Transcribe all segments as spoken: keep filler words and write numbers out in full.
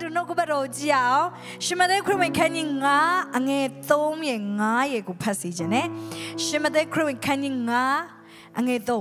တူနှုတ်ကပတ်တော်ကြည့်အောင်ရှမဿဲခရစ်ဝင်ခန်းကြီး၅အငယ်၃ရဲ့၅ရဲ့ကိုဖတ်စီခြင်းနဲ့ရှမဿဲခရစ်ဝင်ခန်းကြီး၅အငယ်၃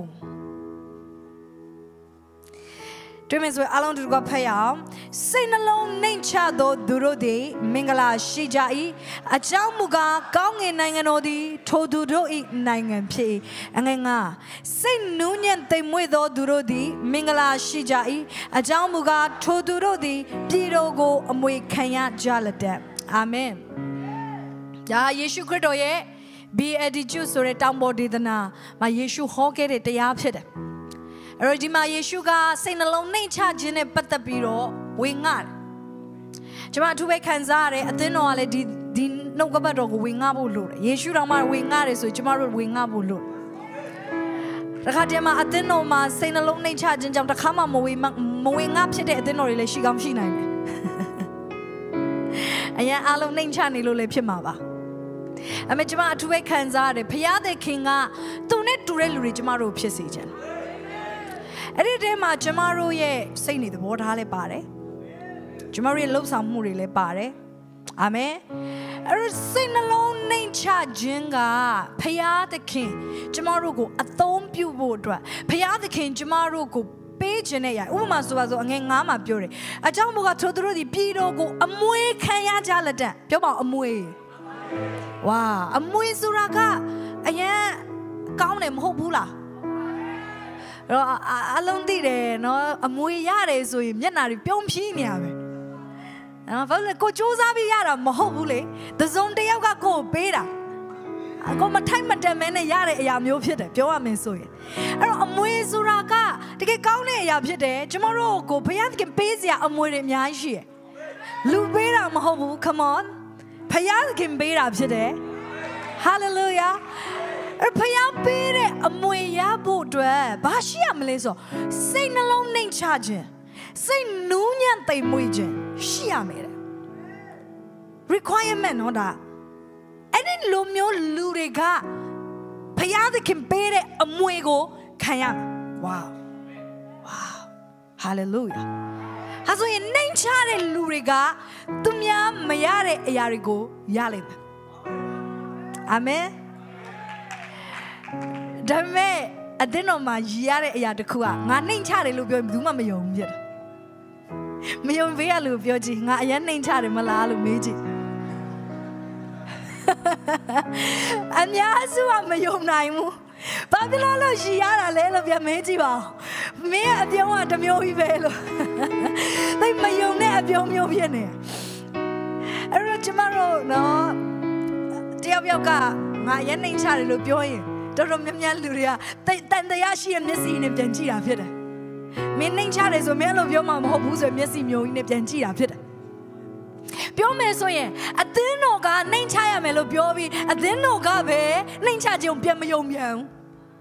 တွေ့မယ်ဆိုရင်အလုံးတူကဖတ်ရအောင်စိတ်နှလုံးနှိမ်ချသောသူတို့သည်မင်္ဂလာရှိကြ၏အကြောင်းမူကားကောင်းငင်နိုင်ငံတော်သည်ထိုသူတို့၏နိုင်ငံဖြစ်အငယ်၅စိတ်နူးညံ့သိမ်မွေ့သောသူတို့သည်မင်္ဂလာရှိကြ၏အကြောင်းမူကားထိုသူတို့သည်ပြည်တော်ကိုအမွေခံရကြလက်တတ်အာမင်ဒါယေရှုခရစ်တော်ရဲ့ Beatitude ဆိုတဲ့တောင်ပေါ်ဒေသနာမှာယေရှုဟောခဲ့တဲ့တရားဖြစ်တယ်အဲ့တော့ဒီမှာယေရှုကစိတ်နှလုံးနှိမ်ချခြင်းနဲ့ပတ်သက်ပြီးတော့ဝေငှတယ်ကျွန်မအထူးပဲခံစားရတယ်အသင်းတော်ကလည်းဒီဒီနှုတ်ကပတ်တော်ကိုဝေငှဖို့လိုတယ်ယေရှုတော်မှာဝေငှတယ်ဆိုရင်ကျွန်မတို့ဝေငှဖို့လိုတယ်တခါတည်းမှာအသင်းတော်မှာစိတ်နှလုံးနှိမ်ချခြင်းကြောင့်တစ်ခါမှမဝေမဝေငှဖြစ်တဲ့အသင်းတော်တွေလည်းရှိကောင်းရှိနိုင်တယ်အရင်အလုံးနှိမ်ချနေလို့လည်းဖြစ်မှာပါအမေကျွန်မအထူးပဲခံစားရတယ်ဖခင်သခင်ကသူနဲ့တူတဲ့လူတွေကျွန်မတို့ဖြစ်စေချင်အဲ့ဒီထဲမှာကျမတို့ရဲ့စိတ်နေသဘောထားလည်းပါတယ်ကျမတို့ရဲ့လှုပ်ဆောင်မှုတွေလည်းပါတယ်အာမင်အဲ့ဒီစိတ်နှလုံးနှိမ်ချခြင်းကဖခင်သခင်ကျမတို့ကိုအသုံးပြုဖို့အတွက်ဖခင်သခင်ကျမတို့ကိုပေးခြင်းနဲ့ရဥပမာဆိုပါဆိုအငယ်၅မှာပြောတယ်အကြောင်းမူကားထိုသူတို့ဒီပြည်တော်ကိုအမွေခံရကြလက်တတ်ပြောပါအမွေဝါအမွေဆိုတာကအရင်ကောင်းတယ်မဟုတ်ဘူးလားတော့အလုံးသိတယ်နော်အမွေရတယ်ဆိုရင်မျက်နှာတွေပြုံးဖြီးနေရမယ်နော်ဘာလို့ကိုစူးစမ်းပြီးရတာမဟုတ်ဘူးလေတစုံတစ်ယောက်ကကိုကိုပေးတာအကောမထိုက်မတန်မဲနဲ့ရတဲ့အရာမျိုးဖြစ်တယ်ပြောရမယ်ဆိုရင်အဲ့တော့အမွေဆိုတာကတကယ်ကောင်းတဲ့အရာဖြစ်တယ်ကျမတို့ကိုဘုရားသခင်ပေးစရာအမွေတွေအများကြီးရှိတယ်လူပေးတာမဟုတ်ဘူး come on ဘုရားသခင်ပေးတာဖြစ်တယ် hallelujahအဲ့ဖယားပေးတဲ့အမွေရဖို့အတွက်ဘာရှိရမလဲဆိုစိတ်နှလုံးနှိမ်ချခြင်းစိတ်နူးညံ့သိမ်မွေ့ခြင်းရှိရမယ်တဲ့ requirement နော်ဒါအဲ့ဒီလိုမျိုးလူတွေကဖယားသခင်ပေးတဲ့အမွေကိုခံရမယ် wow wow hallelujah ဟာဆိုရင်နှိမ်ချတဲ့လူတွေကသူများမရတဲ့အရာတွေကိုရလိမ့်မယ်အာမင်ဒါပေမဲ့အသင်းတော်မှာရည်ရတဲ့အရာတစ်ခုကငါနှိမ်ချတယ်လို့ပြောရင်ဘယ်သူမှမယုံဘူးဖြစ်တယ်မယုံပေးရလို့ပြောကြည့်ငါအရင်နှိမ်ချတယ်မလားလို့မေးကြည့်အများစုကမယုံနိုင်ဘူးဘာဖြစ်လို့လို့ရည်ရတာလဲလို့ပြန်မေးကြည့်ပါဦးမင်းအပြုံးကတစ်မျိုးကြီးပဲလို့သိမယုံတဲ့အပြုံးမျိုးဖြစ်နေအဲ့တော့ကျမတို့နော်တယောက်ယောက်ကငါအရင်နှိမ်ချတယ်လို့ပြောရင်တော်တော်များများလူတွေကတန်တရားရှိတဲ့မျက်စိနဲ့ပြန်ကြည့်တာဖြစ်တယ်။မင်းနှိမ်ချတယ်ဆိုမင်းအဲ့လိုပြောမှမဟုတ်ဘူးဆိုရင်မျက်စိမျိုးကြီးနဲ့ပြန်ကြည့်တာဖြစ်တယ်။ပြောမယ်ဆိုရင်အသင်းတော်ကနှိမ်ချရမယ်လို့ပြောပြီးအသင်းတော်ကပဲနှိမ်ချခြင်းပြန်မယုံပြန်ဘူး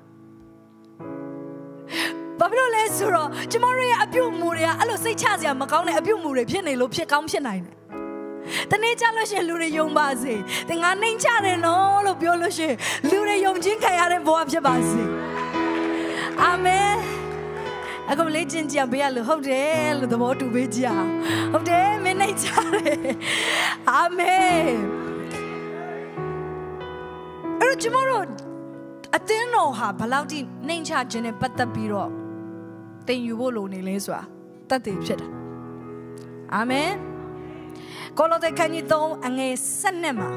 ။ဘာဖြစ်လို့လဲဆိုတော့ကျမတို့ရဲ့အပြုတ်မှုတွေကအဲ့လိုစိတ်ချစရာမကောင်းတဲ့အပြုတ်မှုတွေဖြစ်နေလို့ဖြစ်ကောင်းဖြစ်နိုင်တယ်။တနေ့ကျလို့ရှိရင်လူတွေယုံပါစေ။သင်ငါနှိမ်ချတယ်နော်လို့ပြောလို့ရှိရင်လူတွေယုံခြင်းခံရတဲ့ဘဝဖြစ်ပါစေ။အာမင်။အခုလေ့ကျင့်ကြံပေးရလို့ဟုတ်တယ်လို့သဘောတူပေးကြအောင်။ဟုတ်တယ်မင်းနှိမ်ချတယ်။အာမင်။အဲ့တော့ကျမတို့အသင်းတော်ဟာဘလောက်ထိနှိမ်ချခြင်းနဲ့ပတ်သက်ပြီးတော့သင်ယူဖို့လိုနေလဲဆိုတာတတ်သိဖြစ်တယ်။အာမင်။ကိုလိုသဲခန်းကြီးသုံးအငယ်၁၂မှာ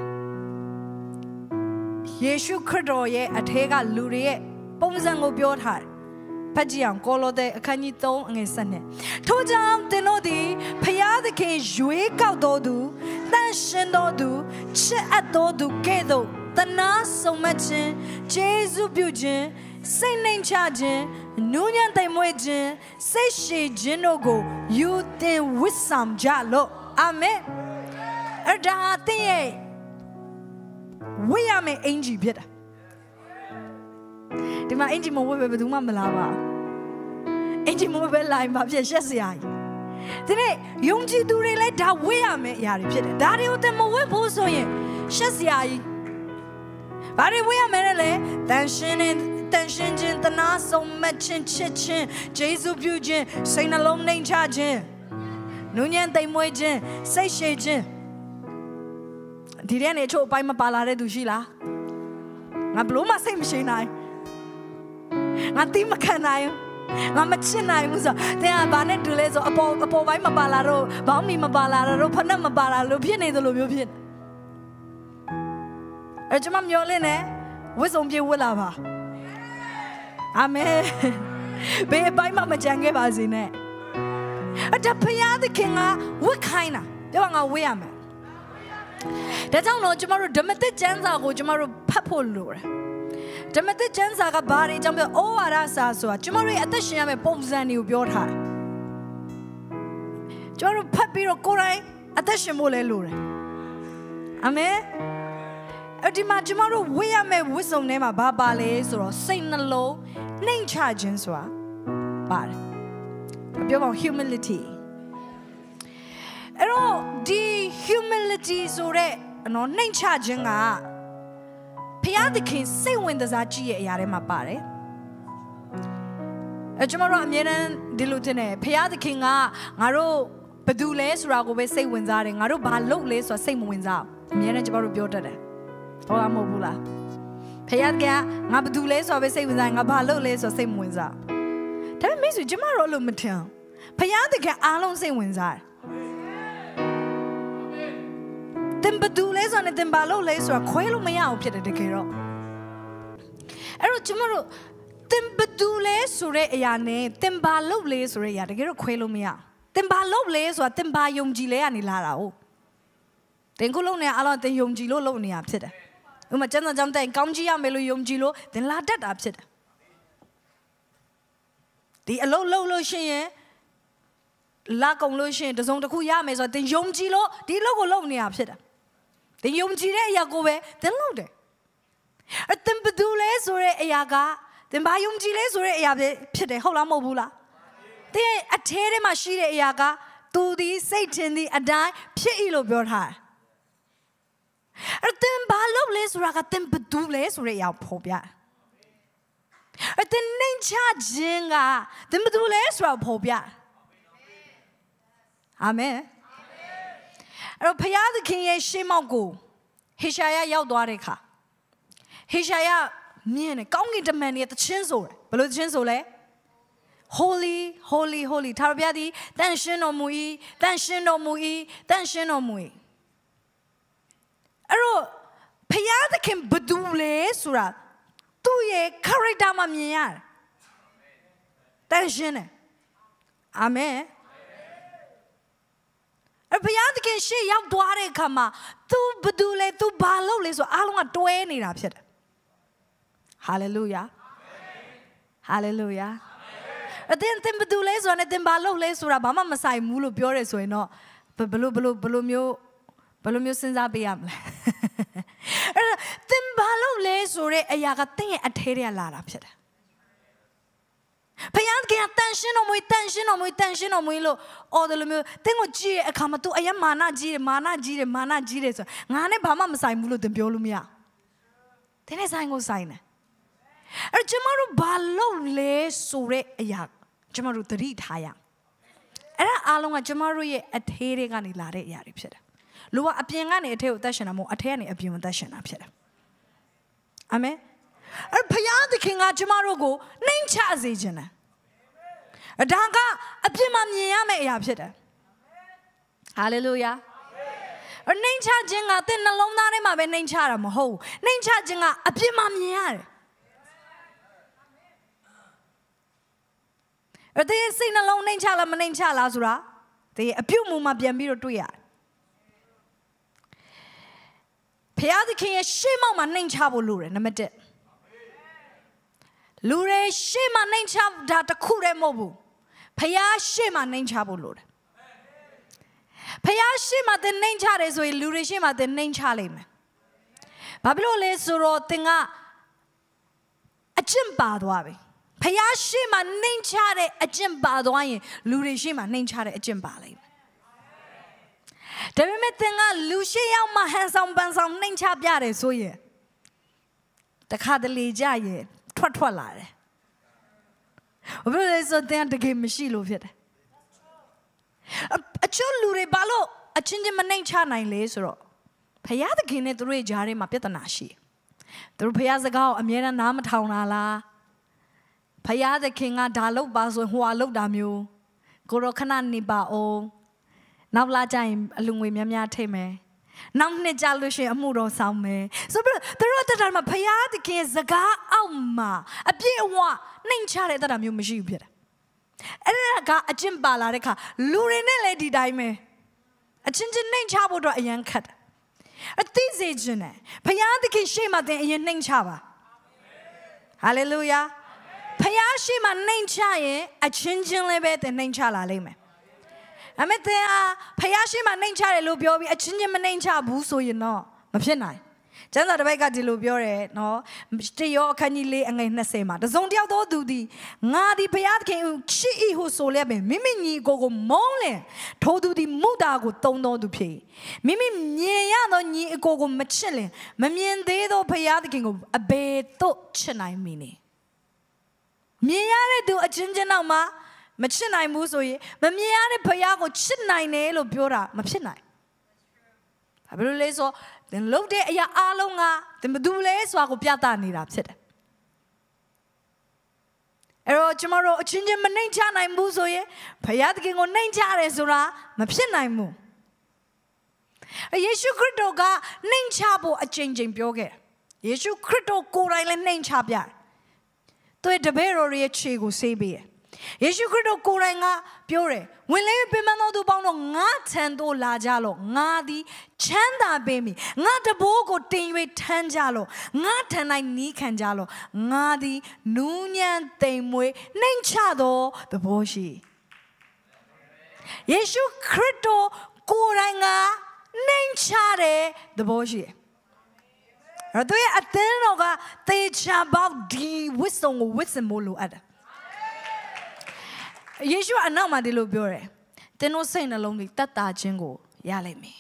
ယေရှုခရစ်တော်ရဲ့အထဲကလူတွေရဲ့ပုံစံကိုပြောထားတယ်။ဖတ်ကြည့်အောင်ကိုလိုသဲအခန်းကြီးသုံးအငယ်၁၂ထို့ကြောင့်သင်တို့သည်ဖျားသခင်ရွေးကောက်တော်သူတန်ရှင်တော်သူချစ်အပ်တော်သူကဲ့သို့တနာဆုံမခြင်းကျေးဇူးပြုခြင်းစိတ်နှိမ်ချခြင်းနူးညံ့သိမ်မွေ့ခြင်းစိတ်ရှည်ခြင်းတို့ကိုယူတင်ဝတ်ဆောင်ကြလို့အာမင်အဲ့ဒါတဲ့ရဲ့ဝိရမယ်အင်ဂျီဖြစ်တာဒီမှာအင်ဂျီမဝတ်ပဲဘယ်သူမှမလာပါအင်ဂျီမဝတ်ပဲလာရင်ဘာဖြစ်ရှက်စရာကြီးဒီနေ့ယုံကြည်သူတွေလည်းဒါဝတ်ရမယ်အရာတွေဖြစ်တယ်ဒါတွေကိုသင်မဝတ်ဖို့ဆိုရင်ရှက်စရာကြီးဘာတွေဝတ်ရမယ်လဲတန်ရှင်းတဲ့တန်ရှင်းခြင်းတနာဆုံးမချင်းချစ်ခြင်းဂျေဇုပြုခြင်းစိတ်နှလုံးနှိမ်ချခြင်းနူးညံ့သိမ်မွေးခြင်းစိတ်ရှည်ခြင်းဒီထဲနေချို့အပိုင်းမပါလာတဲ့သူရှိလားငါဘလို့မှစိတ်မရှိနိုင်ငါတိမခံနိုင်ငါမချစ်နိုင်ဘူးဆိုတဲ့ကဘာနဲ့တူလဲဆိုအပေါ်အပေါ်ပိုင်းမပါလာတော့ဘောင်းမီမပါလာတော့ဖနက်မပါလာလို့ဖြစ်နေသလိုမျိုးဖြစ်အဲကျွန်မမျောလင်းနေဝတ်စုံပြေဝတ်လာပါအာမင်ဘယ်ပိုင်းမှမကြံခဲ့ပါစေနဲ့အတဖယားသခင်ကဝတ်ခိုင်းတာပြောငါဝတ်ရမယ်ဒါကြောင့်တော့ကျွန်တော်တို့ဓမ္မသစ်ကျမ်းစာကိုကျွန်တော်တို့ဖတ်ဖို့လိုတယ်ဓမ္မသစ်ကျမ်းစာကဘာတွေကြောင့်ပြောဩဝါဒစာဆိုတာကျွန်တော်တို့အသက်ရှင်ရမယ့်ပုံစံတွေကိုပြောထားတယ်ကျွန်တော်တို့ဖတ်ပြီးတော့ကိုယ်တိုင်အသက်ရှင်ဖို့လဲလိုတယ်အာမင်အဲ့ဒီမှာကျွန်တော်တို့ဝေးရမယ့်ဝတ်စုံထဲမှာဘာပါလဲဆိုတော့စိတ်နှလုံးနှိမ်ချခြင်းဆိုတာပါတယ်ပြောပါ humility အဲ့တော့ဒီ humility ဆိုတဲ့နော်နှိမ်ချခြင်းကဖျားသခင်စိတ်ဝင်စားကြည့်ရဲ့အရာတွေမှာပါတယ်အဲကျွန်တော်တို့အမြဲတမ်းဒီလိုတင်တယ်ဖျားသခင်ကငါတို့ဘယ်သူလဲဆိုတာကိုပဲစိတ်ဝင်စားတယ်ငါတို့ဘာလုပ်လဲဆိုတာစိတ်မဝင်စားအမြဲတမ်းကျွန်တော်တို့ပြောတတ်တယ်ဟုတ်လားမဟုတ်ဘူးလားဖျားသခင်ကငါဘယ်သူလဲဆိုတာပဲစိတ်ဝင်စားငါဘာလုပ်လဲဆိုတာစိတ်မဝင်စားဒါပေမဲ့မိတ်ဆွေကျွန်တော်တို့လို့မထင်ဖျားသခင်အားလုံးစိတ်ဝင်စားတယ်တင်ဘဒူလဲဆိုရင်တင်ဘာလို့လဲဆိုတာခွဲလို့မရအောင်ဖြစ်တယ်တကယ်တော့အဲ့တော့ကျွန်တော်တို့တင်ဘဒူလဲဆိုတဲ့အရာနဲ့တင်ဘာလို့လဲဆိုတဲ့အရာတကယ်တော့ခွဲလို့မရတင်ဘာလို့လဲဆိုတာတင်ဘာယုံကြည်လဲကနေလာတာဟုတ်တင်ခုလုံးနေအားလုံးတင်ယုံကြည်လို့လုပ်နေတာဖြစ်တယ်ဥမာကျမ်းစာကြောင့်တင်ကောင်းကြီးရမယ်လို့ယုံကြည်လို့တင်လာတတ်တာဖြစ်တယ်ဒီအလုံးလုံးလို့ရှိရင်လာကုန်လို့ရှိရင်တစုံတစ်ခုရမယ်ဆိုတော့တင်ယုံကြည်လို့ဒီအလုပ်ကိုလုပ်နေတာဖြစ်တယ်တင်ယုံကြည်တဲ့အရာကိုပဲတင်လုပ်တယ်အတင်ဘဒူလဲဆိုတဲ့အရာကတင်ဘာယုံကြည်လဲဆိုတဲ့အရာပဲဖြစ်တယ်ဟုတ်လားမဟုတ်ဘူးလားတင်အထဲထဲမှာရှိတဲ့အရာကသူဒီစိတ်ထင်ဒီအတိုင်းဖြစ်၏လို့ပြောထားတယ်အတင်ဘာလုပ်လဲဆိုတာကတင်ဘဒူလဲဆိုတဲ့အရာပေါ်ပြအတင်နှိမ်ချခြင်းကတင်ဘဒူလဲဆိုတာပေါ်ပြအာမင်အဲ့တော့ဖယားသခင်ရဲ့ရှေးမောက်ကိုဟေရှာယရောက်သွားတဲ့အခါဟေရှာယမြင်တယ်ကောင်းကင်တမန်တွေတခြင်းဆိုတယ်ဘယ်လိုတခြင်းဆိုလဲ holy holy holy ထာဝရဘုရားသည်တန်ရှင်းတော်မူ၏တန်ရှင်းတော်မူ၏တန်ရှင်းတော်မူ၏အဲ့တော့ဖယားသခင်ဘယ်သူလဲဆိုတာသူ့ရဲ့ character မှာမြင်ရတယ်တန်ရှင်းတယ်အာမင်အဘုရားသခင်ရှေ့ရောက်သွားတဲ့အခါမှာ तू ဘယ်သူလဲ तू ဘာလုပ်လဲဆိုအားလုံးကတွဲနေတာဖြစ်တယ်ဟာလေလုယာဟာလေလုယာအတင်းတင်ဘယ်သူလဲဆိုတော့တင်ဘာလုပ်လဲဆိုတာဘာမှမဆိုင်ဘူးလို့ပြောရဲဆိုရင်တော့ဘယ်လိုဘယ်လိုဘယ်လိုမျိုးဘယ်လိုမျိုးစဉ်းစားပေးရမလဲအဲ့ဒါတင်ဘာလုပ်လဲဆိုတဲ့အရာကတင်းရဲ့အထဲထဲလာတာဖြစ်တယ်ဖယားကတန်ရှင်းတော်မူတန်ရှင်းတော်မူတန်ရှင်းတော်မူလို့အော်တယ်လို့မျိုးတင်းကိုကြည့်ရဲ့အခါမှာ तू အယမာနကြီးတယ်မာနကြီးတယ်မာနကြီးတယ်ဆိုငါနဲ့ဘာမှမဆိုင်ဘူးလို့တင်ပြောလို့မရတင်းနဲ့ဆိုင်ကိုဆိုင်တယ်အဲ့ကျမတို့ဘာလို့လဲဆိုတဲ့အရာကျမတို့သတိထားရအဲ့ဒါအားလုံးကကျမတို့ရဲ့အထဲတွေကနေလာတဲ့အရာတွေဖြစ်တယ်လူကအပြင်ကနေအထဲကိုသက်ရှင်တာမဟုတ်အထဲကနေအပြင်ကိုသက်ရှင်တာဖြစ်တယ်အာမင်အဲ့ဖယားသခင်ကကျမတို့ကိုနှိမ်ချစေခြင်းတယ်အဒါကအပြစ်မှမြင်ရမယ့်အရာဖြစ်တယ်ဟာလေလုယာအနှိမ်ချခြင်းကသင်နှလုံးသားထဲမှာပဲနှိမ်ချတာမဟုတ်ဘူးနှိမ်ချခြင်းကအပြစ်မှမြင်ရတယ်အဲ့ဒီစိတ်နှလုံးနှိမ်ချလားမနှိမ်ချလားဆိုတာဒီအပြုတ်မှုမှာပြန်ပြီးတော့တွေ့ရတယ်ဖယားသခင်ရဲ့ရှေ့မှောက်မှာနှိမ်ချဖို့လိုတယ်နံပါတ်တစ်လူတွေရှေ့မှာနှိမ်ချတာတခုတည်းမဟုတ်ဘူးဖယားရှေ့မှာနှိမ်ချဖို့လိုတယ်ဖယားရှေ့မှာသင်နှိမ်ချတယ်ဆိုရင်လူတွေရှေ့မှာသင်နှိမ်ချလိမ့်မယ်ဘာဖြစ်လို့လဲဆိုတော့သင်ကအကျင့်ပါသွားပြီဖယားရှေ့မှာနှိမ်ချတဲ့အကျင့်ပါသွားရင်လူတွေရှေ့မှာနှိမ်ချတဲ့အကျင့်ပါလိမ့်မယ်ဒါပေမဲ့သင်ကလူရှေ့ရောက်မှဟန်ဆောင်ပန်ဆောင်နှိမ်ချပြတယ်ဆိုရင်တခါတလေကြရင်ထွက်ထွက်လာတယ်ဘာဖြစ်လဲဆိုတော့သင်တကယ်မရှိလို့ဖြစ်တယ်အချို့လူတွေဘာလို့အချင်းချင်းမနှိမ်ချနိုင်လဲဆိုတော့ဖယားသခင်နဲ့သူတို့ကြားထဲမှာပြဿနာရှိသူတို့ဖယားစကားကိုအမြဲတမ်းနားမထောင်တာလားဖယားသခင်ကဒါလုပ်ပါဆိုဟိုဟာလုပ်တာမျိုးကိုရောခဏနေပါအောင်နောက်လာကြရင်အလူငွေများများထိမယ်နောက်နှစ်ကြလို့ရှိရင်အမှုတော်ဆောင်မယ်ဆိုပြီးသူတို့တက်တာမှာဖယားသခင်စကားအောက်မှာအပြည့်အဝနှိမ်ချတဲ့တက်တာမျိုးမရှိဘူးဖြစ်တယ်အဲ့ဒါကအကျင့်ပါလာတဲ့ခါလူတွေနဲ့လည်းဒီတိုင်းပဲအချင်းချင်းနှိမ်ချဖို့တော့အရန်ခတ်တယ်အသိစေခြင်းနဲ့ဖယားသခင်ရှေ့မှာတင်အရင်နှိမ်ချပါဟာလေလုယာဖယားရှေ့မှာနှိမ်ချရင်အချင်းချင်းလည်းပဲတင်နှိမ်ချလာလိမ့်မယ်အမေတဲ့ဖယားရှိမှနှိမ်ချတယ်လို့ပြောပြီးအချင်းချင်းမနှိမ်ချဘူးဆိုရင်တော့မဖြစ်နိုင်ကျမ်းစာတစ်ပိုက်ကဒီလိုပြောတယ်နော်တယောအခန်းကြီးလေးအငယ်၂၀မှာတစုံတယောက်သောသူသည်ငါသည်ဖယားသခင်ချစ်၏ဟုဆိုလည်းပဲမိမိညီကိုကိုမုန်းလင်ထိုသူသည်မုတာကိုတုံတော်သူဖြစ်မိမိမြင်ရသောညီအကိုကိုမချစ်လင်မမြင်သေးသောဖယားသခင်ကိုအဘယ်သို့ချစ်နိုင်မည်နည်းမြင်ရတဲ့သူအချင်းချင်းနောက်မှာမချစ်နိုင်ဘူးဆိုရင်မမြင်ရတဲ့ဖယားကိုချစ်နိုင်တယ်လို့ပြောတာမဖြစ်နိုင်ဘာဖြစ်လို့လဲဆိုသင်လုပ်တဲ့အရာအလုံးကသင်ဘယ်သူလဲဆိုတာကိုပြသနေတာဖြစ်တယ်အဲ့တော့ကျမတို့အချင်းချင်းမနှိမ်ချနိုင်ဘူးဆိုရင်ဖယားသခင်ကိုနှိမ်ချရတယ်ဆိုတာမဖြစ်နိုင်ဘူးယေရှုခရစ်တော်ကနှိမ်ချဖို့အချိန်ချင်းပြောခဲ့တယ်ယေရှုခရစ်တော်ကိုယ်တိုင်လည်းနှိမ်ချပြတယ်သူ့တပည့်တော်ရဲ့ခြေကိုဆေးပေးတယ်ယေရှုခရစ်တော်ကိုယ်တိုင်ကပြောတယ်ဝင်လေပင်ပန်းသောသူပေါင်းတို့ငါထံသို့လာကြလော့ငါသည်ချမ်းသာပေးမည်ငါတဘိုးကိုတင်၍ထမ်းကြလော့ငါထံ၌နီးခံကြလော့ငါသည်နူးညံ့သိမ်မွေ့နှိမ်ချသောတဘိုးရှိယေရှုခရစ်တော်ကိုယ်တိုင်ကနှိမ်ချတဲ့တဘိုးရှိအဲ့တော့အသင်းတော်ကသေချာပေါက်ဒီဝစ်စုံကိုဝစ်စင်မို့လို့အပ်တယ်ယေရှုအနောက်မှာဒီလိုပြောတယ်သင်တို့စိတ်နှလုံးတွေတတ်တာခြင်းကိုရလိမ့်မယ်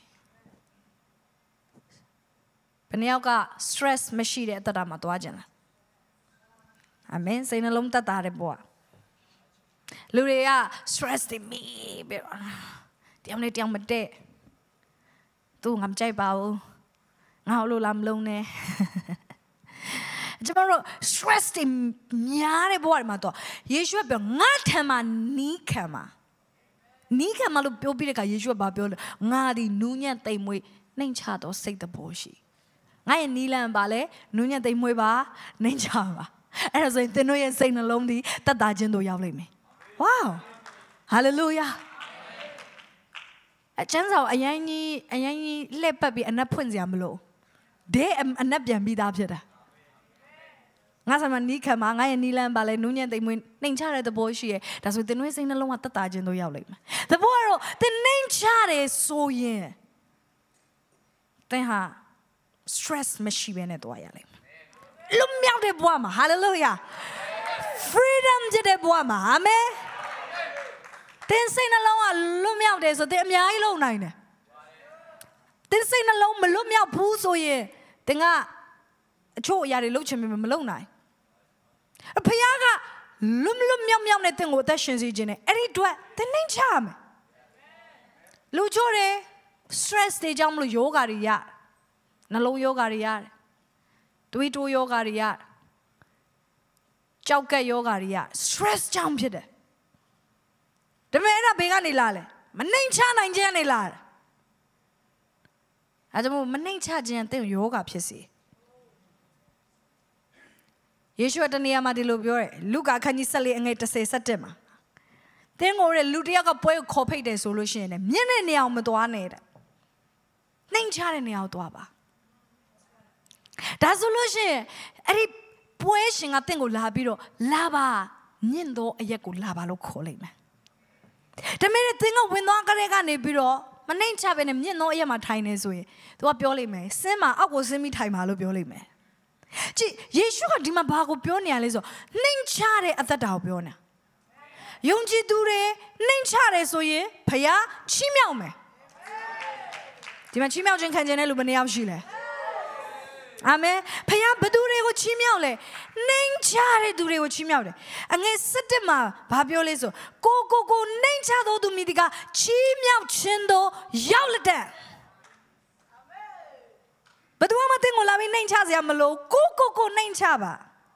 ဘယ်နှယောက်က stress မရှိတဲ့အတ္တမှာသွားကြလားအာမင်စိတ်နှလုံးတတ်တာတဲ့ဘုရားလူတွေက stress တွေမိပြီးတရားနဲ့တရားမတည့်သူငါမကြိုက်ပါဘူးငါ့လိုလာမလုံးနဲ့ကျမတို့ stress တွေများတဲ့ဘဝမှာတော့ယေရှုကပြောငါထံမှာနီးခံမှာနီးခံမှာလို့ပြောပြီးတဲ့အခါယေရှုကဘာပြောလဲငါဒီနူးညံ့သိမ်မွေ့နှိမ်ချတော့စိတ်တဘောရှိငါရဲ့နီးလန်းပါလဲနူးညံ့သိမ်မွေ့ပါနှိမ်ချပါအဲ့ဒါဆိုရင်သင်တို့ရဲ့စိတ်နှလုံးသည်တတ်တာခြင်းတို့ရောက်လိမ့်မယ်ဝေါဟာလေလုယာအချမ်းစာအရင်ကြီးအရင်ကြီးလက်ပတ်ပြီးအနက်ဖွင့်စရာမလိုဒဲအနက်ပြန်ပြီးသားဖြစ်တာငါစမနီးခံမှာငါရဲ့နီးလန်းပါလဲနူးညံ့သိမ်မွေ့နှိမ်ချတဲ့သဘောရှိရဲ့ဒါဆိုသင်တို့ရဲ့စိတ်နှလုံးကတတ်တာခြင်းတို့ရောက်လိမ့်မယ်သဘောကတော့သင်နှိမ်ချတယ်ဆိုရင်သင်ဟာ stress မရှိဘဲနဲ့သွားရလိမ့်မယ်လွတ်မြောက်တဲ့ဘဝမှာ hallelujah freedom တဲ့ဘဝမှာအာမင်သင်စိတ်နှလုံးကလွတ်မြောက်တယ်ဆိုသင်အများကြီးလုပ်နိုင်တယ်သင်စိတ်နှလုံးမလွတ်မြောက်ဘူးဆိုရင်သင်ကအချို့အရာတွေလုပ်ချင်ပေမဲ့မလုပ်နိုင်ဖခင်ကလွတ်လွတ်မြောက်မြောက်နဲ့သင်ကိုအသက်ရှင်စေခြင်းနဲ့အဲ့ဒီအတွက်သင်နှိမ်ချရမယ်လူချို့တွေ stress တွေကြောင့်မလို့ယောဂါတွေရနှလုံးယောဂါတွေရတယ်တွေးတိုးယောဂါတွေရကြောက်ကက်ယောဂါတွေရ stress ကြောင့်ဖြစ်တယ်ဒါပေမဲ့အဲ့ဒါဘယ်ကနေလာလဲမနှိမ်ချနိုင်ခြင်းကနေလာတယ်အဲဒါမို့မနှိမ်ချခြင်းသင်ယောဂါဖြစ်စေယေရှုတနေရာမှာဒီလိုပြောတယ်လူကာခန်းကြီး၁၄အငယ်၁၀ ၁၁မှာသင်ကိုလူတယောက်ကပွဲကိုခေါ်ဖိတ်တယ်ဆိုလို့ရှိရင်လည်းမြင့်တဲ့နေရာကိုမသွားနဲ့တဲ့နှိမ်ချတဲ့နေရာကိုသွားပါဒါဆိုလို့ရှိရင်အဲ့ဒီပွဲရှင်ကသင်ကိုလာပြီးတော့လာပါမြင့်သောအရက်ကိုလာပါလို့ခေါ်လိုက်မယ်ဒါပေမဲ့သင်ကဝင်သွားကြတဲ့ကနေပြီးတော့မနှိမ်ချပဲနဲ့မြင့်သောအရက်မှာထိုင်နေဆိုရင်သူကပြောလိုက်မယ်ဆင်းမှာအောက်ကိုဆင်းပြီးထိုင်ပါလို့ပြောလိုက်မယ်ကြည့်ယေရှုကဒီမှာဘာကိုပြောနေရလဲဆိုနှိမ်ချတဲ့အသက်တာကိုပြောနေတာယုံကြည်သူတွေနှိမ်ချတယ်ဆိုရင်ဖခင်ချီးမြှောက်မယ်ဒီမှာချီးမြှောက်ခြင်းခံခြင်းတဲ့လူဘယ်နှယောက်ရှိလဲအာမင်ဖခင်ဘသူတွေကိုချီးမြှောက်လဲနှိမ်ချတဲ့သူတွေကိုချီးမြှောက်တယ်အငယ်၁၁မှာဘာပြောလဲဆိုကိုကိုကိုနှိမ်ချသောသူမိဒီကချီးမြှောက်ခြင်းတို့ရောက်လက်တဲ့ဘသူမှတင်ကိုလာပြီးနှိမ်ချစရာမလိုကိုကိုကိုနှိမ်ချပါ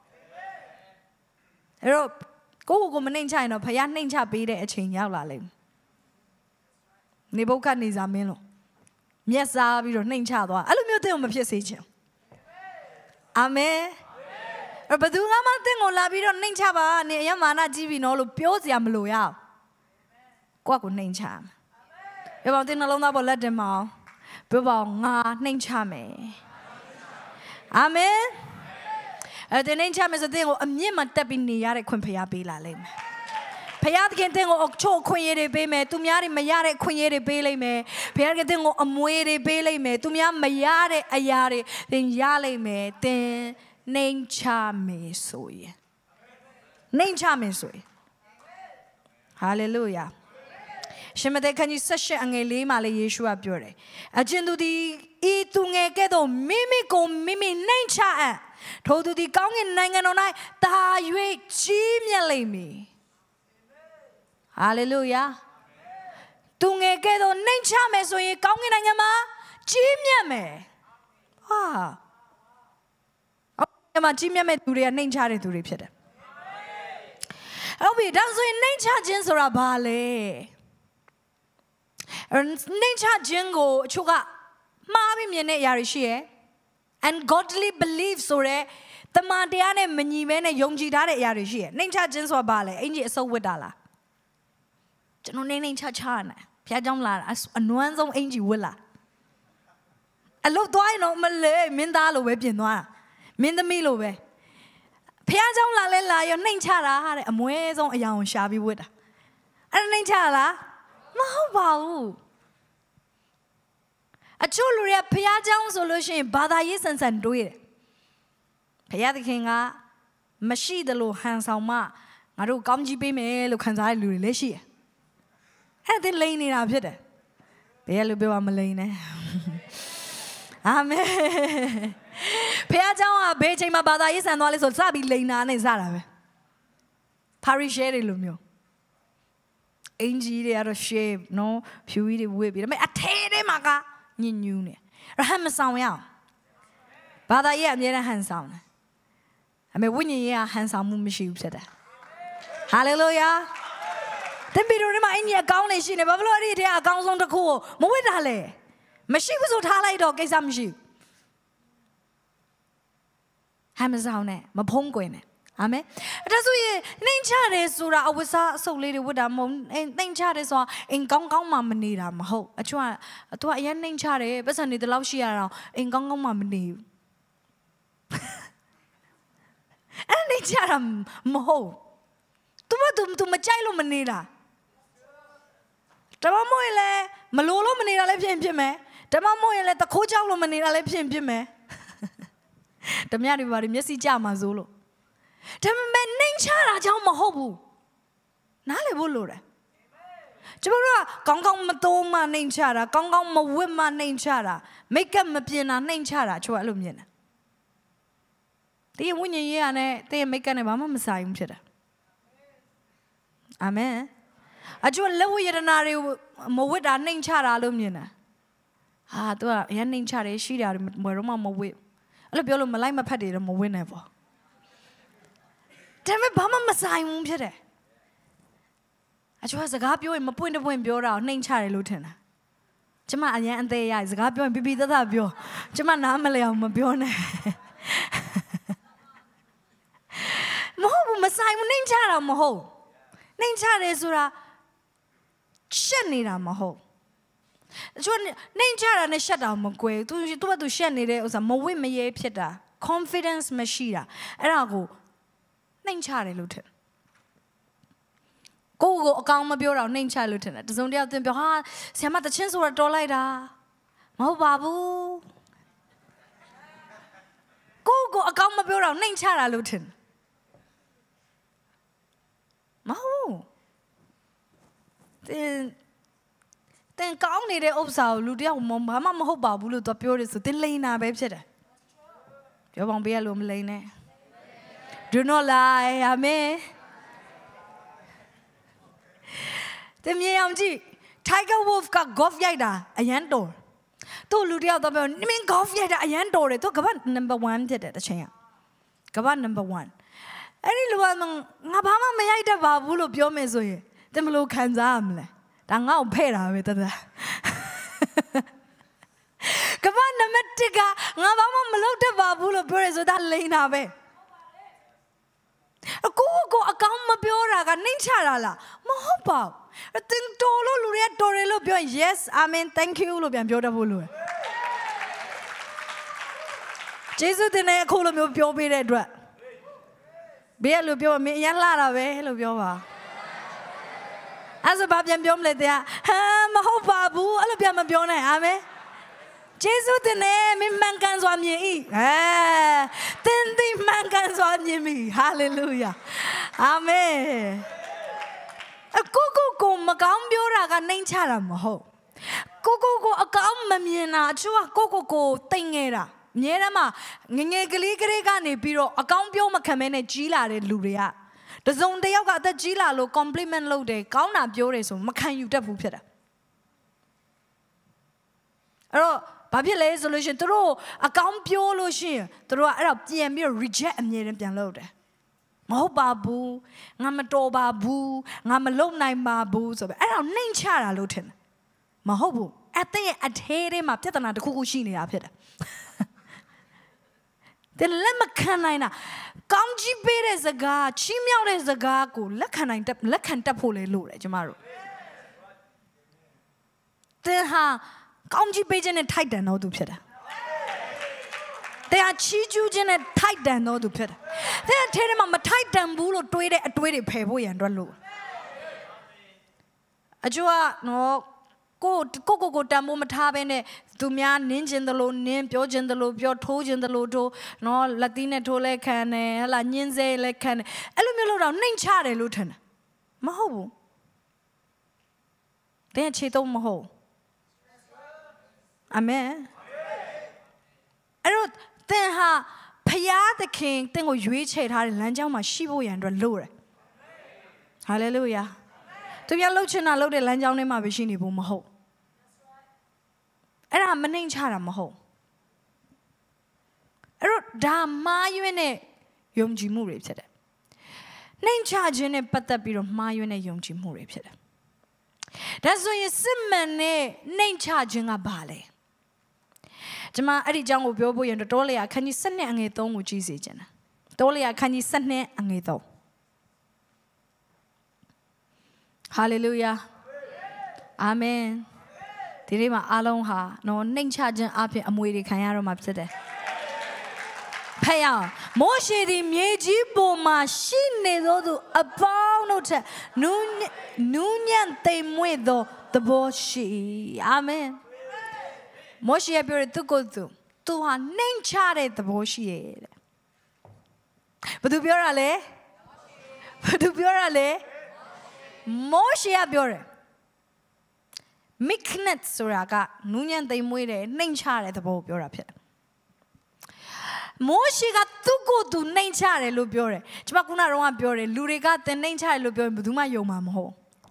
အဲ့တော့ကိုကိုကိုမနှိမ်ချရင်တော့ဖခင်နှိမ်ချပေးတဲ့အချိန်ရောက်လာလိမ့်မယ်နေဘုခတ်နေစာမင်းလို့မျက်စားပြီးတော့နှိမ်ချသွားအဲ့လိုမျိုးတင်ကိုမဖြစ်စေချင်အာမင်ဘသူကမှတင်ကိုလာပြီးတော့နှိမ်ချပါနေအယမာနကြီးပြီနော်လို့ပြောစရာမလိုရအောင်ကိုကကိုနှိမ်ချမယ်ပြောပါတင်နှလုံးသားပေါ်လက်တင်မအောင်ပြောပါငါနှိမ်ချမယ်အာမင်အဲ့ဒီနှိမ်ချမယ်ဆိုတဲ့ကိုအမြင့်မှတက်ပြီးနေရတဲ့ခွင့်ဖရားပေးလာလိမ့်မယ်ဖရားသခင်တင်ကိုအချို့ခွင့်ရည်တွေပေးမယ်သူများတွေမရတဲ့ခွင့်ရည်တွေပေးလိမ့်မယ်ဖရားသခင်တင်ကိုအမွေတွေပေးလိမ့်မယ်သူများမရတဲ့အရာတွေသင်ရလိမ့်မယ်တင်နှိမ်ချမယ်ဆိုရင်နှိမ်ချမယ်ဆိုရင်ဟာလေလုယာရှင်မသက်ခန်းကြီး၁၈အငယ်လေးမှာလည်းယေရှုကပြောတယ်အချင်းသူဒီဤသူငယ်ကဲ့သို့မိမိကိုမိမိနှိမ်ချအပ်ထိုသူဒီကောင်းကင်နိုင်ငံတော်၌တာ၍ကြီးမြတ်လိမ့်မည်ဟာလေလုယာသူငယ်ကဲ့သို့နှိမ်ချမယ်ဆိုရင်ကောင်းကင်နိုင်ငံမှာကြီးမြတ်မယ်ဟာအဲ့မှာကြီးမြတ်မဲ့သူတွေကနှိမ်ချတဲ့သူတွေဖြစ်တယ်ဟုတ်ပြီဒါဆိုရင်နှိမ်ချခြင်းဆိုတာဘာလဲနှိမ်ချခြင်းကိုအချို့ကမှားပြီးမြင်တဲ့အရာတွေရှိရယ် ungodly belief ဆိုတဲ့တမန်တရားနဲ့မညီမဲနဲ့ယုံကြည်ထားတဲ့အရာတွေရှိရယ်နှိမ်ချခြင်းဆိုတာဘာလဲအင်ကြီးအစုပ်ဝတ်တာလားကျွန်တော်နှိမ်နှိမ်ချချနေဖျားကြောင်းလာအနွမ်းဆုံးအင်ကြီးဝတ်လာအလုပ်သွားရင်တော့မလဲမင်းသားလိုပဲပြင်သွားတာမင်းသမီးလိုပဲဖျားကြောင်းလာလဲလာရောနှိမ်ချတာဟာတဲ့အမွဲဆုံးအရာကိုရှာပြီးဝတ်တာအဲ့ဒါနှိမ်ချလားမဟုတ်ပါဘူးအချို့လူတွေကဖျားကြောင်းဆိုလို့ရှိရင်ဘာသာရေးဆန်ဆန်တွေးတယ်ဖျားသခင်ကမရှိတယ်လို့ဟန်ဆောင်မှငါတို့ကောင်းကြီးပေးမယ်လို့ခံစားရတဲ့လူတွေလည်းရှိတယ်အဲ့ဒါလိန်နေတာဖြစ်တယ်ဘယ်လိုပြောမှမလိန်နဲ့အာမင်ဖះเจ้าကဘယ်ချိန်မှာဘာသာရေးဆန်သွားလဲဆိုစပြီးလိန်နာနဲ့စတာပဲပါရီရှဲတွေလိုမျိုးအင်ဂျီတွေကတော့ shape နော်ဖြူကြီးတွေဝေးပြီးဒါပေမဲ့အထဲထဲမှာကညညူးနေရဟမဆောင်ရအောင်ဘာသာရေးအမြဲတမ်းဟန်ဆောင်တယ်အမေဝိညာဉ်ရေးကဟန်ဆောင်မှုမရှိဘူးဖြစ်တယ်ဟာလေလုယာတပီတို့တွေမှာအင်ကြီးအကောင်းနေရှိနေဘာလို့အဲ့ဒီထဲအကောင်းဆုံးတစ်ခုကိုမဝတ်တာလဲမရှိဘူးဆိုထားလိုက်တော့ကိစ္စမရှိဘူးဟမ်မဆောင်နဲ့မဖုံးကွယ်နဲ့အာမင်ဒါဆိုရင်နှိမ်ချတယ်ဆိုတာအဝတ်စားအစုပ်လေးတွေဝတ်တာမဟုတ်နှိမ်ချတယ်ဆိုတာအင်ကောင်းကောင်းမှမနေတာမဟုတ်အချို့ကသူကအရင်နှိမ်ချတယ်ပတ်စံနေတလောက်ရှိရအောင်အင်ကောင်းကောင်းမှမနေဘူးအဲ့နှိမ်ချတာမဟုတ်သူမသူသူမကြိုက်လို့မနေတာတမမို့ရင်လည်းမလိုလို့မနေတာလည်းဖြစ်ဖြစ်မယ်တမမို့ရင်လည်းတခိုးကြောက်လို့မနေတာလည်းဖြစ်ဖြစ်မယ်တမရတွေပါမျက်စိကြမှာစိုးလို့ဒါပေမဲ့နှိမ်ချတာကြောင့်မဟုတ်ဘူးနားလည်ဖို့လိုတယ်ကျွန်တော်တို့ကကောင်းကောင်းမတိုးမှနှိမ်ချတာကောင်းကောင်းမဝတ်မှနှိမ်ချတာမိတ်ကပ်မပြင်တာနှိမ်ချတာချို့အဲ့လိုမြင်တယ်တင်းဝိညာဉ်ရေးရနဲ့တင်းမိတ်ကပ်နဲ့ဘာမှမဆိုင်ဘူးဖြစ်တယ်အာမင်အချို့လက်ဝတ်ရတနာတွေမဝတ်တာနှိမ်ချတာလို့မြင်တယ်ဟာသူကအရင်နှိမ်ချတယ်ရှိတာဘယ်တော့မှမဝတ်အဲ့လိုပြောလို့မလိုက်မဖက်တွေတော့မဝတ်နဲ့ပေါ့ဒါပေမဲ့ဘာမှမဆိုင်ဘူးဖြစ်တယ်အချို့ကစကားပြောရင်မပွင့်တပွင့်ပြောတာကိုနှိမ်ချတယ်လို့ထင်တာကျမအရင်အသေးရစကားပြောရင်ပြပြသားသားပြောကျမနားမလဲအောင်မပြောနဲ့မဟုတ်ဘူးမဆိုင်ဘူးနှိမ်ချတာမဟုတ်နှိမ်ချတယ်ဆိုတာရှက်နေတာမဟုတ်အချို့နှိမ်ချတာနဲ့ရှက်တာမကွဲသူသူကသူရှက်နေတဲ့ဥစ္စာမဝစ်မရဲဖြစ်တာ confidence မရှိတာအဲ့ဒါကိုနှိမ်ချတယ်လို့ထင်ကိုကိုအကောင်မပြောတော့နှိမ်ချလို့ထင်တယ်တစုံတယောက်သင်ပြောဟာဆရာမတချင်းဆိုတာတော်လိုက်တာမဟုတ်ပါဘူးကိုကိုအကောင်မပြောတော့နှိမ်ချတာလို့ထင်မဟုတ်တင်တင်ကောင်းနေတဲ့ဥစ္စာကိုလူတယောက်ဘာမှမဟုတ်ပါဘူးလို့သူပြောတယ်ဆိုတင်လိန်နာပဲဖြစ်တယ်ပြောပေါင်းပေးရလို့မလိမ့်နဲ့ Do not lie amen တမင်အောင်ကြည့် Tiger Wolf က golf ရိုက်တာအရန်တော်သူ့လူတယောက်တော့ပြောနင် golf ရိုက်တာအရန်တော်တယ်သူကဘာ number one ဖြစ်တယ်တချင်ကဘာ number one အဲ့ဒီလူကငါဘာမှမရိုက်တတ်ပါဘူးလို့ပြောမယ်ဆိုရင်တင်မလို့ခံစားရမလဲဒါငါ့ကိုဖဲ့တာပဲတသက်ကဘာနမတကငါဘာမှမလုပ်တတ်ပါဘူးလို့ပြောရဆိုဒါလိန်တာပဲအကိုကိုအကောင်းမပြောတာကနှိမ့်ချတာလားမဟုတ်ပါဘူးတင်တော်လို့လူတွေကတော်တယ်လို့ပြော yes amen thank you လို့ပြန်ပြောတတ်ဖို့လို့ကျေးဇူးတင်တဲ့အခုလိုမျိုးပြောပေးတဲ့အတွက်ဘေးကလူပြောမင်းအရင်လှတာပဲလို့ပြောပါအဲ့ဆိုဘာပြန်ပြောမလဲတဲ့ဟာမဟုတ်ပါဘူးအဲ့လိုပြန်မပြောနဲ့အာမင်ကျေးဇူးတင်တယ်မင်းမှန်ကန်စွာမြင်၏အဲတင်းတင်းမှန်ကန်စွာမြင်ပြီဟာလေလုယာအာမင်ကိုကိုကိုမကောင်းပြောတာကနှိမ့်ချတာမဟုတ်ကိုကိုကိုအကောင်းမမြင်တာအချို့ကကိုကိုကိုတိမ်ငယ်တာအများတမ်းမှာငငယ်ကလေးကလေးကနေပြီးတော့အကောင်းပြောမခံမဲနဲ့ကြီးလာတဲ့လူတွေကတစုံတယောက်ကအသက်ကြီးလာလို့ compliment လုပ်တယ်ကောင်းတာပြောတယ်ဆိုမခံယူတတ်ဘူးဖြစ်တာအဲ့တော့ဘာဖြစ်လဲဆိုလို့ရှိရင်သူတို့အကောင်းပြောလို့ရှိရင်သူတို့ကအဲ့တော့ပြန်ပြီးတော့ reject အမြဲတမ်းပြန်လုပ်တယ်မဟုတ်ပါဘူးငါမတော်ပါဘူးငါမလုပ်နိုင်ပါဘူးဆိုပြီးအဲ့တော့နှိမ့်ချတာလို့ထင်တယ်မဟုတ်ဘူးအသက်ရဲ့အထဲထဲမှာပြဿနာတစ်ခုခုရှိနေတာဖြစ်တယ်တဲ့လက်မခံနိုင်တာကောင်းကြီးပေးတဲ့စကားချီးမြှောက်တဲ့စကားကိုလက်ခံနိုင်လက်ခံတတ်ဖို့လေလို့တယ်ကျမတို့တဲ့ဟာကောင်းကြီးပေးခြင်းနဲ့ထိုက်တန်တော့သူဖြစ်တယ်တဲ့ဟာချီးကျူးခြင်းနဲ့ထိုက်တန်တော့သူဖြစ်တယ်တဲ့ထဲထဲမှာမထိုက်တန်ဘူးလို့တွေးတဲ့အတွေးတွေဖယ်ဖို့ရန်အတွက်လို့အကျိုးကနော်ကိုကိုကိုကိုတန်မိုးမထားဘဲနဲ့သူများနင်းခြင်းတလို့နင်းပြောခြင်းတလို့ပြောထိုးခြင်းတလို့ထိုးနော်လက်သီးနဲ့ထိုးလဲခံတယ်ဟလာညင်းစေးလဲခံတယ်အဲ့လိုမျိုးလို့တော့နှိမ်ချတယ်လို့ထင်တယ်မဟုတ်ဘူးတဲ့ခြေတော့မဟုတ်အာမင်အဲ့တော့တဲ့ဟာဖယားသခင်တဲ့ကိုရွေးချယ်ထားတဲ့လမ်းကြောင်းမှာရှိဖို့ရန်အတွက်လို့တယ်ဟာလေလုယာသူများလှုပ်ချင်တာလှုပ်တဲ့လမ်းကြောင်းထဲမှာပဲရှိနေဖို့မဟုတ်အဲ့ဒါမနှိမ်ချတာမဟုတ်အဲ့တော့ဒါမှားယွင်းတဲ့ယုံကြည်မှုတွေဖြစ်တယ်နှိမ်ချခြင်းနဲ့ပတ်သက်ပြီးတော့မှားယွင်းတဲ့ယုံကြည်မှုတွေဖြစ်တယ်ဒါဆိုရင်စစ်မှန်တဲ့နှိမ်ချခြင်းကဘာလဲကျွန်မအဲ့ဒီအကြောင်းကိုပြောဖို့ရင်တောလေယာခန်းကြီး၁၂အငယ်၃ကိုကြည့်စေချင်တယ်တောလေယာခန်းကြီး၁၂အငယ်၃ဟာလေလုယာအာမင်ဒီနေ့မှာအားလုံးဟာနော်နှိမ်ချခြင်းအပြင်အမွေတွေခံရတော့မှာဖြစ်တယ်ဖယားမောရှေသည်မြေကြီးပေါ်မှာရှိနေသောသူအပေါင်းတို့ထက်နူးနူးညံ့သိမ်မွေ့သောသဘောရှိအာမင်မောရှေပြောတဲ့သူကိုယ်သူသူဟာနှိမ်ချတဲ့သဘောရှိရဲ့တဲ့ဘာသူပြောတာလဲဘာသူပြောတာလဲမောရှေကပြောတယ်meekness ဆိုတာကနူးညံ့သိမ်မွေ့တယ်နှိမ်ချတဲ့သဘောကိုပြောတာဖြစ်တယ်မောရှေကသူ့ကိုယ်သူနှိမ်ချတယ်လို့ပြောတယ်ကျွန်မခုနကတော့ပြောတယ်လူတွေကသင်နှိမ်ချတယ်လို့ပြောရင်ဘယ်သူမှယုံမှာမဟုတ်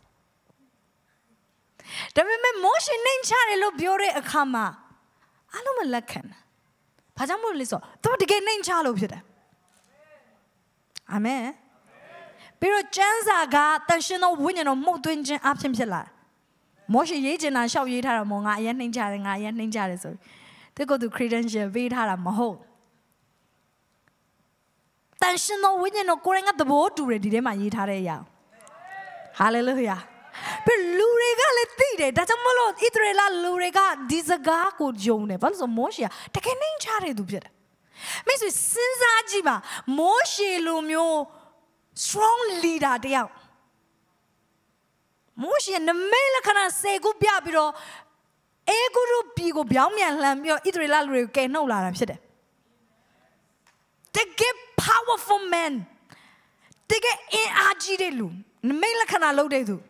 ဒါပေမဲ့မောရှေနှိမ်ချတယ်လို့ပြောတဲ့အခါမှာအားလုံးမလက်ခံဘာကြောင့်မို့လဲဆိုတော့သူတကယ်နှိမ်ချလို့ဖြစ်တယ်အာမင်ပြီးတော့ကျမ်းစာကတန်ရှင်သောဝိညာဉ်တော်မှုတ်သွင်းခြင်းအဖြစ်ဖြစ်လာမောရှေရေးချင်တာရှောက်ရေးထားတာမဟုတ်ငါအရင်နှိမ်ချတယ်ငါအရင်နှိမ်ချတယ်ဆိုသူကသူ credential ပေးထားတာမဟုတ်တန်ရှင်သောဝိညာဉ်တော်ကိုယ်တိုင်ကသဘောတူတယ်ဒီထဲမှာရေးထားတဲ့အရာဟာလေလုယာပြီးလူတွေကလည်းသိတယ်ဒါကြောင့်မလို့ဣသရေလလူတွေကဒီစကားကိုယုံတယ်ဘာလို့ဆိုမောရှေကတကယ်နှိမ်ချတဲ့သူဖြစ်တယ်မိတ်ဆွေစဉ်းစားကြည့်ပါမောရှေလိုမျိုး strong leader တယောက်မောရှေနမဲလခဏစေကူပြပြီးတော့အေဂုရုပြည်ကိုပြောင်းပြန်လှန်ပြီးတော့ဣသရေလလူတွေကိုကယ်နှုတ်လာတာဖြစ်တယ်တကယ် powerful man တကယ်အင်အားကြီးတဲ့လူနမဲလခဏလုပ်တဲ့သူ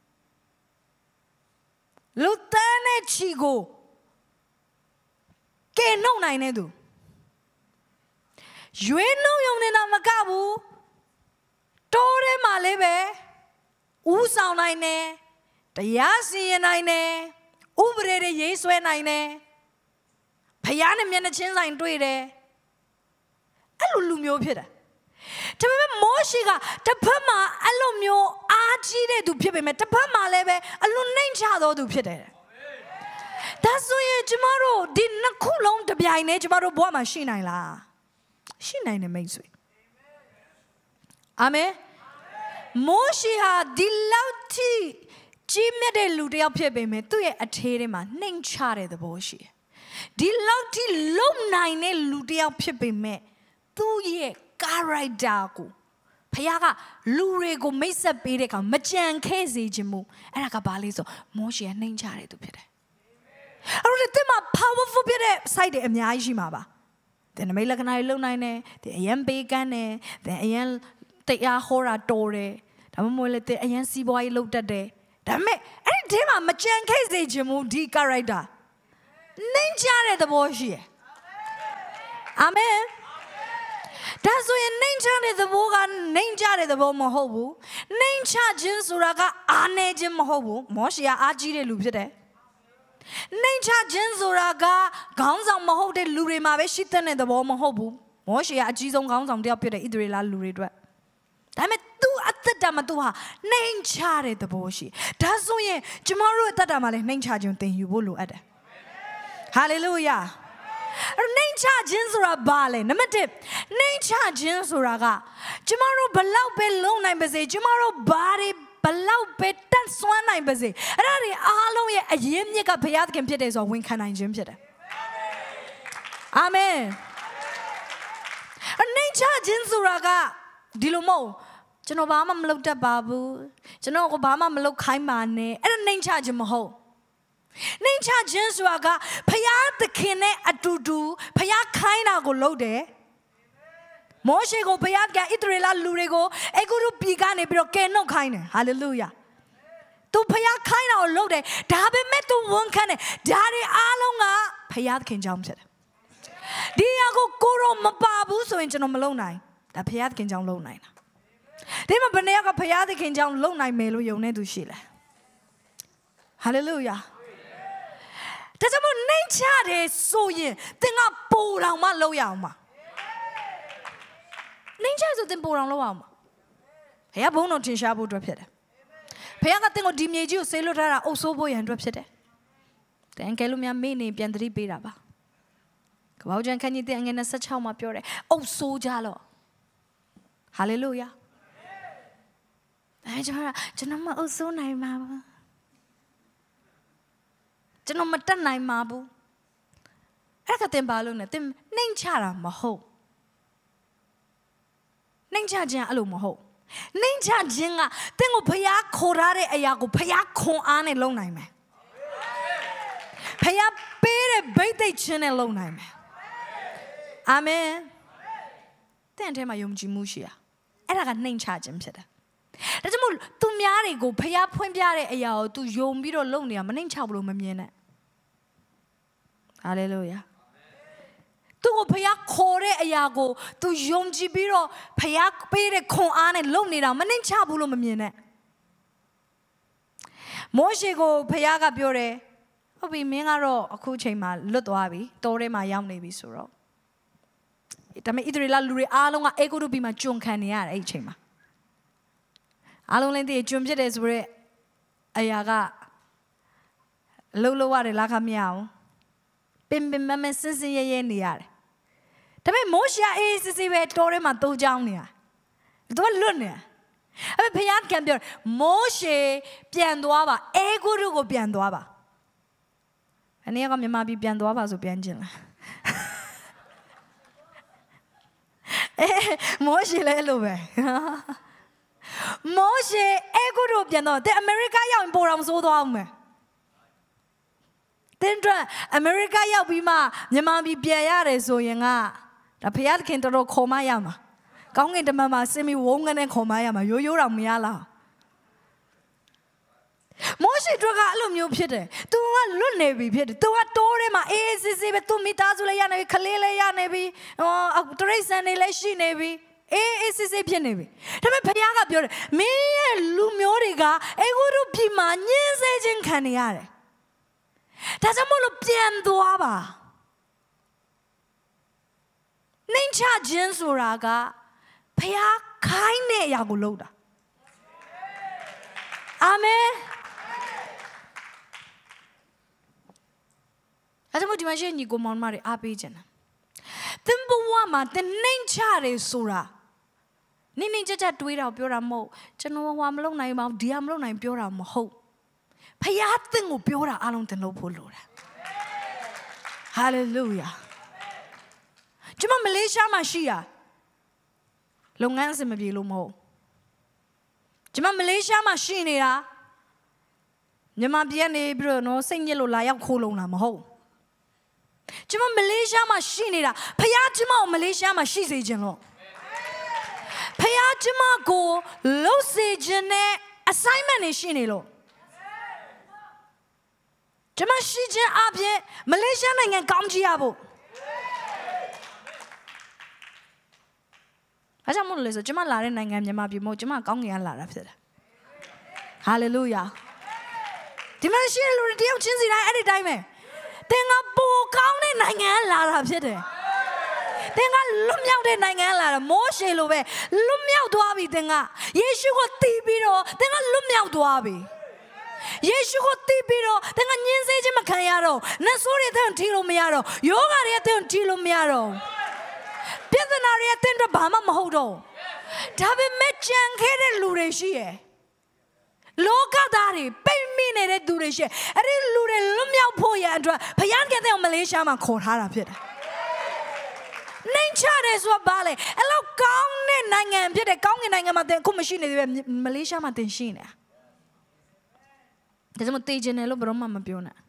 လူတန်းတဲ့ချီကိုကယ်နှုတ်နိုင်တဲ့သူရွေးနှုတ်ယုံနေတာမကဘူးတိုးထဲမှာလေးပဲဥဆောင်နိုင်တယ်တရားစီရင်နိုင်တယ်ဥပဒေတွေရေးဆွဲနိုင်တယ်ဖခင်နဲ့မျက်နှာချင်းဆိုင်တွေ့တယ်အဲ့လိုလူမျိုးဖြစ်တယ်ဒါပေမဲ့မောရှေကတစ်ဖက်မှာအဲ့လိုမျိုးအားကြီးတဲ့သူဖြစ်ပေမဲ့တစ်ဖက်မှာလည်းပဲအလွန်နှိမ့်ချသောသူဖြစ်တယ်ဒါဆိုရင်ကျမတို့ဒီနှစ်ခုလုံးတစ်ပြိုင်တည်းကျမတို့ဘဝမှာရှိနိုင်လားရှိနိုင်တယ်မိတ်ဆွေအာမင်မောရှေဟာဒီလောက်ထိကြီးမြတ်တဲ့လူတစ်ယောက်ဖြစ်ပေမဲ့သူ့ရဲ့အထဲထဲမှာနှိမ့်ချတဲ့သဘောရှိတယ်ဒီလောက်ထိလုံနိုင်တဲ့လူတစ်ယောက်ဖြစ်ပေမဲ့သူ့ရဲ့ character ကိုဖခင်ကလူတွေကိုမိတ်ဆက်ပေးတဲ့အခါမကြံခဲ့စေခြင်းမူအဲ့ဒါကဘာလဲဆိုမောရှေကနှိမ့်ချတဲ့သူဖြစ်တယ်အဲ့တော့ဒီမှာ powerful ဖြစ်တဲ့ site တွေအများကြီးရှိမှာပါတဲ့နမိတ်လက္ခဏာတွေလုံနိုင်တယ်တဲ့အရန်ပေးကမ်းတယ်တဲ့အရန်တရားဟောတာတော်တယ်ဒါမှမဟုတ်လည်းတဲ့အရန်စီးပွားရေးလုပ်တတ်တယ်ဒါပေမဲ့အဲ့ဒီထဲမှာမကြံခဲ့စေခြင်းမူဒီ character နှိမ့်ချတဲ့သဘောရှိတယ်အာမင်ဒါဆိုရင်နှိမ့်ချတဲ့သဘောကနှိမ့်ချတဲ့သဘောမဟုတ်ဘူးနှိမ့်ချခြင်းဆိုတာကအားနေခြင်းမဟုတ်ဘူးမောရှေကအားကြီးတဲ့လူဖြစ်တယ်နှိမ့်ချခြင်းဆိုတာကခေါင်းဆောင်မဟုတ်တဲ့လူတွေမှာပဲရှိတဲ့သဘောမဟုတ်ဘူးမောရှေကအကြီးဆုံးခေါင်းဆောင်တစ်ယောက်ဖြစ်တဲ့ဣသရေလလူတွေအတွက်ဒါပေမဲ့ तू အသက်တာမှာ तू ဟာနှိမ့်ချတဲ့သဘောရှိဒါဆိုရင်ကျမတို့အသက်တာမှာလည်းနှိမ့်ချခြင်းသင်ယူဖို့လိုအပ်တယ်ဟာလေလုယာနှိမ့်ချခြင်းဆိုတာဘာလဲနံပါတ်တစ်နှိမ့်ချခြင်းဆိုတာကကျမတို့ဘလောက်ပဲလုံနိုင်ပါစေကျမတို့ဘာတွေဘလောက်ပဲတတ်ဆွမ်းနိုင်ပါစေအဲ့ဒါတွေအားလုံးရဲ့အရေးမြစ်ကဘုရားသခင်ဖြစ်တယ်ဆိုတော့ဝန်ခံနိုင်ခြင်းဖြစ်တယ်အာမင်နှိမ့်ချခြင်းဆိုတာကဒီလိုမဟုတ်ကျွန်တော်ဘာမှမလုပ်တတ်ပါဘူးကျွန်တော်ကဘာမှမလုပ်ခိုင်းပါနဲ့အဲ့ဒါနှိမ့်ချခြင်းမဟုတ်နှိမ့်ချခြင်းဆိုတာကဖယားသခင်နဲ့အတူတူဖယားခိုင်းတာကိုလုပ်တယ်မောရှေကိုဖယားကဣသရေလလူတွေကိုအေဂုရုပြည်ကနေပြီးတော့ကယ်နှုတ်ခိုင်းတယ်ဟာလေလုယာသူဖယားခိုင်းတာကိုလုပ်တယ်ဒါပေမဲ့သူဝန်ခံတယ်ဒါတွေအားလုံးကဖယားသခင်ကြောင့်ဖြစ်တယ်ဒီအကိုကိုရောမပါဘူးဆိုရင်ကျွန်တော်မလုပ်နိုင်ဒါဖယားသခင်ကြောင့်လုပ်နိုင်တာဒီမှာဘယ်နေရာကဖယားသခင်ကြောင့်လုပ်နိုင်မယ်လို့ယုံနေသူရှိလဲဟာလေလုယာဒါကြောင့်မို့နှိမ့်ချတယ်ဆိုရင်သင်ကပိုတော်မှလုပ်ရအောင်ပါနှိမ့်ချဆိုသင်ပိုတော်လုပ်အောင်ပါဘုရားဘုန်းတော်ထင်ရှားဖို့အတွက်ဖြစ်တယ်ဘုရားကသင်ကိုဒီမြေကြီးကိုဆေးလွတ်ထားတာအုပ်ဆိုးဖို့ရန်အတွက်ဖြစ်တယ်သင်ကဲလို့များမေ့နေပြန်သတိပေးတာပါကပောက်ကျန်ခန်းကြီးသင်ငယ်၂၆မှာပြောတယ်အုပ်ဆိုးကြလို့ဟာလေလုယာအဲကျွန်တော်ကျွန်တော်မအုပ်ဆိုးနိုင်ပါဘူးကျွန်တော်မတတ်နိုင်ပါဘူးအဲ့ဒါကသင်ပါလို့နဲ့သင်နှိမ့်ချတာမဟုတ်နှိမ့်ချခြင်းအဲ့လိုမဟုတ်နှိမ့်ချခြင်းကသင်ကိုဖျားခေါ်ထားတဲ့အရာကိုဖျားခွန်အားနဲ့လုပ်နိုင်မယ်ဖျားပေးတဲ့ဗိတ်သိက်ခြင်းနဲ့လုပ်နိုင်မယ်အာမင်သင်ထဲမှာယုံကြည်မှုရှိတာအဲ့ဒါကနှိမ့်ချခြင်းဖြစ်တယ်ဒါကြောင့်မို့သူများတွေကိုဖျားဖွင့်ပြတဲ့အရာကို तू ယုံပြီးတော့လုပ်နေတာမနှိမ့်ချဘူးလို့မမြင်နဲ့ဟာလေလုယာသူ့ကိုဖျားခေါ်တဲ့အရာကို तू ယုံကြည်ပြီးတော့ဖျားပေးတဲ့ခွန်အားနဲ့လုပ်နေတာမနှိမ့်ချဘူးလို့မမြင်နဲ့မောရှေကိုဖျားကပြောတယ်ဟုတ်ပြီမင်းကတော့အခုချိန်မှာလွတ်သွားပြီတောထဲမှာရောက်နေပြီဆိုတော့ဒါပေမဲ့ဣသရေလလူတွေအားလုံးကအေဂုတုပြည်မှာကျွန်ခံနေရတယ်အဲ့ဒီချိန်မှာအားလုံးလည်းဒီကျွန်ဖြစ်တယ်ဆိုတော့အရာကလှုပ်လှုပ်ရတယ်လားခမရအောင်ပင်ပင်မမစစ်စစ်ရဲရဲနေရတယ်ဒါပေမဲ့မောရှေအေးစစ်စစ်ပဲတောထဲမှာတိုးချောင်းနေတာသူကလွတ်နေတာအဲ့ဘုရားကံပြောမောရှေပြန်သွားပါအေဂုတုကိုပြန်သွားပါအနေကမြန်မာပြည်ပြန်သွားပါဆိုပြန်ခြင်းလားအေးမောရှေလည်းလို့ပဲမောရှေအေဂုတုပြန်တော့တဲ့အမေရိကရောက်ရင်ပိုတော်ဆိုးသွားအောင်မယ်တင်တော့အမေရိကရောက်ပြီးမှမြန်မာပြည်ပြန်ရတယ်ဆိုရင်ကဒါဖယားခင်တော်တော်ခေါ်မရမှာကောင်းကင်တမန်မှာစင်မီဝုန်းကနေခေါ်မရမှာရိုးရိုးတော့မရလားမောရှေတို့ကအလိုမျိုးဖြစ်တယ်။ तू ကလွတ်နေပြီဖြစ်တယ်။ तू ကတိုးထဲမှာအေးစစ်စစ်ပဲ तू မိသားစုလည်းရနေပြီခလေးလည်းရနေပြီဟောတရိတ်ဆန်တွေလည်းရှိနေပြီအေးအေးစစ်စစ်ဖြစ်နေပြီ။ဒါပေမဲ့ဘုရားကပြောတယ်မင်းရဲ့လူမျိုးတွေကအေဂုရုပြည်မှာညှင်းဆဲခြင်းခံနေရတယ်။ဒါကြောင့်မို့လို့ပြန်သွားပါ။နှိမ်ချခြင်းဆိုတာကဘုရားခိုင်းတဲ့အရာကိုလုပ်တာအာမင်အဲ့ဒါမှဒီမှာရှိညီကိုမောင်မတွေအားပေးခြင်းလားသင်ဘဝမှာသင်နှိမ်ချတယ်ဆိုတာနိမ့်နိမ့်ကြကြတွေးတာပြောတာမဟုတ်ကျွန်တော်ဟွာမလုပ်နိုင်ပါဘူးဒီဟာမလုပ်နိုင်ပြောတာမဟုတ်ဖခင်သင်ကိုပြောတာအားလုံးသင်လုပ်ဖို့လိုတယ်ဟာလေလုယာကျွန်မမလေးရှားမှာရှိတာလုပ်ငန်းအဆင်မပြေလို့မဟုတ်ကျွန်မမလေးရှားမှာရှိနေတာမြန်မာပြည်ကနေပြီးတော့နော်စိတ်ညစ်လို့လာရောက်ခိုးလုံတာမဟုတ်ကျွန်မမလေးရှားမှာရှိနေတာဖခင်ကျွန်မကိုမလေးရှားမှာရှိစေခြင်းလို့ဖခင်ကျွန်မကိုလှုပ်စေခြင်းနဲ့ assignment တွေရှိနေလို့ကျွန်မရှိခြင်းအပြင်မလေးရှားနိုင်ငံကောင်းကြီးရဖို့အားကြောင့်မလို့လဲဆိုကျွန်မလာတဲ့နိုင်ငံမြန်မာပြည်မဟုတ်ကျွန်မကောင်းငင်ကလာတာဖြစ်တယ်ဟာလေလုယာဒီမှာရှိတဲ့လူတွေတယောက်ချင်းစီတိုင်းအဲ့ဒီတိုင်းပဲသင်ကပိုကောင်းတဲ့နိုင်ငံကလာတာဖြစ်တယ်သင်ကလွတ်မြောက်တဲ့နိုင်ငံကလာတာမိုးရှေလိုပဲလွတ်မြောက်သွားပြီသင်ကယေရှုကိုသိပြီးတော့သင်ကလွတ်မြောက်သွားပြီယေရှုကိုသိပြီးတော့သင်ကညှင်းဆဲခြင်းမခံရတော့နတ်ဆိုးတွေသင်ထိလို့မရတော့ယောဂတွေသင်ထိလို့မရတော့ပြဿနာတွေသင်တော့ဘာမှမဟုတ်တော့ဒါပေမဲ့ကြံခဲ့တဲ့လူတွေရှိရဲ့လောကသားတွေပိတ်မိနေတဲ့သူတွေရှိအဲ့ဒီလူတွေလွတ်မြောက်ဖို့ရန်အတွက်ဘုရားကတဲ့မလေးရှားမှာခေါ်ထားတာဖြစ်တယ်နှိမ်ချတယ်ဆိုတော့ဘာလဲအဲ့လောက်ကောင်းတဲ့နိုင်ငံဖြစ်တယ်ကောင်းကင်နိုင်ငံမှာသင်အခုမရှိနေသေးပဲမလေးရှားမှာသင်ရှိနေတာဒါကြောင့်တေးခြင်းတယ်လို့ဘယ်တော့မှမပြောနဲ့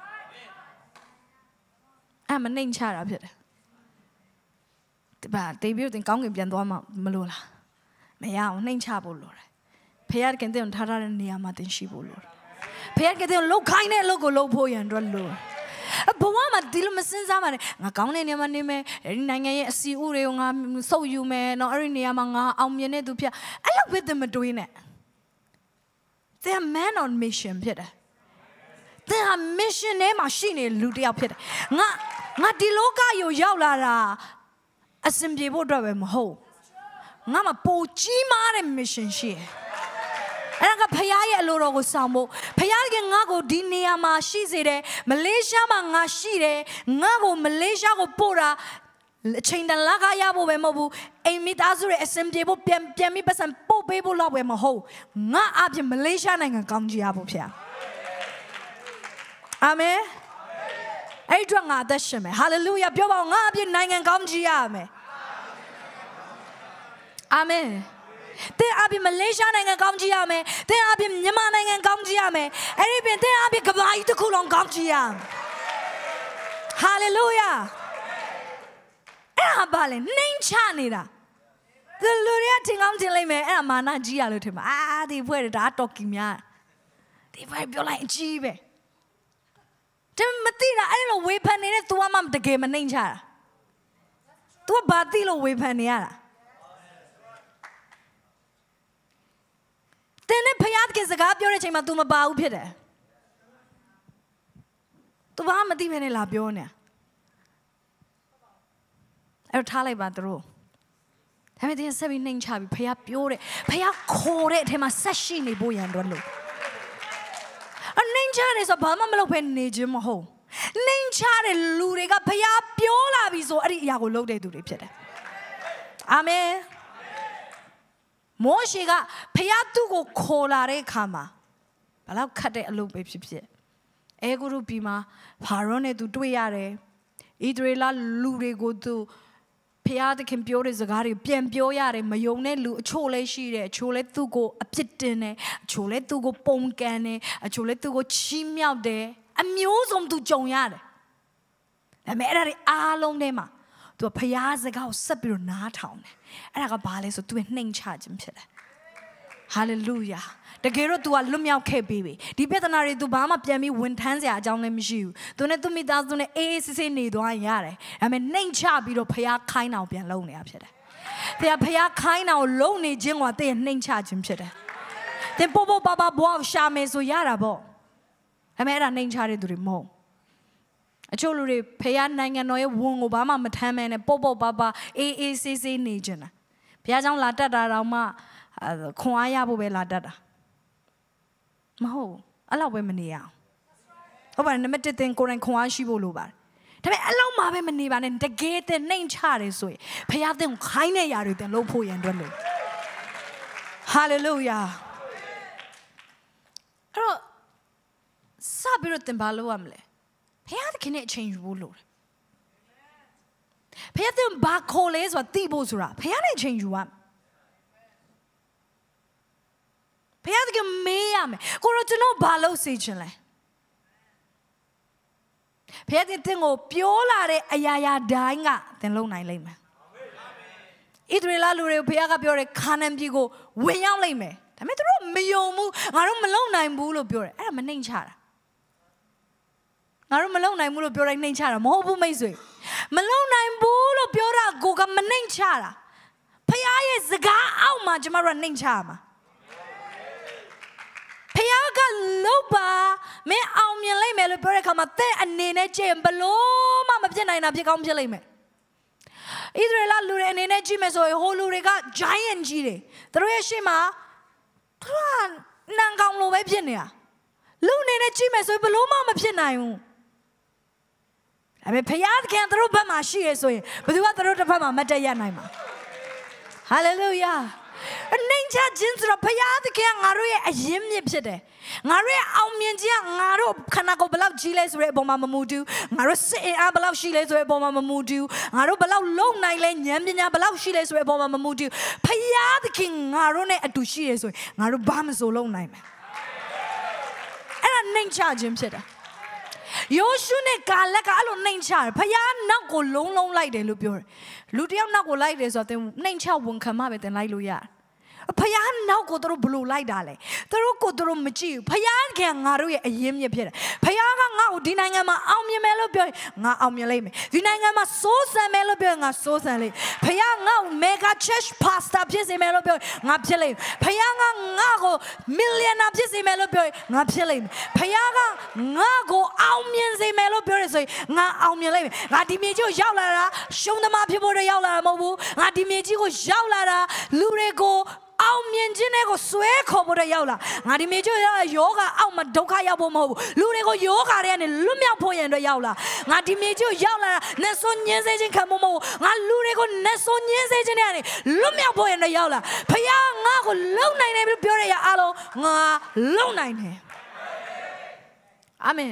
အဲ့မနှိမ်ချတာဖြစ်တယ်ဒီပါတေးပြီးတော့သင်ကောင်းကင်ပြန်သွားမှမလို့လားမရအောင်နှိမ်ချဖို့လိုတယ်ဖခင်ကသင်ထားထားတဲ့နေရာမှာသင်ရှိဖို့လိုတယ်ဖခင်ကသင်လှုပ်ခိုင်းတဲ့အလုပ်ကိုလုပ်ဖို့ရန်အတွက်လိုဘဝမှာဒီလိုမစင်စားပါနဲ့ငါကောင်းတဲ့နေရာမှာနေမယ်အဲဒီနိုင်ငံရဲ့အစီအဥတွေကိုငါစုပ်ယူမယ်နော်အဲ့ဒီနေရာမှာငါအောင်မြင်တဲ့သူဖြစ်အဲ့လောက်ပဲသင်မတွေးနဲ့သင် man on mission ဖြစ်တယ်သင်ဟာ mission ထဲမှာရှိနေလူတစ်ယောက်ဖြစ်တယ်ငါငါဒီလောကကိုရောက်လာတာအစင်ပြေဖို့အတွက်ပဲမဟုတ်ငါမှာပိုကြီးမားတဲ့ mission ရှိတယ်အဲ့ဒါကဖခင်ရဲ့အလိုတော်ကိုဆောင်ဖို့ဖခင်ကငါ့ကိုဒီနေရာမှာရှိစေတယ်မလေးရှားမှာငါရှိတယ်ငါ့ကိုမလေးရှားကိုပို့တာအချိန်တန်လာခရဖို့ပဲမဟုတ်ဘူးအိမ်မိသားစုရဲ့အစင်ပြေဖို့ပြန်ပြန်ပြီးပတ်စံပို့ပေးဖို့တော့ပဲမဟုတ်ငါအပြင်မလေးရှားနိုင်ငံကောင်းကြီးရဖို့ဖခင်အာမင်အဲ့ဒီတော့ငါအသက်ရှင်မယ်ဟာလေလုယာပြောပါဦးငါအပြင်နိုင်ငံကောင်းကြီးရမယ်အာမင်သင်အပြင်မလေးရှားနိုင်ငံကောင်းကြီးရမယ်သင်အပြင်မြန်မာနိုင်ငံကောင်းကြီးရမယ်အဲ့ဒီပြင်သင်အပြင်ကမ္ဘာကြီးတစ်ခုလုံးကောင်းကြီးရမယ်ဟာလေလုယာအဲ့ဒါဘာလဲနှိမ်ချနေတာဒီလူတွေကထင်ကောင်းထင်လိုက်မယ်အဲ့ဒါမာနကြီးရလို့ထင်မှာအာဒီဖွဲ့ဒါတော့ကီများဒီဖွဲ့ပြောလိုက်အကြီးပဲတမတိတာအဲ့လိုဝေဖန်နေတဲ့ तू မှတကယ်မနှိမ်ချတာ तू ဘာတိလို့ဝေဖန်နေရတာသင်နဲ့ဖခင်ကစကားပြောတဲ့ချိန်မှာ तू မပါဘူးဖြစ်တယ် तू ဘာမှမသိဘဲနဲ့လာပြောနေအဲ့တော့ထားလိုက်ပါတို့ဒါပေမဲ့သင်ဆက်ပြီးနှိမ်ချပြီးဖခင်ပြောတဲ့ဖခင်ခေါ်တဲ့အထက်မှာဆက်ရှိနေဖို့ရန်တော့လို့အနှိမ်ချတယ်ဆိုဘာမှမလုပ်ဘဲနေခြင်းမဟုတ်နှိမ်ချတဲ့လူတွေကဖခင်ပြောလာပြီဆိုအဲ့ဒီအရာကိုလုပ်တဲ့သူတွေဖြစ်တယ်အာမင်မောရှေကဖျားသူ့ကိုခေါ်လာတဲ့အခါမှာဘလောက်ခတ်တဲ့အလုပ်ပဲဖြစ်ဖြစ်အဲဂုရုပြည်မှာဖာရောနဲ့သူတွေ့ရတယ်ဣသရေလလူတွေကိုသူဖျားသခင်ပြောတဲ့စကားတွေပြန်ပြောရတယ်မယုံတဲ့လူအချို့လည်းရှိတယ်အချို့လည်းသူ့ကိုအပြစ်တင်တယ်အချို့လည်းသူ့ကိုပုံကန်တယ်အချို့လည်းသူ့ကိုချီးမြှောက်တယ်အမျိုးစုံသူကြုံရတယ်ဒါပေမဲ့အဲ့ဒါတွေအားလုံးထဲမှာသူဖျားစကားကိုဆက်ပြီးတော့နားထောင်တယ်အဲ့ဒါကဘာလဲဆိုသူ့ရဲ့နှိမ်ချခြင်းဖြစ်တယ်ဟာလေလုယာတကယ်တော့ तू ကလွတ်မြောက်ခဲ့ပြီဒီပြဿနာတွေ तू ဘာမှပြန်ပြီးဝန်ထမ်းစရာအကြောင်းလည်းမရှိဘူး तू နဲ့ तू မိသားစုနဲ့အေးအေးဆေးဆေးနေသွားရင်ရတယ်ဒါပေမဲ့နှိမ်ချပြီးတော့ဖျားခိုင်းအောင်ပြန်လုပ်နေတာဖြစ်တယ်တဲ့ဖျားခိုင်းအောင်လုံနေခြင်းကတဲ့နှိမ်ချခြင်းဖြစ်တယ်တဲ့ပေါ်ပေါ်ပါပါဘွားရှာမယ်ဆိုရတာပေါ့ဒါပေမဲ့အဲ့ဒါနှိမ်ချတဲ့သူတွေမဟုတ်အချို့လူတွေဖျားနိုင်ငံတော်ရဲ့ဝန်ကိုဘာမှမထမ်းမဲနဲ့ပေါ်ပေါ်ပါပါအေးအေးဆေးဆေးနေခြင်းလားဘုရားကျောင်းလာတတ်တာတော့မှခွန်အားရဖို့ပဲလာတတ်တာမဟုတ်အဲ့လောက်ပဲမနေရအောင်ဟုတ်ပါတယ်နံပါတ်တစ်သင်ကိုယ်တိုင်ခွန်အားရှိဖို့လိုပါတယ်ဒါပေမဲ့အဲ့လောက်မှပဲမနေပါနဲ့တကယ်တဲ့နှိမ်ချတယ်ဆိုရင်ဘုရားသင်ကိုခိုင်းတဲ့ຢာတွေသင်လုပ်ဖို့ရန်အတွက်လို့ဟာလေလုယာအဲ့တော့စပြီးတော့သင်ဘာလုပ်ရမလဲဘုရားသခင်နဲ့အချိန်ယူဖို့လိုတယ်ဘုရားသင်ဘာခေါ်လဲဆိုတာသိဖို့ဆိုတာဘုရားနဲ့အချိန်ယူရမယ်ဘုရားသခင်မေးရမယ်ကိုရောကျွန်တော်ဘာလုပ်စေချင်လဲဘုရားသခင်ကိုပြောလာတဲ့အရာရာတိုင်းကသင်လုပ်နိုင်လိမ့်မယ်ဣသရေလလူတွေကိုဘုရားကပြောတယ်ခါနန်ပြည်ကိုဝင်ရောက်လိမ့်မယ်ဒါပေမဲ့သူတို့မယုံဘူးငါတို့မလုပ်နိုင်ဘူးလို့ပြောတယ်အဲ့ဒါမနှိမ်ချတာငါတို့မလုပ်နိုင်ဘူးလို့ပြောတိုင်းနှိမ်ချတာမဟုတ်ဘူးမိတ်ဆွေမလုပ်နိုင်ဘူးလို့ပြောတာကိုကမနှိမ်ချတာဖခင်ရဲ့စကားအောက်မှာကျမတို့ကနှိမ်ချရမှာဖခင်ကလုပ်ပါမင်းအောင်မြင်လိမ့်မယ်လို့ပြောတဲ့အခါမှာတဲ့အနေနဲ့ကြည့်ဘလို့မှမဖြစ်နိုင်တာဖြစ်ကောင်းဖြစ်လိမ့်မယ်ဣသရေလလူတွေအနေနဲ့ကြည့်မယ်ဆိုရင်ဟိုလူတွေက giant ကြီးတွေသူတို့ရဲ့ရှေ့မှာသူကနန်ကောင်လိုပဲဖြစ်နေတာလူအနေနဲ့ကြည့်မယ်ဆိုရင်ဘလို့မှမဖြစ်နိုင်ဘူးဒါပေမဲ့ဖခင်ကသူတို့ဘက်မှာရှိရဆိုရင်ဘယ်သူကသူတို့တစ်ဖက်မှာမတ်တက်ရနိုင်မှာဟာလေလုယာနှိမ်ချခြင်းဆိုတော့ဘုရားသခင်ကငါတို့ရဲ့အရင်းမြစ်ဖြစ်တယ်ငါတို့ရဲ့အောင်မြင်ခြင်းကငါတို့ခန္ဓာကိုယ်ဘယ်လောက်ကြီးလဲဆိုတဲ့အပေါ်မှာမမူတည်ငါတို့စိတ်အားဘယ်လောက်ရှိလဲဆိုတဲ့အပေါ်မှာမမူတည်ငါတို့ဘယ်လောက်လုံနိုင်လဲဉာဏ်ပညာဘယ်လောက်ရှိလဲဆိုတဲ့အပေါ်မှာမမူတည်ဘုရားသခင်ငါတို့နဲ့အတူရှိရဆိုရင်ငါတို့ဘာမဆိုလုံနိုင်မယ်အဲ့ဒါနှိမ်ချခြင်းဖြစ်တယ်ယောရှုနဲ့ကာလက်ကအဲ့လိုနှိမ်ချတယ်ဖခင်နောက်ကိုလုံးလုံးလိုက်တယ်လို့ပြောတယ်လူတယောက်နောက်ကိုလိုက်တယ်ဆိုတော့သင်နှိမ်ချဝန်ခံမှပဲသင်လိုက်လို့ရတယ်ဖခင်နောက်ကိုတို့ဘလို့လိုက်တာလဲတို့ကိုတို့မကြည့်ဘူးဖခင်ကငါတို့ရဲ့အရင်းမြစ်ဖြစ်တယ်ဖခင်ကငါ့ကိုဒီနိုင်ငံမှာအောင်မြင်မယ်လို့ပြောရင်ငါအောင်မြင်လိမ့်မယ်ဒီနိုင်ငံမှာစိုးစံမယ်လို့ပြောရင်ငါစိုးစံလိမ့်ဖခင်ငါ့ကို mega church pastor ဖြစ်စေမယ်လို့ပြောရင်ငါဖြစ်လိမ့်ဖခင်ကငါ့ကို millionaire ဖြစ်စေမယ်လို့ပြောရင်ငါဖြစ်လိမ့်ဖခင်ကငါ့ကိုအောင်မြင်စေမယ်လို့ပြောရဆိုရင်ငါအောင်မြင်လိမ့်မယ်ငါဒီမြေကြီးကိုရောက်လာတာရှုံးသမားဖြစ်ဖို့ရောက်လာတာမဟုတ်ဘူးငါဒီမြေကြီးကိုရောက်လာတာလူတွေကိုအောင်မြင်ခြင်းတွေကိုဆွဲခေါ်ဖို့တဲ့ရောက်လာငါဒီမြေကြီးရဲ့ယောဂအောက်မှာဒုက္ခရောက်ဖို့မဟုတ်ဘူးလူတွေကိုယောဂတွေကနေလွတ်မြောက်ဖို့ရန်အတွက်ရောက်လာငါဒီမြေကြီးကိုရောက်လာတာနတ်ဆိုးညင်းစေခြင်းခံဖို့မဟုတ်ဘူးငါလူတွေကိုနတ်ဆိုးညင်းစေခြင်းတွေကနေလွတ်မြောက်ဖို့ရန်အတွက်ရောက်လာဖခင်ငါ့ကိုလုံနိုင်တယ်လို့ပြောရရအားလုံးငါလုံနိုင်တယ်အာမင်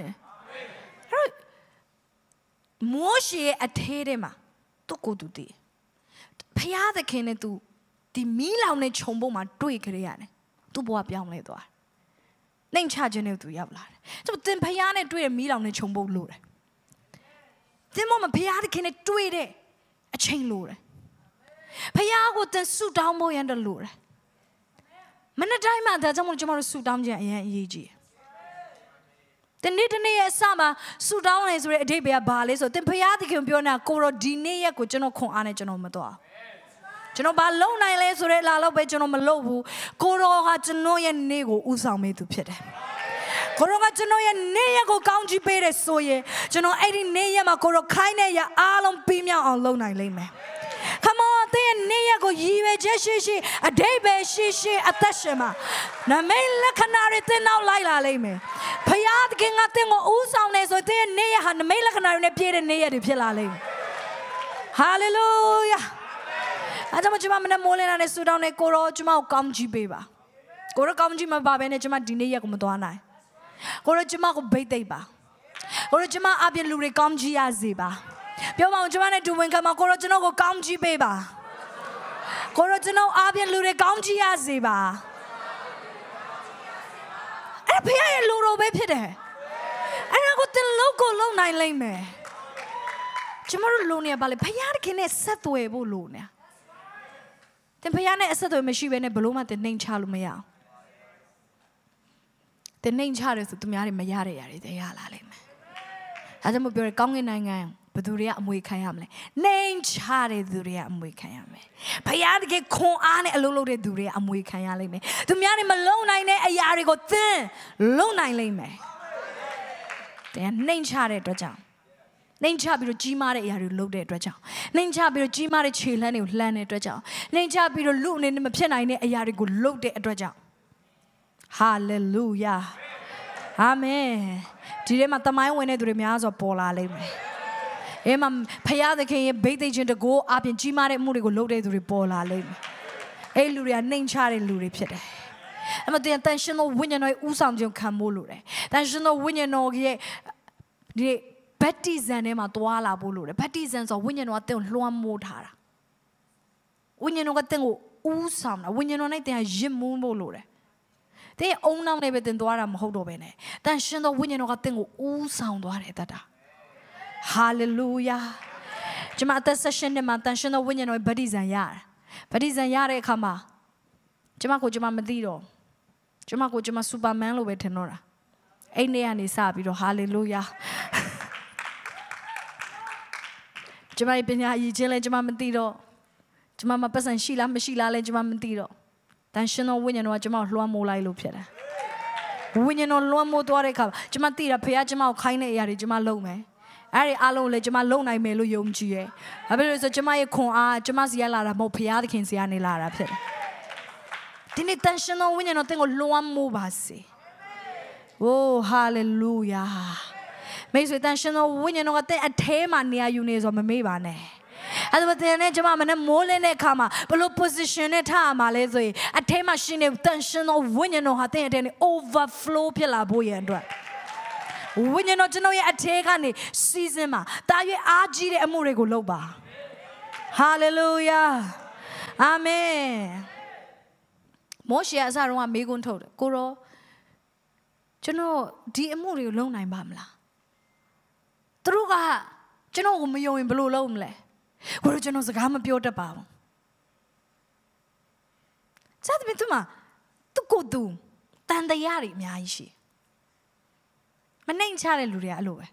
မောရှေအထဲထဲမှာသူ့ကိုယ်သူတည်ဖခင်သခင်နဲ့သူဒီမီးလောင်တဲ့ခြုံပုံမှာတွေ့ကြရတယ်သူ့ဘဝပြောင်းလဲသွားနှိမ်ချခြင်းနဲ့သူရောက်လာတယ်သူသင်ဖျားနဲ့တွေ့တဲ့မီးလောင်တဲ့ခြုံပုံလို့တယ်သင်မမဖျားတဲ့ခင်နဲ့တွေ့တဲ့အချိန်လို့တယ်ဖျားကိုသင်ဆူတောင်းဖို့ရန်တလို့တယ်မနေ့တိုင်းမှာဒါကြောင့်မို့ကျွန်တော်တို့ဆူတောင်းခြင်းအရင်အရေးကြီးတနေ့တနေ့ရဲ့အစမှာဆူတောင်းနေဆိုတဲ့အဓိပ္ပာယ်ကဘာလဲဆိုသင်ဖျားသခင်ပြောနေတာကိုရောဒီနေ့ရက်ကိုကျွန်တော်ခွန်အားနဲ့ကျွန်တော်မသွားကျွန်တော်ဘာလုံနိုင်လဲဆိုတဲ့လာတော့ပဲကျွန်တော်မလုပ်ဘူးကိုရောကကျွန်တော်ရဲ့နေ့ကိုဥဆောင်ပေးသူဖြစ်တယ်ကိုရောကကျွန်တော်ရဲ့နေ့ရက်ကိုကောင်းချီးပေးတယ်ဆိုရင်ကျွန်တော်အဲ့ဒီနေ့ရက်မှာကိုရောခိုင်းတဲ့ရအားလုံးပြီးမြောက်အောင်လုပ်နိုင်လိမ့်မယ် Come on တဲ့နေ့ရက်ကိုရည်ရွယ်ချက်ရှိရှိအဓိပ္ပာယ်ရှိရှိအသက်ရှင်မှာနမိတ်လက္ခဏာတွေသင်နောက်လိုက်လာလိမ့်မယ်ဖယားသခင်ကသင်ကိုဥဆောင်နေဆိုတဲ့နေ့ရက်ဟာနမိတ်လက္ခဏာတွေနဲ့ပြည့်တဲ့နေ့ရက်တွေဖြစ်လာလိမ့်မယ် Hallelujahအဲ့ဒါမှကျွန်မမနဲ့မိုးလင်းလာတဲ့ဆူတောင်းနဲ့ကိုရောကျွန်မကိုကောင်းချီးပေးပါကိုရောကောင်းချီးမပါဘဲနဲ့ကျွန်မဒီနေ့ရက်ကိုမသွားနိုင်ကိုရောကျွန်မကိုဘိတ်သိပ်ပါကိုရောကျွန်မအပြင်လူတွေကောင်းချီးရစေပါပြောပါဦးကျွန်မနဲ့ဒူဝင်ခံမှာကိုရောကျွန်တော်ကိုကောင်းချီးပေးပါကိုရောကျွန်တော်အပြင်လူတွေကောင်းချီးရစေပါအဲ့ဖေရဲ့လူတော်ပဲဖြစ်တယ်အဲ့ဒါကိုတင်လို့ကိုလုံနိုင်လိမ့်မယ်ကျွန်မတို့လုံနေပါလေဖယားခင်နဲ့ဆက်သွယ်ဖို့လုံနေတင်ဖယားနဲ့အဆက်အသွယ်မရှိဘဲနဲ့ဘလို့မှတင်နှိမ်ချလို့မရအောင်တဲ့နှိမ်ချတယ်ဆိုသူများတွေမရတဲ့ຢာတွေတဲ့ရလာလိမ့်မယ်။အဲဒါမှမပြောရကောင်းကင်နိုင်ငံဘယ်သူတွေကအမွေခံရမလဲ။နှိမ်ချတဲ့သူတွေကအမွေခံရမယ်။ဘုရားတကယ်ခွန်အားနဲ့အလုပ်လုပ်တဲ့သူတွေကအမွေခံရလိမ့်မယ်။သူများတွေမလုံနိုင်တဲ့အရာတွေကိုသင်လုံနိုင်လိမ့်မယ်။တဲ့နှိမ်ချတဲ့အတွက်ကြောင့်နှိမ်ချပြီးတော့ကြီးမားတဲ့အရာတွေလုပ်တဲ့အတွက်ကြောင့်နှိမ်ချပြီးတော့ကြီးမားတဲ့ခြေလှမ်းတွေကိုလှမ်းတဲ့အတွက်ကြောင့်နှိမ်ချပြီးတော့လူအနေနဲ့မဖြစ်နိုင်တဲ့အရာတွေကိုလုပ်တဲ့အတွက်ကြောင့်ဟာလေလုယာအာမင်ဒီထဲမှာတမိုင်းဝင်တဲ့သူတွေများစွာပေါ်လာလိမ့်မယ်အဲမှာဖယားသခင်ရဲ့ဗိသိက်ချင်းတကိုးအပြင်ကြီးမားတဲ့မှုတွေကိုလုပ်တဲ့သူတွေပေါ်လာလိမ့်မယ်အဲလူတွေကနှိမ်ချတဲ့လူတွေဖြစ်တယ်အမတန်တန်ရှင်သောဝိညာဉ်တော်ရဲ့ဥဆောင်ခြင်းခံဖို့လိုတယ်တန်ရှင်သောဝိညာဉ်တော်ရဲ့ဒီဘက်တီဇန်ထဲမှာတွာလာဖို့လိုတယ်ဘက်တီဇန်ဆိုဝိညာဉ်တော်ကတင့်ကိုလွှမ်းမိုးထားတာဝိညာဉ်တော်ကတင့်ကိုဥဆောင်တာဝိညာဉ်တော်နဲ့တင့်ကရစ်မူးဖို့လိုတယ်တဲ့အောင်နောက်နဲ့ပဲတင်သွားတာမဟုတ်တော့ပဲနဲ့တန်ရှင်သောဝိညာဉ်တော်ကတင့်ကိုဦးဆောင်သွားတယ်တတ်တာဟာလေလုယာကျွန်မအသက်ဆက်ရှင်နဲ့မှာတန်ရှင်သောဝိညာဉ်တော်ရဲ့ဗတ္တိဇံရတယ်ဗတ္တိဇံရတဲ့အခါမှာကျွန်မကိုကျွန်မမသိတော့ကျွန်မကိုကျွန်မစူပါမန်လို့ပဲထင်တော့တာအဲ့နေ့ကနေစပြီးတော့ဟာလေလုယာကျွန်မပညာရည်ချင်းလဲကျွန်မမသိတော့ကျွန်မမပတ်စံရှိလားမရှိလားလဲကျွန်မမသိတော့တန်ရှင်သောဝိညာဉ်တော်ကကျွန်မကိုလွှမ်းမိုးလိုက်လို့ဖြစ်တယ်ဝိညာဉ်တော်လွှမ်းမိုးသွားတဲ့အခါကျွန်မသိတာဖခင်ကျွန်မကိုခိုင်းတဲ့အရာတွေကျွန်မလုပ်မယ်အဲ့ဒီအားလုံးလည်းကျွန်မလုပ်နိုင်မယ်လို့ယုံကြည်ရဲ့ဘာဖြစ်လို့လဲဆိုကျွန်မရဲ့ခွန်အားကျွန်မစီရလာတာမဟုတ်ဖခင်သခင်စီကနေလာတာဖြစ်တယ်ဒီနေ့တန်ရှင်သောဝိညာဉ်တော်သင်ကိုလွှမ်းမိုးပါစေโอ้ဟာလေလုယာမိတ်ဆွေတန်ရှင်သောဝိညာဉ်တော်ကတဲ့အထဲမှာနေရာယူနေဆိုမမေ့ပါနဲ့အဲ့ဒါတဲ့နဲ့ကျွန်မမနဲ့မိုးလင်းတဲ့အခါမှာဘလို့ position နဲ့ထားရမှာလဲဆိုရင်အထဲမှာရှင်နေတန်ရှင်သောဝိညာဉ်တော်ဟာတဲ့တဲ့နဲ့ overflow ဖြစ်လာဖို့ရန်အတွက်ဝိညာဉ်တော်ကျွန်တော်ရဲ့အထဲကနေ season မှာတာရွေးအားကြီးတဲ့အမှုတွေကိုလုပ်ပါ hallelujah amen မောရှေအစတုန်းကမေးခွန်းထုတ်တယ်ကိုရောကျွန်တော်ဒီအမှုတွေကိုလုပ်နိုင်ပါမလားသူတို့ကကျွန်တော်ကိုမယုံရင်ဘယ်လိုလုပ်မလဲကိုရောကျွန်တော်စကားမပြောတတ်ပါဘူးစသဖြင့်သူမသူကိုသူတန်တရားတွေအများကြီးရှိမနှိမ်ချတဲ့လူတွေကအဲ့လိုပဲ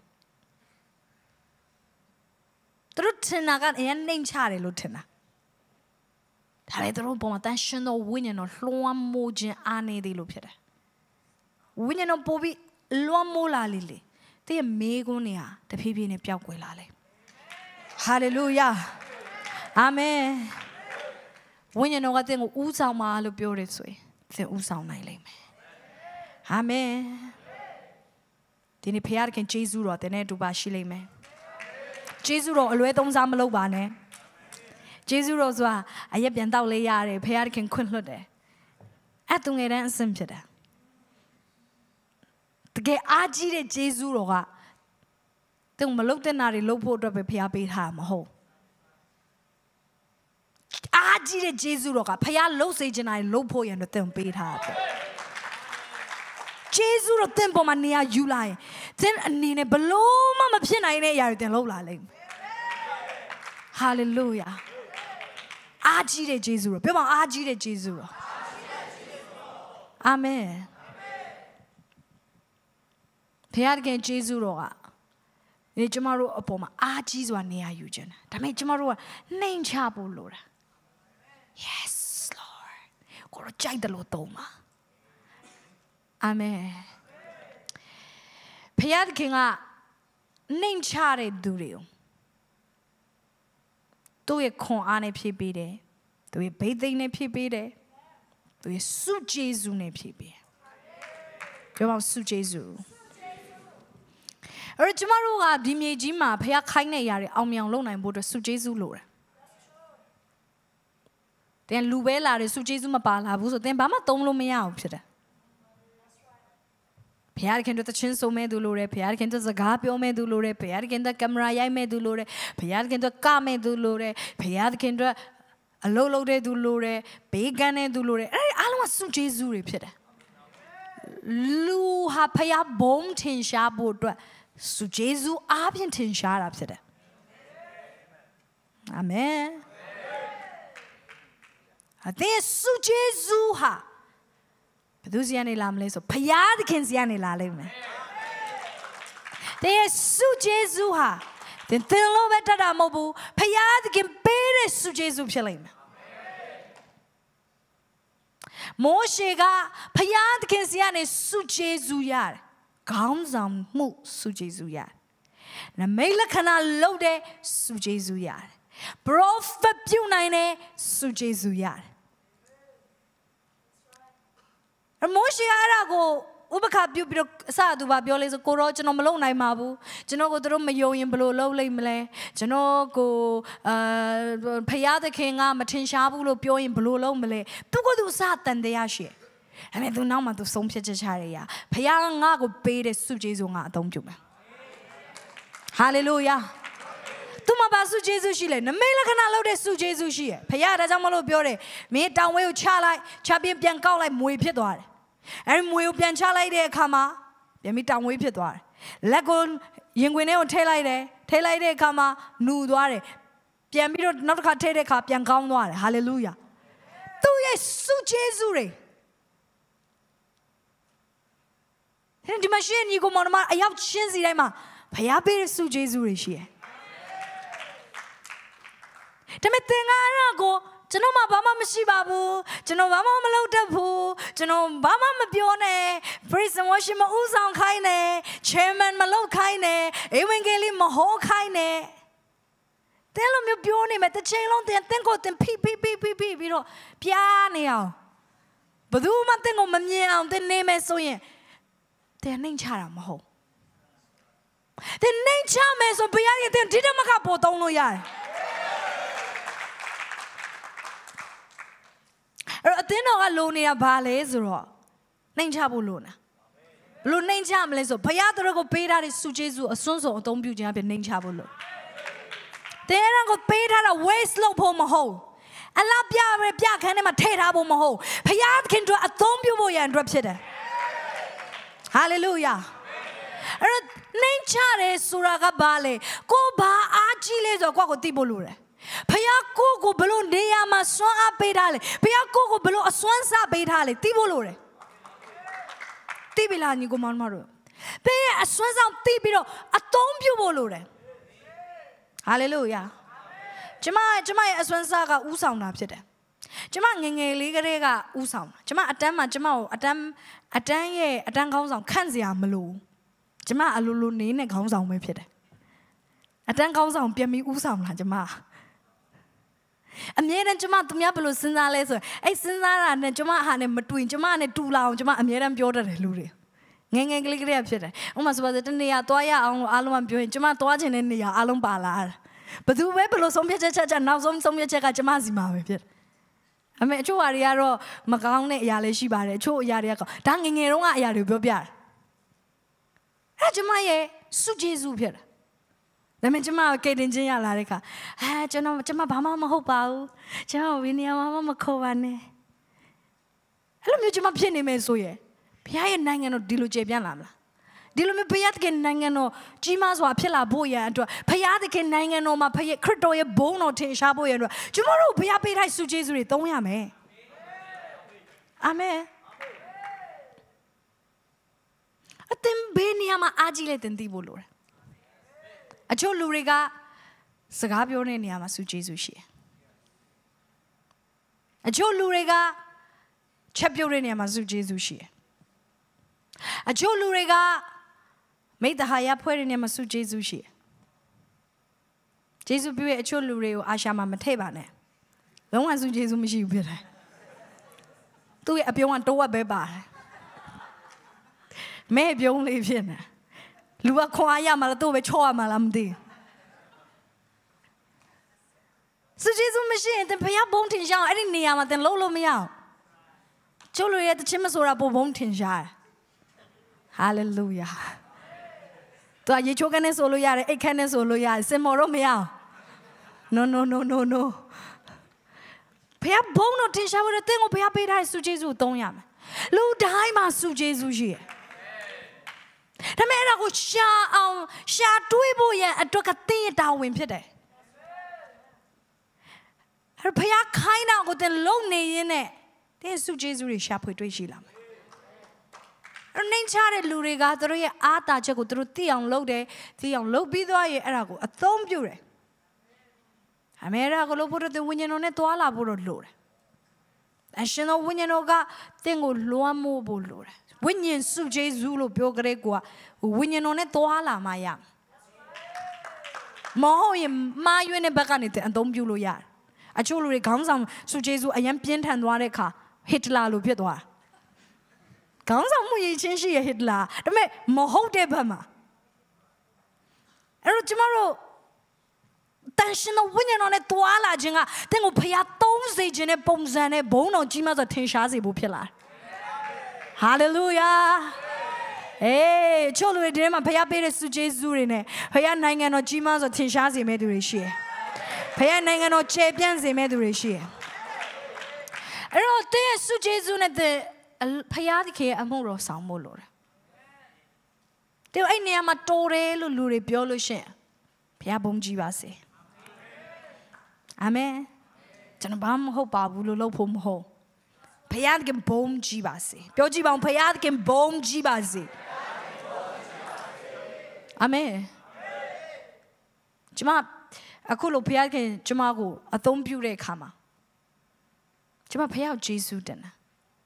သူတို့ထင်တာကအရင်နှိမ်ချတယ်လို့ထင်တာဒါပေမဲ့သူတို့ပေါ်မှာတန်ရှင်သောဝိညာဉ်တော်လွှမ်းမိုးခြင်းအားနေသေးလို့ဖြစ်တယ်ဝိညာဉ်တော်ပို့ပြီးလွှမ်းမိုးလာလေလေတဲ့ရဲ့မေးခွန်းတွေဟာတဖြည်းဖြည်းနဲ့ပျောက်ကွယ်လာလေဟာလေလုယာအာမင်ဝိညာဉ်တော်ကသင်ကိုဦးဆောင်ပါလို့ပြောတယ်ဆိုရင်သင်ဦးဆောင်နိုင်လိမ့်မယ်အာမင်ဒီနေ့ဖခင်ယေရှုတော်တင်နဲ့တူပါရှိလိမ့်မယ်ယေရှုတော်အလွဲသုံးစားမလုပ်ပါနဲ့ယေရှုတော်ဆိုတာအရက်ပြန်တောက်လေးရတယ်ဖခင်ခွင့်လွှတ်တယ်အဲ့သူငယ်တန်းအဆင့်ဖြစ်တယ်တကယ်အားကြီးတဲ့ယေရှုတော်ကသူမလုပ်တဲ့နာတွေလုပ်ဖို့အတွက်ပဲဖခင်ပေးထားမှာမဟုတ်အားကြီးတဲ့ယေရှုတော်ကဖခင်လှုပ်စေချင်တာတွေလုပ်ဖို့ရန်အတွက်သင်ပေးထားတယ်ယေရှုတော်သင်ပေါ်မှာနေရာယူလာရင်သင်အနေနဲ့ဘလို့မှမဖြစ်နိုင်တဲ့အရာတွေသင်လုပ်လာလိမ့်မယ်ဟာလေလုယာအားကြီးတဲ့ယေရှုတော်ပြောပါအားကြီးတဲ့ယေရှုတော်အာမင်ဖခင်ယေရှုတော်ကဒီကျမတို့အပေါ်မှာအားကြီးစွာနေရာယူခြင်းဒါပေမဲ့ကျမတို့ကနှိမ်ချဖို့လိုတာ yes lord ကိုရကြိုက်တယ်လို့သုံးပါအာမင်ဖခင်ကနှိမ်ချတဲ့သူတွေကိုသူ့ရဲ့ခွန်အားနဲ့ဖြည့်ပေးတယ်သူ့ရဲ့ဗိသိက်နဲ့ဖြည့်ပေးတယ်သူ့ရဲ့စုကျေးဇူးနဲ့ဖြည့်ပေးတယ်ပြောပါစုကျေးဇူးအဲ့ကျမတို့ကဒီမြေကြီးမှာဖခင်ခိုင်းတဲ့အရာတွေအောင်မြောင်လုပ်နိုင်ဖို့အတွက်စုကျေးဇူးလိုတယ်တင်လူပဲလာတယ်စုကျေးဇူးမပါလာဘူးဆိုတင်ဘာမှသုံးလို့မရအောင်ဖြစ်တယ်ဖခင်တို့တချင်းစုံမဲ့သူလိုတယ်ဖခင်တို့စကားပြောမဲ့သူလိုတယ်ဖခင်တို့ကင်မရာရိုက်မဲ့သူလိုတယ်ဖခင်တို့ကမဲ့သူလိုတယ်ဖခင်တို့အလုပ်လုပ်တဲ့သူလိုတယ်ဘေးကန်းတဲ့သူလိုတယ်အဲ့ဒီအားလုံးကစုကျေးဇူးတွေဖြစ်တယ်လူဟာဖခင်ဘုံထင်ရှားဖို့အတွက်စုကျေးဇူးအားဖြင့်ထင်ရှားတာဖြစ်တယ်အာမင်အသင်စုကျေးဇူးဟာဘသူစီကနေလာမလဲဆိုဖယားသခင်စီကနေလာလိမ့်မယ်တဲ့ဆုဂျေဇုဟာတင်တင်လို့ပဲတတ်တာမဟုတ်ဘူးဖယားသခင်ပေးတဲ့ဆုဂျေဇုဖြစ်လိမ့်မယ်မောရှေကဖယားသခင်စီကနေဆုဂျေဇုရတယ်ခေါင်းဆောင်မှုဆုဂျေဇုရတယ်နမိတ်လက္ခဏာလုပ်တဲ့ဆုဂျေဇုရတယ်ပရောဖက်ပြုနိုင်တဲ့ဆုဂျေဇုရတယ်အမောရှေအဲ့ဒါကိုဥပခါပြုပြီးတော့အစသူပါပြောလဲဆိုကိုတော့ကျွန်တော်မလုပ်နိုင်ပါဘူးကျွန်တော်ကိုတို့မယုံရင်ဘယ်လိုလုပ်လိမ့်မလဲကျွန်တော်ကိုအာဖယားသခင်ကမထင်ရှားဘူးလို့ပြောရင်ဘယ်လိုလုပ်မလဲသူကသူအစတန်တရားရှိအဲ့မဲ့သူနောက်မှသူဆုံးဖြတ်ချက်ချရရဖယားငါကိုပေးတဲ့ဆုကျေးဇူးငါအသုံးပြုမယ်ဟာလေလုယာသူမပါဆုကျေးဇူးရှိလေနမိတ်လက္ခဏာလုပ်တဲ့ဆုကျေးဇူးရှိရဖယားဒါကြောင့်မလို့ပြောတယ်မင်းတောင်ဝဲကိုချလိုက်ချပြင်းပြန်ကောက်လိုက်မွေဖြစ်သွားတယ်အဲ့မွေကိုပြန်ချလိုက်တဲ့အခါမှာပြန်ပြီးတောင်ဝဲဖြစ်သွားတယ်လက်ကိုရင်ခွင်ထဲကိုထိလိုက်တယ်ထိလိုက်တဲ့အခါမှာနူသွားတယ်ပြန်ပြီးတော့နောက်တစ်ခါထိတဲ့အခါပြန်ကောင်းသွားတယ်ဟာလေလုယာသူရဲ့ဆုကျေးဇူးတွေဒီမှာရှင်ညီကိုမောင်နှမအရောက်ချင်းစီတိုင်းမှာဖယားပေးတဲ့ဆုကျေးဇူးတွေရှိတယ်ဒါပေမဲ့သင်္ကာရကိုကျွန်တော်မှဘာမှမရှိပါဘူးကျွန်တော်ဘာမှမလုပ်တတ်ဘူးကျွန်တော်ဘာမှမပြောနဲ့ praise and worship မဥဆောင်ခိုင်းနဲ့ chairman မလုပ်ခိုင်းနဲ့အေဝံဂေလိမဟောခိုင်းနဲ့တဲလိုမျိုးပြောနေမယ်တစ်ချိန်လုံးသင်သင်ကိုသင်ဖိဖိဖိဖိဖိပြီးတော့ပြားနေအောင်ဘယ်သူမှသင်ကိုမမြင်အောင်သင်နေမယ်ဆိုရင်သင်နှိမ်ချတာမဟုတ်သင်နှိမ်ချမယ်ဆိုဘုရားရဲ့သင်ဒီတမကပေါ်သုံးလို့ရတယ်အဲ့တော့အသင်းတော်ကလိုနေတာဘာလဲဆိုတော့နှိမ်ချဖို့လိုနေတာဘလို့နှိမ်ချမလဲဆိုဘုရားတို့ကိုပေးထားတဲ့ဆုကျေးဇူးအစွန်းဆုံးအသုံးပြုခြင်းအပြင်နှိမ်ချဖို့လိုတဲ့ရန်ကိုပေးထားတာ waste လုပ်ဖို့မဟုတ်အလားပြပဲပြခန်းထဲမှာထည့်ထားဖို့မဟုတ်ဘုရားသခင်တို့အသုံးပြုဖို့ရန်အတွက်ဖြစ်တယ်ဟာလေလုယာအဲ့တော့နှိမ်ချတယ်ဆိုတာကဘာလဲကိုဘာအားကြီးလဲဆိုတော့ကိုယ့်ကိုသိဖို့လိုတယ်ဘုရားကိုကိုဘလို့နေရာမှာစွမ်းအားပေးထားလဲဘုရားကိုကိုဘလို့အစွမ်းစားပေးထားလဲသိဖို့လိုတယ်သိပြီလားညီကိုမောင်မတို့ဘယ်အစွမ်းစားသိပြီးတော့အသုံးပြုဖို့လိုတယ်ဟာလေလုယာကျမကျမရဲ့အစွမ်းစားကဥဆောင်တာဖြစ်တယ်ကျမငငယ်လေးကလေးကဥဆောင်တာကျမအတန်းမှာကျမကိုအတန်းအတန်းရဲ့အတန်းခေါင်းဆောင်ခန့်စရာမလိုကျမအလိုလိုနေနဲ့ခေါင်းဆောင်ပဲဖြစ်တယ်အတန်းခေါင်းဆောင်ပြန်ပြီးဥဆောင်လာကျမအမြဲတမ်းကျမသူများဘယ်လိုစဉ်းစားလဲဆိုရင်အဲ့စဉ်းစားတာနဲ့ကျမဟာနဲ့မတူရင်ကျမနဲ့တူလာအောင်ကျမအမြဲတမ်းပြောတတ်တယ်လူတွေငယ်ငယ်ကလေးကလေးဖြစ်တယ်ဥပမာဆိုပါစို့တနေရာသွားရအောင်လို့အားလုံးကပြောရင်ကျမသွားချင်တဲ့နေရာအားလုံးပါလာဘယ်သူပဲဘယ်လိုဆုံးဖြတ်ချက်ချက်ချက်နောက်ဆုံးဆုံးဖြတ်ချက်ကကျမစီမှာပဲဖြစ်တယ်အမေအချို့အရာတွေကတော့မကောင်းတဲ့အရာလေးရှိပါတယ်အချို့အရာတွေကကောင်းဒါငယ်ငယ်တုန်းကအရာတွေပြောပြတယ်အဲ့ကျမရဲ့ဆုကျေးဇူးဖြစ်တယ်ဒါပေမဲ့ကျမကကေတင်ချင်းရလာတဲ့ခါအာကျွန်တော်ကျမဘာမှမဟုတ်ပါဘူးကျွန်တော်ဝီနီယာမှမခေါ်ပါနဲ့အဲ့လိုမျိုးကျမဖြစ်နေမယ်ဆိုရင်ဘုရားရဲ့နိုင်ငံတော်ဒီလိုကျေပြန့်လာမလားဒီလိုမျိုးဘုရားသခင်နိုင်ငံတော်ကြီးမားစွာဖြစ်လာဖို့ရန်အတွက်ဘုရားသခင်နိုင်ငံတော်မှာဘုရားခရစ်တော်ရဲ့ဘုန်းတော်ထင်ရှားဖို့ရန်အတွက်ကျွန်တော်တို့ဘုရားပေးထားဆုကျေးဇူးတွေသုံးရမယ်အာမင်အသင်ဘေးနေရာမှာအားကြီးလေတင်သိဖို့လိုတယ်အချို့လူတွေကစကားပြောတဲ့နေရာမှာဆုကျေးဇူးရှိတယ်အချို့လူတွေကချက်ပြုတ်တဲ့နေရာမှာဆုကျေးဇူးရှိတယ်အချို့လူတွေကမိတ္တဟာယဖွဲ့တဲ့နေရာမှာဆုကျေးဇူးရှိတယ်ကျေးဇူးပြုရဲ့အချို့လူတွေကိုအာရှာမှာမထည့်ပါနဲ့လုံးဝဆုကျေးဇူးမရှိဘူးဖြစ်တယ်သူ့ရဲ့အပြုံးကတိုးဝက်ပဲပါတယ်မဲပြုံးလေးဖြစ်နေလူကခွန်အားရမှာလားသူ့ပဲချော့ရမှာလားမသိဆုကျေးဇူးမရှိရင်သင်ဘုရားဘုန်းထင်ရှားအောင်အဲ့ဒီနေရာမှာသင်လုံးလို့မရအောင်ကျိုးလူရဲ့တခြင်းမဆိုတာပို့ဘုန်းထင်ရှားတယ်ဟာလေလုယာသူကရေချိုးကနေဆိုလို့ရတယ်အိတ်ခမ်းနဲ့ဆိုလို့ရတယ်စင်မော်တော့မရအောင် no no no no no ဘုရားဘုန်းတော်ထင်ရှားဖို့တဲ့သင်ကိုဘုရားပေးထားတဲ့ဆုကျေးဇူးကိုသုံးရမယ်လူတိုင်းမှာဆုကျေးဇူးရှိတယ်ဒါမဲ့အဲ့ဒါကိုရှာအောင်ရှာတွေးဖို့ရန်အတွက်ကသင်ရဲ့တာဝန်ဖြစ်တယ်အဲ့ဘုရားခိုင်းတာကိုသင်လုံနေရင်းနဲ့သင်ဆုကျေးဇူးတွေရှာဖွေတွေ့ရှိလာမယ်နှိမ်ချတဲ့လူတွေကသူတို့ရဲ့အားတာချက်ကိုသူတို့သိအောင်လုပ်တယ်သိအောင်လုပ်ပြီးသွားရင်အဲ့ဒါကိုအသုံးပြုတယ်အမေရာကိုလို့ဖို့တဲ့ဝိညာဉ်တော်နဲ့တွာလာဖို့တော့လိုတယ်အရှင်တော်ဝိညာဉ်တော်ကသင်ကိုလွှမ်းမိုးဖို့လိုတယ်ဝိညာဉ်စုကျေးဇူးလို့ပြောကြတဲ့ကွာဝိညာဉ်တော်နဲ့တွာလာမှရမဟုတ်ရင်မာရွေးတဲ့ဘက်ကနေတဲ့အသုံးပြုလို့ရတယ်အချို့လူတွေခေါင်းဆောင်စုကျေးဇူးအရင်ပြင်းထန်သွားတဲ့အခါဟစ်တလာလိုဖြစ်သွားတာခေါင်းဆောင်မှုရချင်းရှိရဟစ်တလာဒါပေမဲ့မဟုတ်တဲ့ဘက်မှာအဲ့တော့ကျမတို့တန်ရှင်တော်ဝိညာဉ်တော်နဲ့တွာလာခြင်းကတင့်ကိုဖျားသုံးစေခြင်းနဲ့ပုံစံနဲ့ဘုန်းတော်ကြီးမှဆိုထင်ရှားစေဖို့ဖြစ်လာတယ်ဟာလေလုယာအေးချို့လူတွေဒီမှာဖျားပေးတဲ့စုကျေးဇူးတွေနဲ့ဖျားနိုင်ငံတော်ကြီးမှဆိုထင်ရှားစေမဲ့သူတွေရှိတယ်ဖျားနိုင်ငံတော်ခြေပြန့်စေမဲ့သူတွေရှိတယ်အဲ့တော့တဲ့စုကျေးဇူးနဲ့တဲ့ဖျားသခင်အမှုတော်ဆောင်ဖို့လိုတယ်တဲ့အဲ့နေရာမှာတိုးတယ်လို့လူတွေပြောလို့ရှိရင်ဖျားဘုန်းကြီးပါစေအာမင်ကျွန်တော်ဘာမှမဟုတ်ပါဘူးလို့လုပ်ဖို့မဟုတ်ဖျားသခင်ဘုန်းကြီးပါစေပြောကြည့်ပါဦးဖျားသခင်ဘုန်းကြီးပါစေအာမင်ကျွန်မအခုလိုဖျားသခင်ကျွန်မကိုအသုံးပြုတဲ့အခါမှာကျွန်မဖျားကိုယေရှုတင်တယ်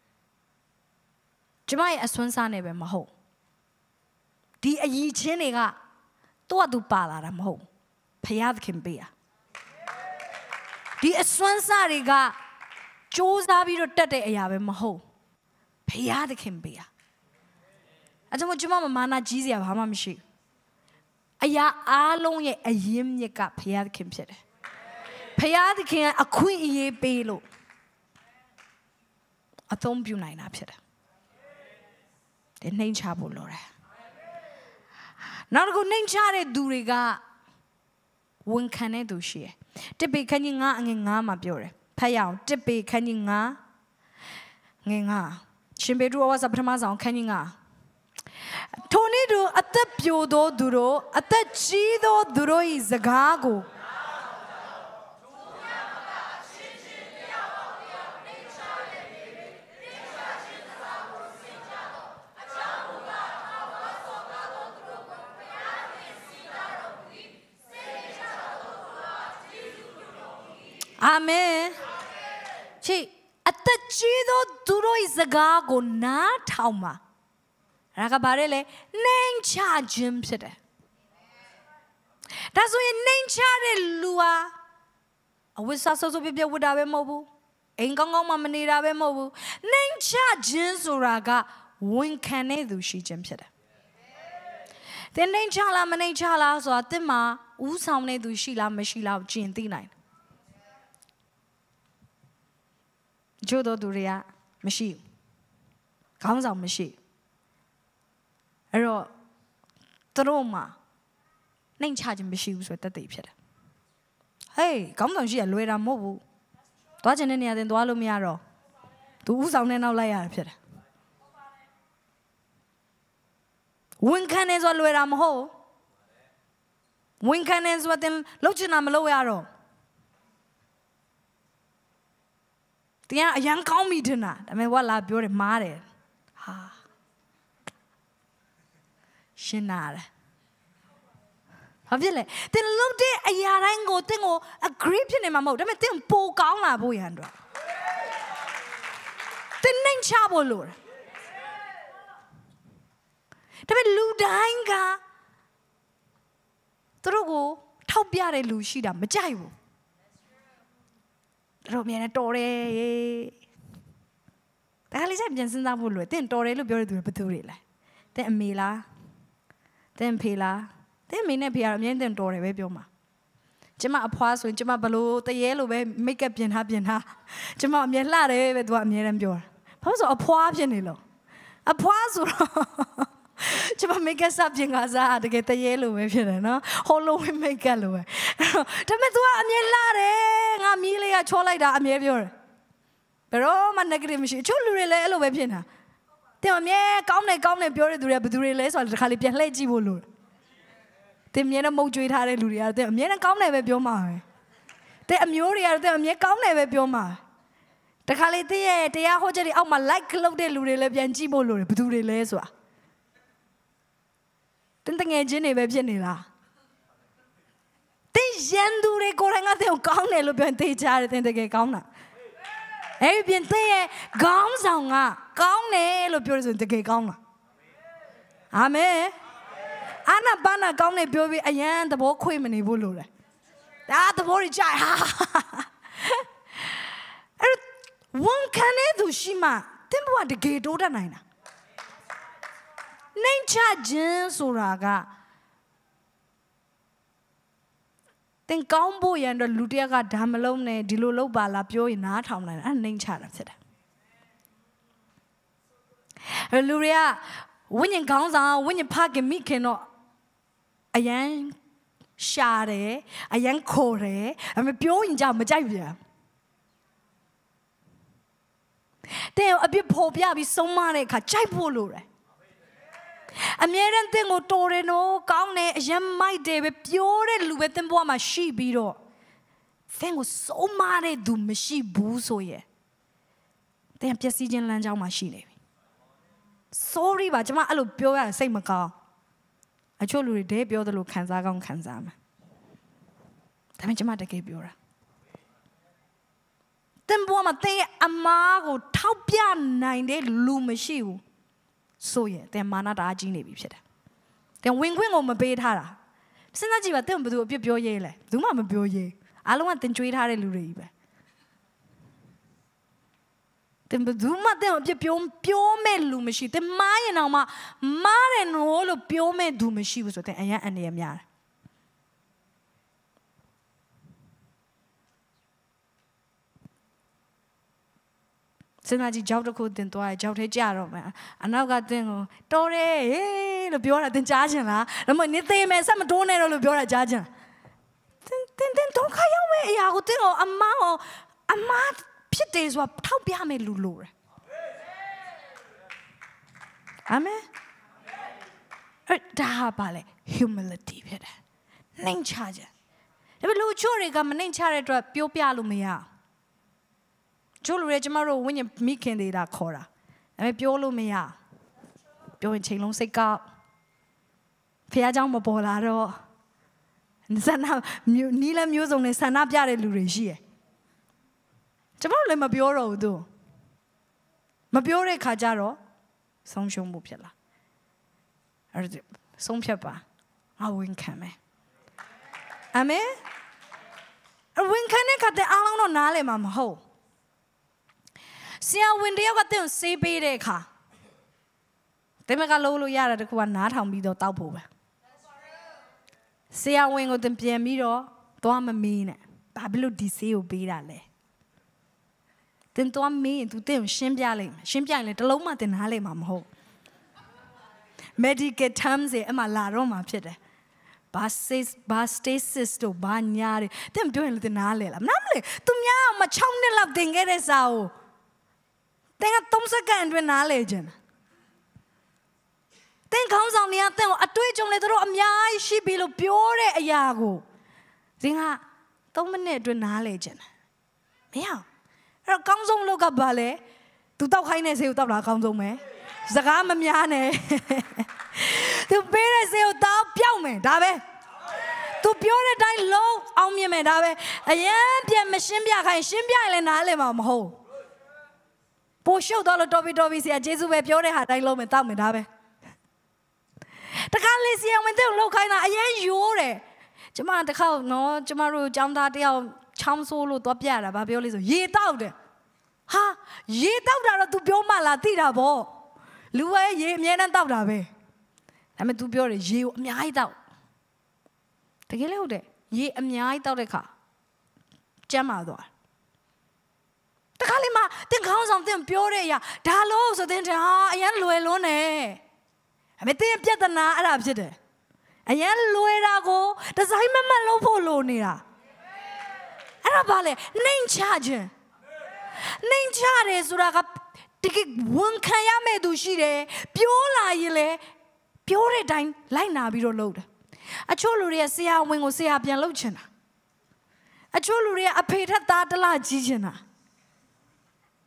ကျွန်မရဲ့အစွမ်းစားနေပဲမဟုတ်ဒီအည်ချင်းတွေကသူ့အတူပါလာတာမဟုတ်ဖျားသခင်ပေးတာဒီအစွမ်းစားတွေကစူးစမ်းပြီးတော့တက်တဲ့အရာပဲမဟုတ်ဖျားသခင်ပေးတာအဲကြောင့်ကျွန်မမမာနာကြီးစရာဘာမှမရှိဘူးအရာအားလုံးရဲ့အရင်းမြစ်ကဖျားသခင်ဖြစ်တယ်ဖျားသခင်အခွင့်အရေးပေးလို့အသုံးပြုနိုင်တာဖြစ်တယ်ဒီနှိမ်ချဖို့လိုတယ်နောက်တစ်ခုနှိမ်ချတဲ့သူတွေကဝန်ခံတဲ့သူရှိတယ်တစ်ပေခန်းကြီးငါအငယ်ငါမှာပြောတယ်ဖတ်ရအောင်တစ်ပေခန်းကြီးငါငယ်ငါရှင်ပေတရုဩဝါစာပထမဆုံးခန်းကြီးငါထိုနည်းတူအသက်ပြိုသောသူတို့အသက်ကြီးသောသူတို့၏စကားကိုအာမင်ချီအသက်ကြီးသောသူတို့၏စကားကိုနားထောင်ပါအဲ့ဒါကဘာလဲလဲနှိမ်ချခြင်းဖြစ်တယ်ဒါဆိုရင်နှိမ်ချတဲ့လူဟာအဝိစာဆိုးဆိုးပြပြဝတ်တာပဲမဟုတ်ဘူးအိမ်ကောင်းကောင်းမှမနေတာပဲမဟုတ်ဘူးနှိမ်ချခြင်းဆိုတာကဝန်ခံတဲ့သူရှိခြင်းဖြစ်တယ်သင်နှိမ်ချလားမနှိမ်ချလားဆိုတာသင်မှာဥဆောင်တဲ့သူရှိလားမရှိလားကိုကျင့်သိနိုင်ကျိုးတော်သူတွေကမရှိဘူးခေါင်းဆောင်မရှိအဲ့တော့သူတို့မှာနှိမ်ချခြင်းမရှိဘူးဆိုတဲ့တသက်ဖြစ်တယ်ဟေးခေါင်းဆောင်ရှိရလွယ်တာမဟုတ်ဘူးသွားချင်တဲ့နေရာတင်သွားလို့မရတော့သူဥဆောင်တဲ့နောက်လိုက်ရတာဖြစ်တယ်ဝန်ခံနေဆိုလွယ်တာမဟုတ်ဝန်ခံနေဆိုတဲ့လှုပ်ချင်တာမလုပ်ရတော့တရားအရန်ကောင်းပြီထင်တာဒါပေမဲ့ဝါလာပြောတယ်မားတယ်ဟာရှင်းနာတယ်ဘာဖြစ်လဲတင်လုပ်တဲ့အရာတိုင်းကိုတင်ကို agree ဖြစ်နေမှာမဟုတ်ဒါပေမဲ့တင်ပိုကောင်းလာဖို့ရန်တော့တင်နိုင်ချဖို့လို့ဒါပေမဲ့လူတိုင်းကသူတို့ကိုထောက်ပြတဲ့လူရှိတာမကြိုက်ဘူးတို့မြန်တော်တယ်ဒါကလေးစိတ်ပြန်စဉ်းစားဖို့လို့တင်တော်တယ်လို့ပြောတဲ့သူတွေဘယ်သူတွေလဲတင်အမေလားတင်ဖေလားတင်အမေနဲ့ဖေကတော့အမြဲတမ်းတော်တယ်ပဲပြောမှာကျမအဖွားဆိုရင်ကျမဘလို့တရေလိုပဲမိတ်ကပ်ပြင်ထားပြင်ထားကျမအမြဲလှတယ်ပဲသူကအမြဲတမ်းပြောတာဘာလို့ဆိုအဖွားဖြစ်နေလို့အဖွားဆိုတော့ကျမမိတ်ကပ်စပြင်ကစားတကယ်တရေလိုပဲဖြစ်တယ်နော်ဟိုလိုမိတ်ကပ်လိုပဲဒါပေမဲ့သူကအမြဲလှတယ်ငါမီးလေးကချောလိုက်တာအမြဲပြောတယ်ဘယ်တော့မှ negative မရှိအချို့လူတွေလည်းအဲ့လိုပဲဖြစ်နေတာတင်အမြဲကောင်းတယ်ကောင်းတယ်ပြောတဲ့သူတွေကဘယ်သူတွေလဲဆိုတာတစ်ခါလေးပြန်လှည့်ကြည့်ဖို့လို့တင်အမြဲတော့မုတ်ကြွေးထားတဲ့လူတွေကတော့တင်အမြဲတမ်းကောင်းတယ်ပဲပြောမှာပဲတင်အမျိုးတွေကတော့တင်အမြဲကောင်းတယ်ပဲပြောမှာတခါလေတည့်ရဲ့တရားဟောချက်တွေအောက်မှာ like လုပ်တဲ့လူတွေလည်းပြန်ကြည့်ဖို့လိုတယ်ဘယ်သူတွေလဲဆိုတာတင်းတငယ်ချင်းတွေပဲဖြစ်နေလားတင်းရန်သူတွေကိုယ်တိုင်ကတဲ့ကိုကောင်းတယ်လို့ပြောရင်သိကြတယ်တင်းတကယ်ကောင်းတာအဲ့ဒီပြင်တင်းရဲ့ခေါင်းဆောင်ကကောင်းတယ်လို့ပြောရဆိုရင်တကယ်ကောင်းတာအာမင်အာနာဘာနာကောင်းတယ်ပြောပြီးအရန်သဘောခွေမနေဘူးလို့လေဒါသဘောကြီးကြိုက်ဟာအဲ့ဝန်ခံတဲ့သူရှိမှတင်းဘဝတကယ်တိုးတက်နိုင်တာနိုင်ချခြင်းဆိုတာကတင်ကောင်းဖို့ရန်တော့လူတယောက်ကဒါမလုံးနဲ့ဒီလိုလုပ်ပါလားပြောရင်နားထောင်နိုင်တယ်အဲ့နိုင်ချတာဖြစ်တယ်အဲ့လူတွေကဝိညာဉ်ကောင်းဆောင်ဝိညာဉ်ဖခင်မိခင်တော့အရန်ရှာတယ်အရန်ခေါ်တယ်အမေပြောရင်ကြမကြိုက်ပြန်တဲ့အပြစ်ဖော်ပြပြီးဆုံးမတဲ့အခါကြိုက်ဖို့လိုတယ်အမြဲတမ်းတင်ကိုတော်တယ်နော်ကောင်းတယ်အယမ်းမိုက်တယ်ပဲပြောတဲ့လူပဲတင်ဘွားမှာရှိပြီးတော့သင်ကိုဆုံးမတဲ့သူမရှိဘူးဆိုရင်တင်ပျက်စီးခြင်းလမ်းကြောင်းမှာရှိနေပြီ sorry ပါကျွန်မအဲ့လိုပြောရစိတ်မကောင်းအချို့လူတွေတဲပြောတယ်လို့ခံစားကောင်းခံစားမှာဒါပေမဲ့ကျွန်မတကယ်ပြောတာတင်ဘွားမှာတင်အမားကိုထောက်ပြနိုင်တဲ့လူမရှိဘူးဆိုရင်တင်မာနတအားကြီးနေပြီဖြစ်တယ်တင်ဝင်ခွင့်ကိုမပေးထားတာစဉ်းစားကြည့်ပါတင်ဘယ်သူအပြစ်ပြောရဲလဲဘယ်သူမှမပြောရဲအားလုံးကတင်ကြွေးထားတဲ့လူတွေကြီးပဲတင်ဘယ်သူမှတင်အပြစ်ပြောပြောမဲ့လူမရှိတင်မားရင်တော့မှမားတယ်နော်လို့ပြောမဲ့သူမရှိဘူးဆိုတင်အရန်အနေရများတယ်စဉ်းစားကြည့်ကြောက်တစ်ခုတင်သွားတယ်ကြောက်ထဲကြတော့မယ်အနောက်ကတင်ကိုတော်တယ်ဟေးလို့ပြောတာတင်ကြားချင်လားဒါမှမဟုတ်နေသေးမယ်ဆက်မတိုးနဲ့တော့လို့ပြောတာကြားချင်တင်တင်တင်တော့ခရောက်မယ်အရာကိုတင်ကိုအမကိုအမဖြစ်တယ်ဆိုတာထောက်ပြမယ်လူလို့ရအာမင်အဲ့ဒါပါလေ humility ဖြစ်တယ်နှိမ်ချခြင်းဒါပေမဲ့လူချို့တွေကမနှိမ်ချတဲ့အတွက်ပြောပြလို့မရကျိုးလူတွေကျမတို့ဝိညာဉ်မိခင်တွေဒါခေါ်တာဒါပေမဲ့ပြောလို့မရပြောရင်ချိန်လုံးစိတ်ကောက်ဖះเจ้าမပေါ်လာတော့ဆန္ဒမျိုးနီးလည်းမျိုးစုံနဲ့ဆန္ဒပြတဲ့လူတွေရှိရယ်ကျမတို့လည်းမပြောတော့ဘူးသူမပြောတဲ့ခါကျတော့ဆုံးရှုံးမှုဖြစ်လာအဲ့ဒါဆုံးဖြတ်ပါငါဝင်ခံမယ်အာမင်ဝင်ခံတဲ့ခါတဲ့အားလုံးတော့နားလည်မှာမဟုတ်ဆရာဝန်တယောက်ကတင်ဆေးပေးတဲ့အခါတင်မကလုံးလို့ရတာတခုကနားထောင်ပြီးတော့တောက်ဖို့ပဲဆရာဝန်ကိုတင်ပြန်ပြီးတော့သွားမမေးနဲ့ဘာဖြစ်လို့ဒီဆေးကိုပေးတာလဲတင်သွားမေးရင် तू တင်ကိုရှင်းပြလိုက်မယ်ရှင်းပြရင်လည်းတလုံးမှတင်နားလိမ့်မှာမဟုတ် medical terms တွေအမှလာတော့မှာဖြစ်တယ်ဘာစစ်ဘာ stasis တို့ဘာညာတွေတင်ပြောရင်လည်းတင်နားလဲလားမနားမလဲသူများမချောင်းနဲ့လောက်တင်ခဲ့တဲ့စာကိုတင်ကသုံးစက္ကန့်အတွင်းနားလဲခြင်းတင်ခေါင်းဆောင်နေရတင်ကိုအတွေ့အကြုံတွေတို့အများကြီးရှိပြီလို့ပြောတဲ့အရာကိုသင်ကသုံးမိနစ်အတွင်းနားလဲခြင်းမရအဲ့တော့ကောင်းဆုံးလောက်ကဘာလဲသူတောက်ခိုင်းတဲ့ဆေးကိုတောက်တာအကောင်းဆုံးပဲစကားမများနဲ့သူပေးတဲ့ဆေးကိုတောက်ပြောက်မယ်ဒါပဲသူပြောတဲ့အတိုင်းလုံးအောင်မြင်မယ်ဒါပဲအရင်ပြန်မရှင်းပြခိုင်းရှင်းပြရင်လည်းနားလည်မှာမဟုတ်ပိုရှုပ်တော့လို့တော်ပြီတော်ပြီဆရာဂျေစုပဲပြောတဲ့ဟာတိုင်းလုံးမယ်တောက်မယ်ဒါပဲတခါလေဆရာဝင်တဲ့လောက်ခိုင်းတာအရင်ရိုးတယ်ကျမတခါနော်ကျမတို့ចောင်းသားတယောက်ချောင်းဆိုးလို့တော့ပြတာဗာပြောလို့ဆိုရေတောက်တယ်ဟာရေတောက်တာတော့ तू ပြောမှလားသိတာဗောလူကရေအမြဲတမ်းတောက်တာပဲဒါပေမဲ့ तू ပြောတယ်ရေကိုအများကြီးတောက်တကယ်လည်းဟုတ်တယ်ရေအများကြီးတောက်တဲ့ခါကျမ်းမာသွားတခါလေမှတင်ခေါင်းဆောင်တင်ပြောတဲ့အရာဒါလို့ဆိုတင်ဟာအရင်လွယ်လွန်းနေဒါပေမဲ့တင်ပြဿနာအဲ့ဒါဖြစ်တယ်အရင်လွယ်တာကိုဒီဇိုင်းမမလုပ်ဖို့လိုနေတာအဲ့ဒါဘာလဲနှိမ်ချခြင်းနှိမ်ချတယ်ဆိုတာကတကယ်ဝန်ခံရမယ့်သူရှိတယ်ပြောလာရင်လေပြောတဲ့အတိုင်းလိုက်နာပြီးတော့လုပ်တယ်အချို့လူတွေကဆရာဝန်ကိုဆရာပြန်လုပ်ချင်တာအချို့လူတွေကအဖေထက်သားတလားကြီးချင်တာ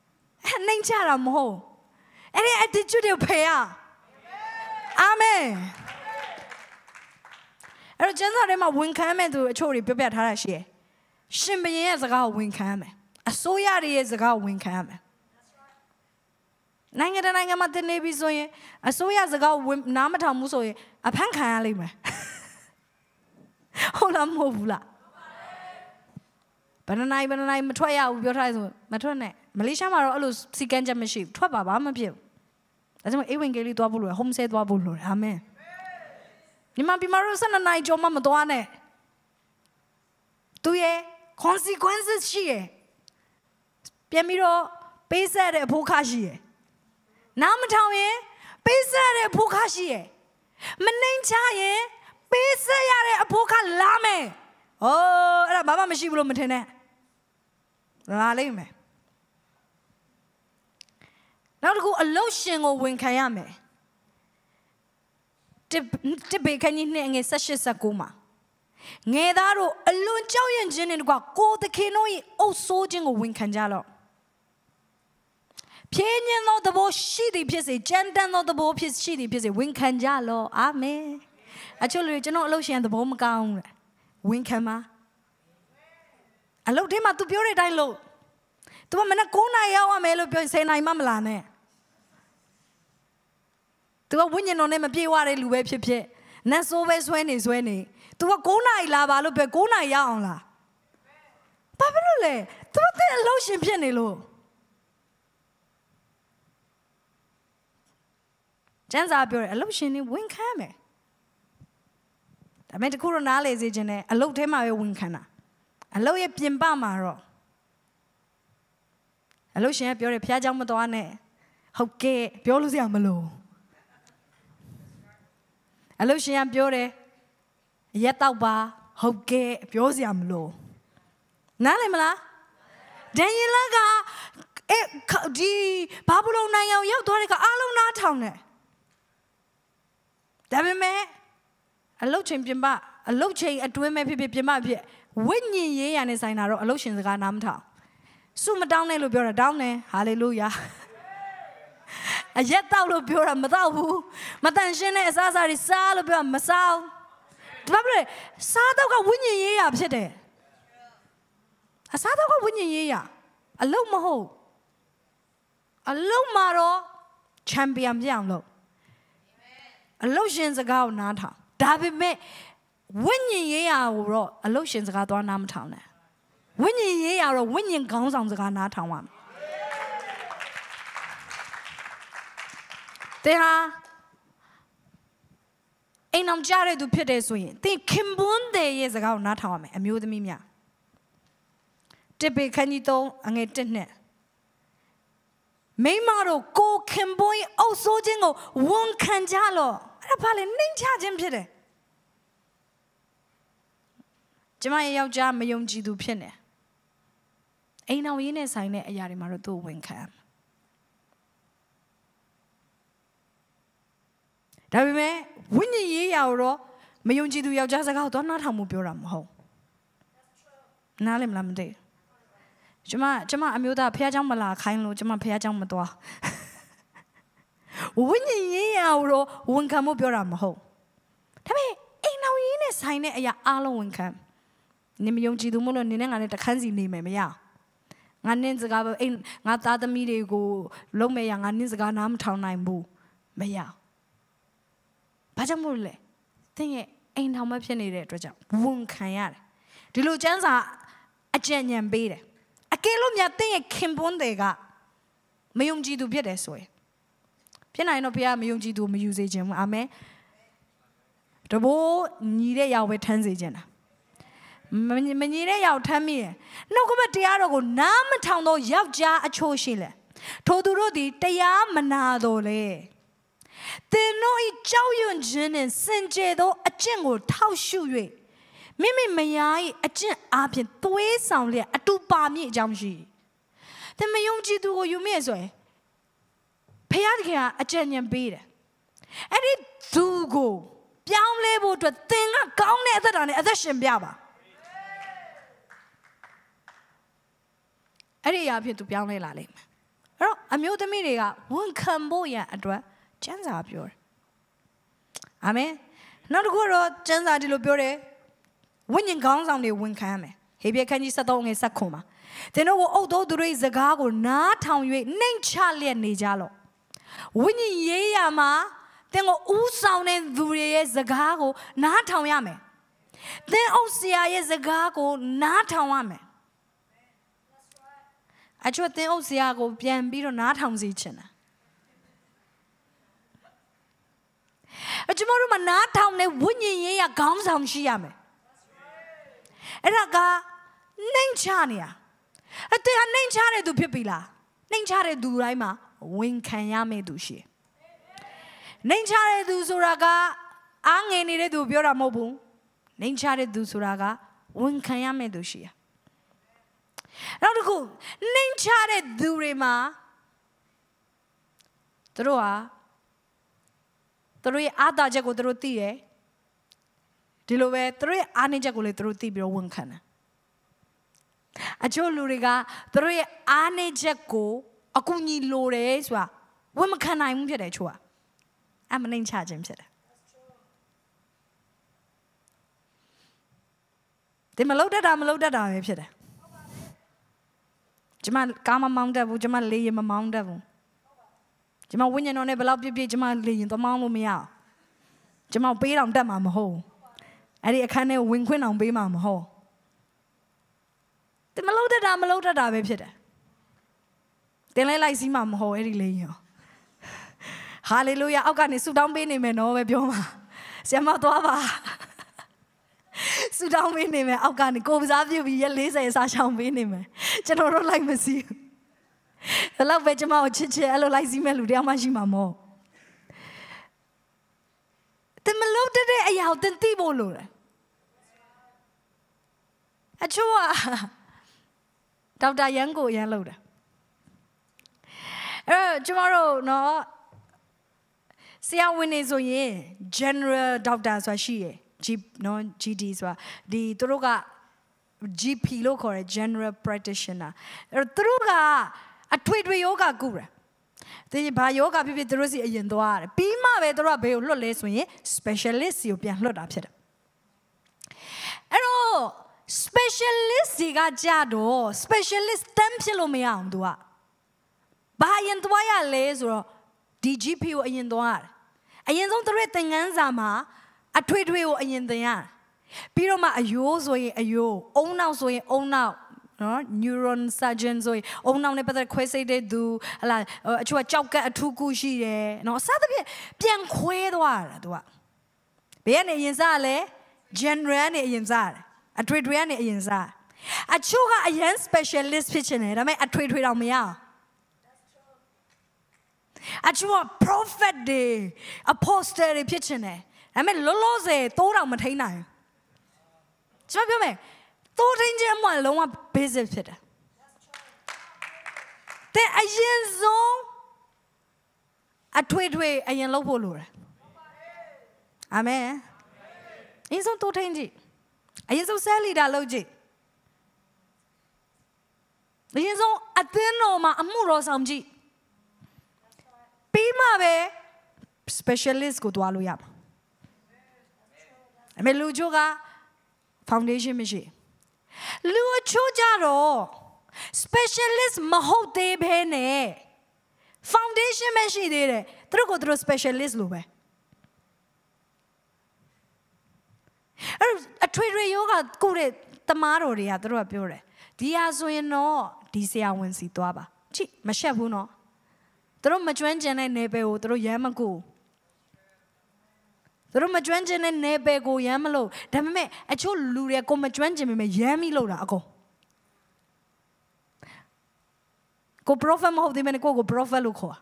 နိုင်ကြတာမဟုတ်အဲ့ဒီ attitude တွေဖေရအာမင်အဲ့တော့ကျမ်းစာထဲမှာဝန်ခံမဲ့သူအချို့တွေပြောပြထားတာရှိတယ်ရှင်ဘုရင်ရဲ့စကားကိုဝန်ခံရမယ်အစိုးရရဲ့စကားကိုဝန်ခံရမယ်နိုင်ငံတကာနိုင်ငံမှာတင်နေပြီဆိုရင်အစိုးရစကားကိုနားမထောင်ဘူးဆိုရင်အဖမ်းခံရလိမ့်မယ်ဟုတ်လားမဟုတ်ဘူးလားဘယ်နိုင်ဘယ်နိုင်မထွက်ရဘူးပြောထားဆိုမထွက်နဲ့မလေးရှားမှာတော့အဲ့လိုစီကန်းချက်မရှိဘူးထွက်ပါဘာမှမဖြစ်ဘူးဒါကြောင့်အေဝံဂေလိသွားဖို့လို့ home stay သွားဖို့လို့အာမင်ညီမပြမတို့ဆက်နိုင်ကြောမှမသွားနဲ့သူရဲ့ consequences ရှိရပြန်ပြီးတော့ပေးဆက်တဲ့အဖို့ခရှိရနားမထောင်ရင်ပေးဆက်တဲ့အဖို့ခရှိရမနှိမ်ချရင်ပေးဆက်ရတဲ့အဖို့ခလာမယ်။အိုးအဲ့ဒါဘာမှမရှိဘူးလို့မထင်နဲ့။လာလိမ့်မယ်။နောက်တစ်ခုအလုရှင်ကိုဝန်ခံရမယ်။တစ်ပေခန်းကြီးနဲ့ငယ်၁၈ ၁၉မှာငယ်သားတို့အလွန်ကြောက်ရွံ့ခြင်းနဲ့တကွာကိုယ်သခင်တို့၏အုပ်ဆိုးခြင်းကိုဝန်ခံကြလော့။ဖြင်းညင်းသောသဘောရှိသည်ဖြစ်စေကြမ်းတမ်းသောသဘောဖြစ်ရှိသည်ဖြစ်စေဝန်ခံကြလော့အာမင်အချို့လူတွေကျွန်တော်အလုပ်ရှင်သဘောမကောင်းဘူးဝန်ခံပါအလုပ်ထဲမှာ तू ပြောတဲ့အတိုင်းလုပ် तू ကမနေ့၉နာရီရောက်ရမယ်လို့ပြော၁၀နာရီမှမလာနဲ့ तू ကဝိညာဉ်တော်နဲ့မပြေဝတဲ့လူပဲဖြစ်ဖြစ်နတ်ဆိုးပဲဆွဲနေဆွဲနေ तू က၉နာရီလာပါလို့ပြော၉နာရီရောက်အောင်လားဘာဖြစ်လို့လဲ तू တဲ့အလုပ်ရှင်ဖြစ်နေလို့ကျန်းစာပြောတယ်အလုပ်ရှင်နေဝန်ခံမယ်ဒါပေမဲ့တခုတော့နားလေစေခြင်းနဲ့အလုပ်ထဲမှာပဲဝန်ခံတာအလုပ်ရဲ့ပြင်ပမှာတော့အလုပ်ရှင်ကပြောတယ်ဖျားเจ้าမသွားနဲ့ဟုတ်ကဲ့ပြောလို့စရာမလိုအလုပ်ရှင်ကပြောတယ်ရက်တော့ပါဟုတ်ကဲ့ပြောစရာမလိုနားလည်မလားဒန်ယေလကအဲဒီဘာဘူးလုံနိုင်ငံရောက်သွားတဲ့ကအားလုံးနားထောင်တယ်ဒါပေမဲ့အလုတ်ချိန်ပြင်ပအလုတ်ချိန်အတွင်းမဲ့ဖြစ်ဖြစ်ပြင်ပဖြစ်ဝိညာဉ်ရေးရနဲ့ဆိုင်တာတော့အလုတ်ရှင်စကားနားမထောင်စုမတောင်းနဲ့လို့ပြောတာတောင်းတယ်ဟာလေလုယာအရက်တောက်လို့ပြောတာမတောက်ဘူးမတန်ရှင်းတဲ့အစားအစာတွေစားလို့ပြောတာမစားဘူးဒါပေမဲ့စားတော့ကဝိညာဉ်ရေးရဖြစ်တယ်အစားတော့ကဝိညာဉ်ရေးရအလုတ်မဟုတ်အလုတ်မှာတော့ချန်ပီယံပြအောင်လို့အလုတ်ရှင်စကားကိုနားထောင်ဒါပေမဲ့ဝိညာဉ်ရေးရာကိုတော့အလုတ်ရှင်စကားသွားနားမထောင်နဲ့ဝိညာဉ်ရေးရာတော့ဝိညာဉ်ခေါင်းဆောင်စကားနားထောင်ပါမယ်တဲ့ဟာအိမ်အောင်ကြားတဲ့သူဖြစ်တယ်ဆိုရင်သင်ခင်ပွန်းတဲ့ရဲ့စကားကိုနားထောင်ရမယ်အမျိုးသမီးများတစ်ပေခန်းကြီးသုံးအငယ်တစ်နဲ့မိမတို့ကိုခင်ပွန်းရဲ့အုပ်ဆိုးခြင်းကိုဝန်ခံကြလော့အဲ့ဒါဘာလဲနှိမ်ချခြင်းဖြစ်တယ်ကျမရဲ့ယောက်ျားမယုံကြည်သူဖြစ်နေအိမ်အောင်ရေးနဲ့ဆိုင်တဲ့အရာတွေမှာတော့သူ့ဝန်ခံဒါပေမဲ့ဝိညာဉ်ရေးရာတော့မယုံကြည်သူယောက်ျားစကားကိုတော့နားထောင်မှုပြောတာမဟုတ်နားလည်မလားမသိကျမကျမအမျိုးသားဖះเจ้าမလာခိုင်းလို့ကျမဖះเจ้าမသွားဝိညာဉ်ရေးရာတော့ဝန်ခံမှုပြောတာမဟုတ်ဒါပေမဲ့အိမ်အောင်ရေးနဲ့ဆိုင်တဲ့အရာအားလုံးဝန်ခံနင်မယုံကြည်သူမို့လို့နင်နဲ့ငါနဲ့တခန်းစီနေမယ်မရငါနင်းစကားပဲအိမ်ငါသားသမီးတွေကိုလုံးမဲ့ရငါနင်းစကားနားမထောင်နိုင်ဘူးမရဘာကြောင့်မို့လဲသင်ရဲ့အိမ်ထောင်မဖြစ်နေတဲ့အတွက်ကြောင့်ဝန်ခံရတယ်ဒီလိုကျမ်းစာအကြံဉာဏ်ပေးတယ်အကယ်လို့များသင်ရဲ့ခင်ပွန်းတွေကမယုံကြည်သူဖြစ်တယ်ဆိုရင်ဖြစ်နိုင်တော့ဘုရားမယုံကြည်သူမယူစေခြင်းဘူးအာမင်တဘိုးညီတဲ့ရောက်ပဲထမ်းစေခြင်းတာမညီတဲ့ရောက်ထမ်းမိရင်နှုတ်ကပတ်တရားတော်ကိုနားမထောင်တော့ယောက်ျားအချို့ရှိလေထိုသူတို့သည်တရားမနာတော့လေသင်တို့ဤကြောက်ရွံ့ခြင်းနှင့်စင်ကြယ်သောအကျင့်ကိုထောက်ရှု၍မိမိမယား၏အကျင့်အားဖြင့်သွေးဆောင်လျက်အတူပါမည့်အကြောင်းရှိသင်မယုံကြည်သူကိုယူမိဆိုရင်ဖခင်ကအကြံဉာဏ်ပေးတယ်အဲ့ဒီသူကိုပြောင်းလဲဖို့အတွက်သင်ကကောင်းတဲ့အသက်တာနဲ့အသက်ရှင်ပြပါအဲ့ဒီအရာဖြင့်သူပြောင်းလဲလာလိမ့်မယ်အဲ့တော့အမျိုးသမီးတွေကဝန်ခံဖို့ရန်အတွက်ကျမ်းစာပြောတယ်အာမင်နောက်တစ်ခုတော့ကျမ်းစာဒီလိုပြောတယ်ဝိညာဉ်ခေါင်းဆောင်တွေဝန်ခံရမယ်ဟေဘရဲခန်းကြီးsevenငယ်sevenမှာသင်တို့ကိုအုပ်သောသူတို့၏စကားကိုနားထောင်၍နှိမ်ချလျက်နေကြလော့ဝိညာဉ်ရေးရမှာသင်ကိုဥဆောင်တဲ့သူတွေရဲ့စကားကိုနားထောင်ရမယ်သင်အုပ်ဆရာရဲ့စကားကိုနားထောင်ရမယ်အချို့သင်အုပ်ဆရာကိုပြန်ပြီးတော့နားထောင်စီချင်တယ်အကျမတို့မှာနားထောင်တဲ့ဝိညာဉ်ရေးရခေါင်းဆောင်ရှိရမယ်အဲ့ဒါကနှိမ်ချနေရအတေးနှိမ်ချတဲ့သူဖြစ်ပြီလားနှိမ်ချတဲ့သူတိုင်းမှာဝန်ခံရမယ့်သူရှိနှိမ်ချတဲ့သူဆိုတာကအားငယ်နေတဲ့သူပြောတာမဟုတ်ဘူးနှိမ်ချတဲ့သူဆိုတာကဝန်ခံရမယ့်သူရှိရနောက်တစ်ခုနှိမ်ချတဲ့သူတွေမှာသူတို့ဟာသူတို့ရဲ့အားသာချက်ကိုသူတို့သိတယ်ဒီလိုပဲသူတို့ရဲ့အားနည်းချက်ကိုလည်းသူတို့သိပြီးတော့ဝန်ခံတယ်အချို့လူတွေကသူတို့ရဲ့အားနည်းချက်ကိုအကူအညီလိုတယ်ဆိုတာဝန်မခံနိုင်ဘူးဖြစ်တယ်ချို့ကအမနှိမ်ချခြင်းဖြစ်တယ်ဒီမလုပ်တတ်တာမလုပ်တတ်တာပဲဖြစ်တယ်ကျမကားမမောင်းတတ်ဘူးကျမလေရင်မမောင်းတတ်ဘူးကျမဝိညာဉ်တော်နဲ့ဘယ်လောက်ပြည့်ပြည့်ကျမလေရင်သွားမောင်းလို့မရအောင်ကျမပေးတော်တတ်မှာမဟုတ်အဲ့ဒီအခန်းထဲဝင်ခွင့်အောင်ပေးမှာမဟုတ်ဒီမလုပ်တတ်တာမလုပ်တတ်တာပဲဖြစ်တယ်တင်လဲလိုက်စီးမှာမဟုတ်အဲ့ဒီလေရင်ဟာလေလုယာအောက်ကနေဆူတောင်းပေးနေမယ်နော်ပဲပြောမှာဆရာမသွားပါဆူတောင်းပေးနေမယ်အောက်ကနေကိုယ်စားပြုပြီးရက်fortyအစားချောင်းပေးနေမယ်ကျွန်တော်တို့လိုက်မစီဘူးဘယ်လောက်ပဲကျွန်မကိုချစ်ချစ်အဲ့လိုလိုက်စီးမဲ့လူတယောက်မှရှိမှာမဟုတ်တင်မလို့တဲ့အရာကိုတင်သိဖို့လိုတယ်အချို့ကဒေါက်တာရန်ကိုရန်လို့တယ်အဲ့ကျွန်တော်တို့နော်ဆရာဝန်နေဆိုရင် general doctor ဆိုတာရှိရယ် G နော် G D ဆိုတာဒီသူတို့က G P လို့ခေါ်တယ် general practitioner အဲ့သူတို့ကအထွေထွေယောဂကုတယ်ဒီဘာယောဂဖြစ်ဖြစ်သူတို့စီအရင်သွားရတယ်ပြီးမှပဲသူတို့ကဘေးကိုလွတ်လဲဆိုရင် specialist စီကိုပြန်လွတ်တာဖြစ်တယ်အဲ့တော့ specialist စီကကြတော့ specialist တန်းဖြစ်လို့မရအောင်သူကဘာရင်သွားရလဲဆိုတော့ဒီ G P ကိုအရင်သွားရတယ်အရင်ဆုံးသူတို့ရဲ့သင်ခန်းစာမှာအထွေထွေကိုအရင်သင်ရတယ်ပြီးတော့မှအယိုးဆိုရင်အယိုးအုံနောက်ဆိုရင်အုံနောက်နော် neuron surgeon ဆိုရင်အုံနောက်နဲ့ပတ်သက်ခွဲစိတ်တဲ့သူဟလာအချို့ကကြောက်ကက်အထူးကုရှိတယ်နော်အစသဖြင့်ပြန်ခွဲသွားတာသူကဘယ်ကနေအရင်စားလဲ general နဲ့အရင်စားတယ်အထွေထွေကနေအရင်စားအချို့ကအရင် specialist ဖြစ်ချင်တယ်ဒါပေမဲ့အထွေထွေတော့မရအောင်အချို့က prophet တွေ apostle တွေဖြစ်ချင်တယ်ဒါပေမဲ့လောလောဆယ်သိုးတော်မထိန်နိုင်ကျွန်တော်ပြောမယ်သိုးထိန်ခြင်းမှလုံးဝ basic ဖြစ်တယ်တဲ့အရင်ဆုံးအထွေထွေအရင်လုပ်ဖို့လိုတယ်အာမင်အရင်ဆုံးသိုးထိန်ကြည့်အရင်ဆုံး cell leader လုပ်ကြည့်အရင်ဆုံးအသင်းတော်မှာအမှုတော်ဆောင်ကြည့်ပြီးမှပဲ specialist ကိုတွားလို့ရမှာအမေလူချို့က foundation မရှိလူအချို့ကြတော့ specialist မဟုတ်သေးဘဲနဲ့ foundation မရှိသေးတယ်သူတို့ကိုသူတို့ specialist လို့ပဲအဲ့အထွေထွေယောဂကိုတဲ့တမားတော်တွေကသူတို့ကပြောတယ်ဒီဟာဆိုရင်တော့ဒီဆရာဝန်စီသွားပါကြည့်မရှက်ဘူးနော်သူတို့မကျွမ်းကျင်တဲ့နယ်ပယ်ကိုသူတို့ရမ်းမကူသူတို့မကျွမ်းကျင်တဲ့နယ်ပယ်ကိုရမ်းမလို့ဒါပေမဲ့အချို့လူတွေကိုမကျွမ်းကျင်ပေမဲ့ရမ်းပြီးလို့တာအကုန်ကို prophet မဟုတ်သေးမယ်ကိုကို prophet လို့ခေါ်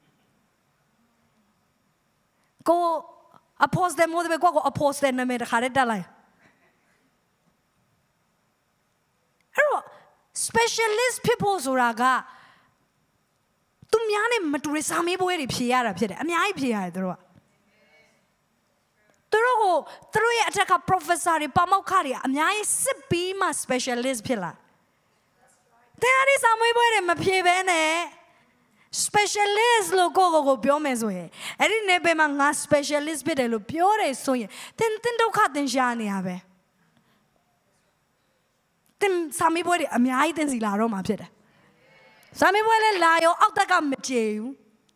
ကို apostle မဟုတ်သေးမယ်ကိုကို apostle နာမည်တခါတည်းတက်လိုက်အဲ့တော့ specialist ဖြစ်ဖို့ဆိုတာကသူများနဲ့မတူတဲ့စာမေးပွဲတွေဖြေရတာဖြစ်တယ်အများကြီးဖြေရတယ်သူတို့ကသူတို့ကိုသူတို့ရဲ့အထက်က professor တွေပါမောက္ခတွေအများကြီးစစ်ပြီးမှ specialist ဖြစ်လာတဲ့အဲ့ဒီစာမေးပွဲတွေမဖြေဘဲနဲ့ specialist လို့ကိုကိုကိုပြောမယ်ဆိုရင်အဲ့ဒီနေပယ်မှာငါ specialist ဖြစ်တယ်လို့ပြောတယ်ဆိုရင်တင်တင်ဒုက္ခတင်ရှားနေရပဲတင်စာမေးပွဲတွေအများကြီးတင်စီလာတော့မှာဖြစ်တယ်စာမေးပွဲလည်းလာရောအောက်တက်ကမကြေဘူး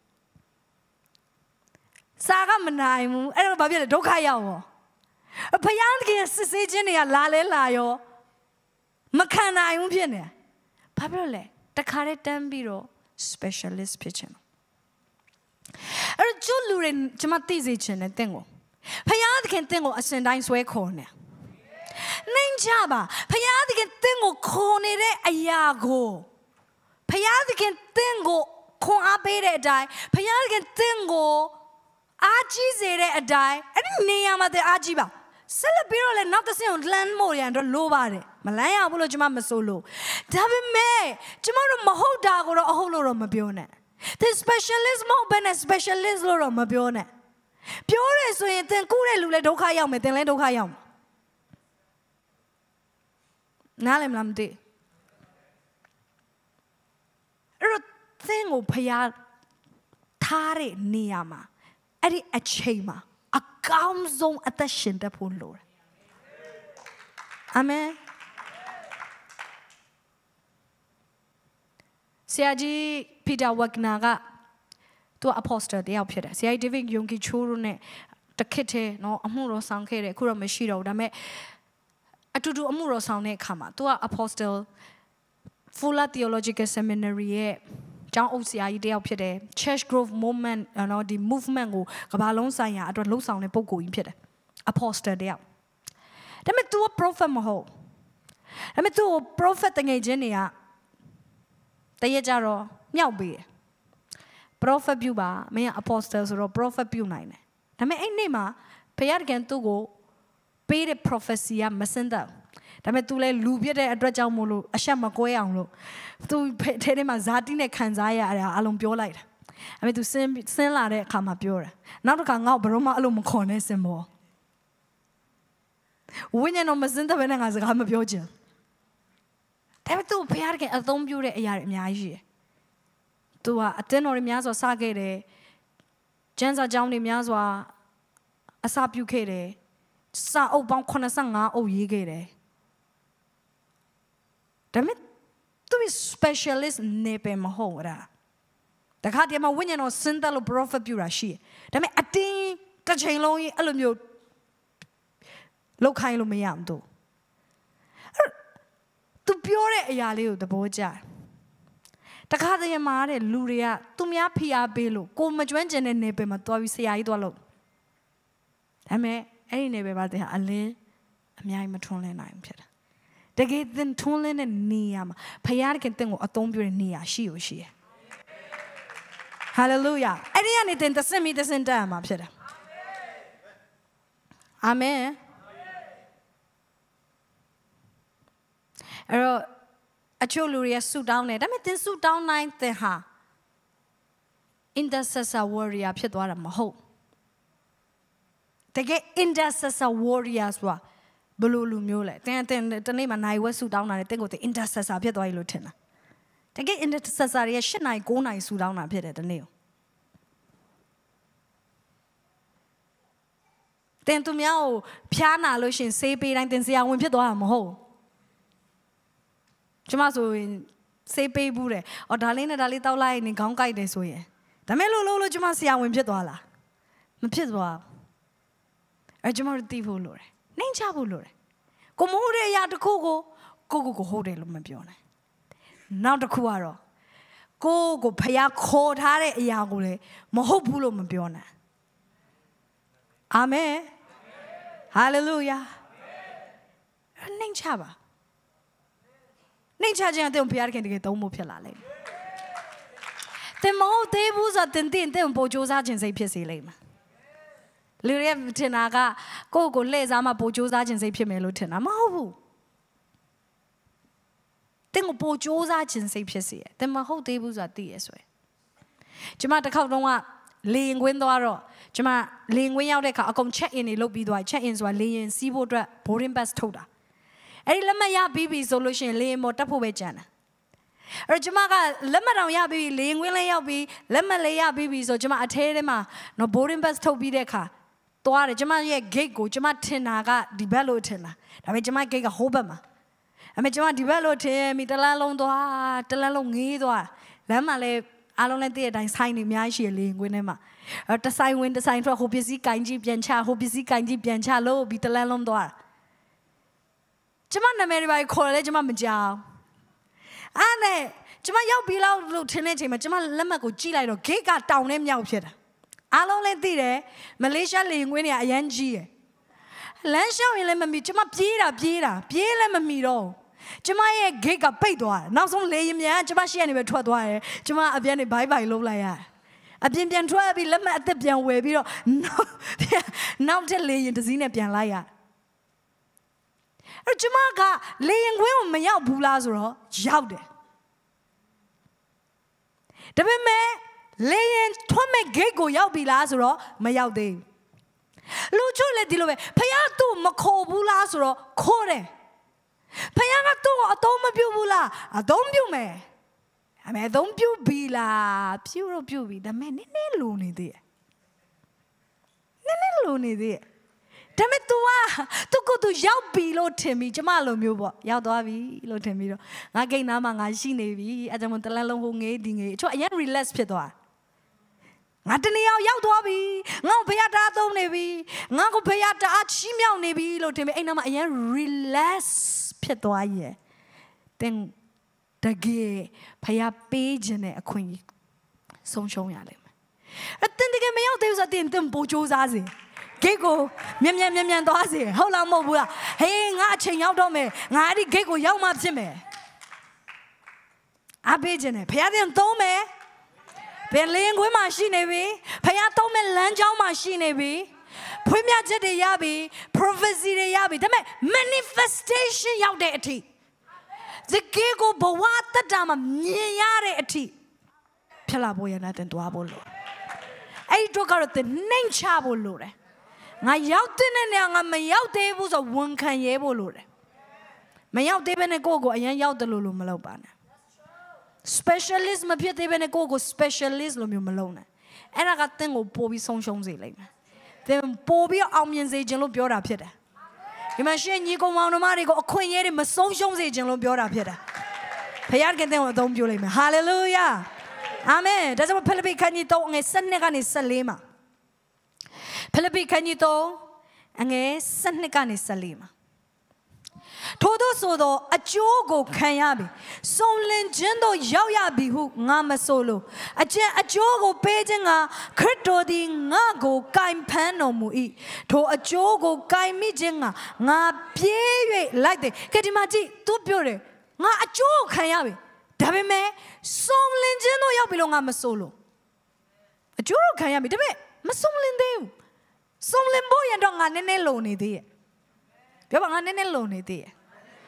စာကမနိုင်ဘူးအဲ့တော့ဘာဖြစ်လဲဒုက္ခရောက်ရောဘုရားသခင်စစ်ဆေးခြင်းတွေကလာလဲလာရောမခံနိုင်ဘူးဖြစ်နေဘာဖြစ်လို့လဲတခါတည်းတန်းပြီးတော့ specialist ဖြစ်ချင်အဲ့တော့ကျလူတွေကျွန်မသိစေချင်တယ်တင့်ကိုဘုရားသခင်တင့်ကိုအစဉ်တိုင်းဆွဲခေါ်နေနိုင်ကြပါဘုရားသခင်တင့်ကိုခေါ်နေတဲ့အရာကိုဘုရားသခင်တင့်ကိုခွန်အားပေးတဲ့အတိုင်းဘုရားသခင်တင့်ကိုအားကြီးစေတဲ့အတိုင်းအဲ့ဒီနေရာမှာတည်းအားကြီးပါဆက်လက်ပြီးတော့လည်းနောက်တစ်ဆင့်ကိုလမ်းမို့ရန်တော့လိုပါတယ်မလမ်းရဘူးလို့ကျွန်မမဆိုလို့ဒါပေမဲ့ကျွန်မတို့မဟုတ်တာကိုတော့အဟုတ်လို့တော့မပြောနဲ့ the specialist မဟုတ်ဘဲနဲ့ specialist လို့တော့မပြောနဲ့ပြောရဆိုရင်သင်ကူးတဲ့လူလည်းဒုက္ခရောက်မယ်သင်လည်းဒုက္ခရောက်မယ်နားလည်မလားမသိအဲ့တော့သင်ကိုဖျားထားတဲ့နေရာမှာအဲ့ဒီအချိန်မှာအကောင်းဆုံးအသက်ရှင်တတ်ဖို့လိုတယ်အာမင်ဆရာကြီးပီတာဝဂနာကသူအပိုစတာတယောက်ဖြစ်တယ်ဆရာကြီးဒေးဗစ်ယုံကီချိုးတို့နဲ့တခစ်တဲ့နော်အမှုတော်ဆောင်ခဲ့တယ်အခုတော့မရှိတော့ဘူးဒါပေမဲ့အတူတူအမှုတော်ဆောင်တဲ့အခါမှာသူကအပိုစတယ် Fuller Theological Seminary ရဲ့ကျောင်းအုပ်ဆရာကြီးတယောက်ဖြစ်တယ် Church Growth Movement နော်ဒီ movement ကိုကမ္ဘာလုံးဆိုင်ရာအတွက်လှုပ်ဆောင်တဲ့ပုဂ္ဂိုလ်ကြီးဖြစ်တယ် Apostle တယောက်ဒါပေမဲ့ तू က prophet မဟုတ်ဒါပေမဲ့ तू prophet တငယ်ချင်းတွေကတရက်ကြတော့မြောက်ပေးတယ် prophet ပြုပါမင်းက apostle ဆိုတော့ prophet ပြုနိုင်တယ်ဒါပေမဲ့အဲ့နေ့မှာဘုရားကသူ့ကိုပေးတဲ့ prophecy ကမစင်တော့ဒါပေမဲ့ तू လည်းလူပြတဲ့အတွက်ကြောင့်မို့လို့အရှက်မကွဲအောင်လို့ तू ထဲထဲမှာဇာတိနဲ့ခံစားရတာအလုံးပြောလိုက်တာဒါပေမဲ့ तू ဆင်းဆင်းလာတဲ့အခါမှာပြောတာနောက်တစ်ခါငါ့ဘယ်တော့မှအဲ့လိုမခေါ်နဲ့စင်ဘောဝိညာဉ်တော်မစင်တဲ့ဘယ်နဲ့ငါစကားမပြောချင်ဒါပေမဲ့ तू ဘုရားကအသုံးပြုတဲ့အရာတွေအများကြီးရှိတယ် तू ကအတင်းတော်တွေများစွာစခဲ့တယ်ကျမ်းစာကျောင်းတွေများစွာအစာပြုခဲ့တယ်စာအုပ်ပေါင်းeighty-fiveအုပ်ရေးခဲ့တယ်ဒါပေမဲ့သူ specialist နေပဲမဟုတ်တာတခါတည်းမှာဝိညာဉ်တော်စင်တယ်လို့ prophet ပြုတာရှိတယ်ဒါပေမဲ့အတင်းတစ်ချိန်လုံးအဲ့လိုမျိုးလောက်ခိုင်းလို့မရဘူးသူသူပြောတဲ့အရာလေးကိုသဘောကျတယ်တခါတည်းမှာတဲ့လူတွေကသူများဖိအားပေးလို့ကိုမကျွမ်းကျင်တဲ့နေပဲမှာသွားပြီးဆရာကြီးသွားလို့ဒါပေမဲ့အဲ့ဒီနေပဲပါတဲ့အလင်းအများကြီးမထွန်းလင်းနိုင်ဘူးဖြစ်တယ်တကယ်သင်ထွန်းလင်းတဲ့နေရာမှာဖခင်ကသင်ကိုအသုံးပြုတဲ့နေရာရှိလို့ရှိတယ်ဟာလေလုယာအဲ့ဒီကနေသင်သစင်မီသစင်တတ်မှာဖြစ်တယ်အာမင်အဲ့တော့အချို့လူတွေဆူတောင်းတယ်ဒါပေမဲ့သင်ဆူတောင်းနိုင်တဲ့ဟာ intercessor warrior ဖြစ်သွားတာမဟုတ်တကယ် intercessor warrior ဆိုတာဘယ်လိုလူမျိုးလဲတင်းတင်းတနေ့မှနိုင်ဝဲဆူတောင်းတာလေတင်းကိုတင်း intercessor ဖြစ်သွားပြီလို့ထင်တာတကယ် intercessor ရဲ့eightနိုင်nineနိုင်ဆူတောင်းတာဖြစ်တယ်တနေ့ကိုတင်းသူများကိုဖျားနာလို့ရှင်ဆေးပေးတိုင်းတင်းဆရာဝန်ဖြစ်သွားတာမဟုတ်ကျမဆိုရင်ဆေးပေးဘူးတယ်အော်ဒါလေးနဲ့ဒါလေးတောက်လိုက်နေခေါင်းကိုက်တယ်ဆိုရင်ဒါမဲ့လို့လို့လို့ကျမဆရာဝန်ဖြစ်သွားလားမဖြစ်သွားဘူးအဲကျမတို့သိဖို့လိုတယ်နှိမ်ချဖို့လိုတယ်ကိုမဟုတ်တဲ့အရာတစ်ခုကိုကိုကိုကိုဟုတ်တယ်လို့မပြောနိုင်နောက်တစ်ခုကတော့ကိုကိုဖျားခေါ်ထားတဲ့အရာကိုလည်းမဟုတ်ဘူးလို့မပြောနိုင်အာမင်ဟာလေလုယာနှိမ်ချပါနှိမ်ချခြင်းအတဲ့ဘုရားခင်တကယ်သုံးဖို့ဖြစ်လာလိမ့်မယ်တင်မဟုတ်သေးဘူးဆိုတင်တင်တင်ပို့ကြိုးစားခြင်းစိတ်ဖြစ်စေလိမ့်မယ်လူရဲ့ထင်တာကကိုယ့်ကိုလှည့်စားမှပို့ကြိုးစားခြင်းစိတ်ဖြစ်မယ်လို့ထင်တာမဟုတ်ဘူးတင်ကိုပို့ကြိုးစားခြင်းစိတ်ဖြစ်စေတယ်တင်မဟုတ်သေးဘူးဆိုတာသိရဆွဲကျမတစ်ခေါက်တုန်းကလေရင်ခွင်းသွားတော့ကျမလေရင်ခွင်းရောက်တဲ့အခါအကုန် check in တွေလုပ်ပြီးသွား check in ဆိုတာလေရင်စီးဖို့အတွက် boarding pass ထုတ်တာအဲ့ဒီလက်မှတ်ရပြီးပြီဆိုလို့ရှိရင်လေရင်ပေါ်တက်ဖို့ပဲကြံတာအဲ့ကျမကလက်မတောင်ရပြီးလေရင်ခွင်းလေးရောက်ပြီးလက်မလေးရပြီးပြီဆိုကျမအထဲထဲမှာနော် boarding pass ထုတ်ပြီးတဲ့အခါသွားတယ်ကျမရဲ့ gate ကိုကျမထင်တာကဒီဘက်လို့ထင်တာဒါပေမဲ့ကျမ gate ကဟိုးဘက်မှာအမေကျမဒီဘက်လို့ထင်မိတလန်းလုံးသွားတလန်းလုံးငေးသွားလမ်းမှာလည်းအားလုံးလည်းတည့်တဲ့အတိုင်းဆိုင်နေအများကြီးရှိရလေရင်ခွင်းထဲမှာတဆိုင်ဝင်တဆိုင်ထွက်ဟိုပစ္စည်းကင်ကြီးပြန်ချဟိုပစ္စည်းကင်ကြီးပြန်ချလို့ပြီးတလန်းလုံးသွားကျမနာမည်တွေပါခေါ်လဲကျမမကြောက်အဲ့နဲ့ကျမရောက်ပြီးလောက်လို့ထင်တဲ့အချိန်မှာကျမလက်မှတ်ကိုကြည့်လိုက်တော့ gate ကတောင်နဲ့မြောက်ဖြစ်တာအားလုံးလည်းသိတယ်မလေးရှားလေရင်ခွင်းတွေကအရန်ကြီးရယ်လမ်းလျှောက်ရင်လည်းမမီကျမပြေးတာပြေးတာပြေးလည်းမမီတော့ကျမရဲ့ gate ကပိတ်သွားတယ်နောက်ဆုံးလေရင်မြန်ကျမရှေ့ကနေပဲထွက်သွားတယ်ကျမအပြန်နေဘိုင်ဘိုင်လုပ်လိုက်ရတယ်အပြင်ပြန်ထွက်ပြီးလက်မှတ်အသက်ပြန်ဝယ်ပြီးတော့နောက်တဲ့လေရင်တစ်စီးနဲ့ပြန်လိုက်ရအဲ့ကျမကလေရင်ခွင်းကိုမရောက်ဘူးလားဆိုတော့ရောက်တယ်ဒါပေမဲ့လေရင်ထွက်မဲ့ gate ကိုရောက်ပြီလားဆိုတော့မရောက်သေးဘူးလူချို့လည်းဒီလိုပဲဖခင်သူ့မခေါ်ဘူးလားဆိုတော့ခေါ်တယ်ဖခင်ကသူ့ကိုအသုံးမပြုဘူးလားအသုံးပြုမယ်အမေအသုံးပြုပြီလားပြုတော့ပြုပြီဒါပေမဲ့နည်းနည်းလိုနေသေးတယ်နည်းနည်းလိုနေသေးတယ်ဒါပေမဲ့ तू อ่ะ तू ကို तू ရောက်ပြီလို့ထင်ပြီးကျမလိုမျိုးပေါ့ရောက်သွားပြီလို့ထင်ပြီးတော့ငါဂိတ်နားမှာငါရှိနေပြီအဲကြောင့်တလန်းလုံးဟိုငေးဒီငေးအချို့အရင် relax ဖြစ်သွားငါတနေအောင်ရောက်သွားပြီငါ့ကိုဘယ်ရတာသုံးနေပြီငါ့ကိုဘယ်ရတာချီးမြှောက်နေပြီလို့ထင်ပြီးအဲ့နားမှာအရင် relax ဖြစ်သွားရဲ့တင်တကယ်ဖယားပေးခြင်းနဲ့အခွင့်အရေးဆုံးရှုံးရလိမ့်မယ်အတင်းတကယ်မရောက်သေးဘူးဆိုတော့တင်တင်ပို့စူးစမ်းစေဂိတ်ကိုမြန်မြန်မြန်မြန်သွားစေဟုတ်လားမဟုတ်ဘူးလားဟေးငါအချိန်ရောက်တော့မယ်ငါအဲ့ဒီဂိတ်ကိုရောက်မှဖြစ်မယ်အပေးခြင်းနဲ့ဖယားတင်သုံးမယ်ဘယ်လင်းခွေးမှာရှိနေပြီဖယားသုံးမဲ့လမ်းကြောင်းမှာရှိနေပြီဖွင့်ပြချက်တွေရပြီ prophecy တွေရပြီဒါပေမဲ့ manifestation ရောက်တဲ့အထိတကယ်ကိုဘဝတတမှာမြင်ရတဲ့အထိဖြစ်လာဖို့ရတဲ့တင်သွားဖို့လို့အဲ့ဒီတော့ကတော့တင်နှိမ်ချဖို့လို့တယ်ငါရောက်တဲ့နေရာငါမရောက်သေးဘူးဆိုဝန်ခံရဲဖို့လို့တယ်မရောက်သေးဘဲနဲ့ကိုယ့်ကိုအရင်ရောက်တယ်လို့လို့မလုပ်ပါနဲ့ specialist မဖြစ်သေးဘဲနဲ့ကိုယ့်ကို specialist လို့မျိုးမလုပ်နဲ့အဲ့ဒါကတင်ကိုပို့ပြီးဆုံးရှုံးစေလိမ့်မယ်တင်ပို့ပြီးအောင်မြင်စေခြင်းလို့ပြောတာဖြစ်တယ်ဒီမှာရှင်ညီကောင်မောင်နှမတွေကိုအခွင့်အရေးတွေမဆုံးရှုံးစေခြင်းလို့ပြောတာဖြစ်တယ်ဖခင်ကတင်ကိုအသုံးပြုလိမ့်မယ်ဟာလေလုယာအာမင်ဒါကြောင့်ဖိလိပ္ပိခန်းကြီးသုံးငယ်၁၂ကနေ၁၄မှာဖိလိပ္ပိခန်းကြီးသုံးအငယ်၁၂ကနေ၁၄မှာထို့သောဆိုသောအကျိုးကိုခံရပြီစုံလင်ခြင်းသို့ရောက်ရပြီဟုငါမဆိုလိုအကျင့်အကျိုးကိုပေးခြင်းကခရစ်တော်သည်ငါကိုကင်ဖန်တော်မူ၏ထိုအကျိုးကိုကင်မိခြင်းကငါပြေး၍လိုက်တယ်ကဲဒီမှာကြည့်သူပြောတယ်ငါအကျိုးကိုခံရပြီဒါပေမဲ့စုံလင်ခြင်းသို့ရောက်ပြီလို့ငါမဆိုလိုအကျိုးကိုခံရပြီဒါပေမဲ့မစုံလင်သေးဘူးစုံလင်ဖို့ရတော့ငါနည်းနည်းလုံနေသေးရဲ့ပြောပါငါနည်းနည်းလုံနေသေးရဲ့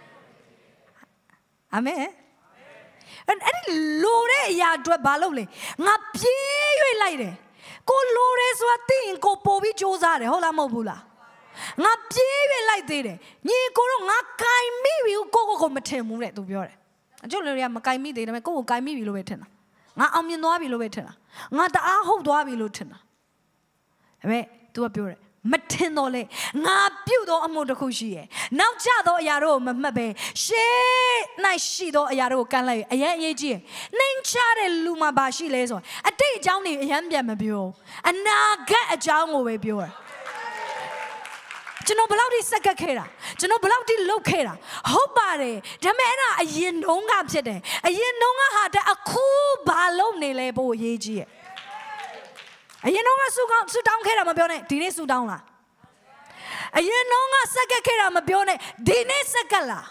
အာမင်အဲ့ဒီလိုတဲ့အရာအတွက်ဘာလုပ်လဲငါပြေး၍လိုက်တယ်ကိုလိုတယ်ဆိုတာသိရင်ကိုပို့ပြီးစူးစမ်းတယ်ဟုတ်လားမဟုတ်ဘူးလားငါပြေး၍လိုက်သေးတယ်ညီကိုတော့ငါကင်မိပြီကိုကိုကိုမထင်ဘူးတဲ့သူပြောတယ်အကျိုးလူတွေကမကင်မိသေးတယ်ဒါပေမဲ့ကိုကိုကင်မိပြီလို့ပဲထင်တာငါအောင်မြင်သွားပြီလို့ပဲထင်တာငါတအားဟုတ်သွားပြီလို့ထင်တာဒါပေမဲ့ तू ကပြောတယ်မထင်တော့လေငါပြုတ်သောအမှုတစ်ခုရှိရဲ့နောက်ကျသောအရာတို့ကိုမမှတ်ပဲရှေ့၌ရှိသောအရာတို့ကိုကန့်လိုက်အရင်အရေးကြီးရဲ့နှိမ်ချတဲ့လူမှာဘာရှိလဲဆိုအတိတ်အကြောင်းတွေအရင်ပြန်မပြောအနာဂတ်အကြောင်းကိုပဲပြောတယ်ကျွန်တော်ဘယ်လောက်ထိစက်ကပ်ခဲ့တာကျွန်တော်ဘယ်လောက်ထိလှုပ်ခဲ့တာဟုတ်ပါတယ်ဒါပေမဲ့အဲ့ဒါအရင်နှုံးကဖြစ်တယ်အရင်နှုံးကဟာတဲ့အခုဘာလုပ်နေလဲဖို့အရေးကြီးရဲ့အရင်တော့ကဆူကောင်းဆူတောင်းခဲ့တာမပြောနဲ့ဒီနေ့ဆူတောင်းလားအရင်တော့ကစက်ကက်ခဲ့တာမပြောနဲ့ဒီနေ့စက်ကက်လား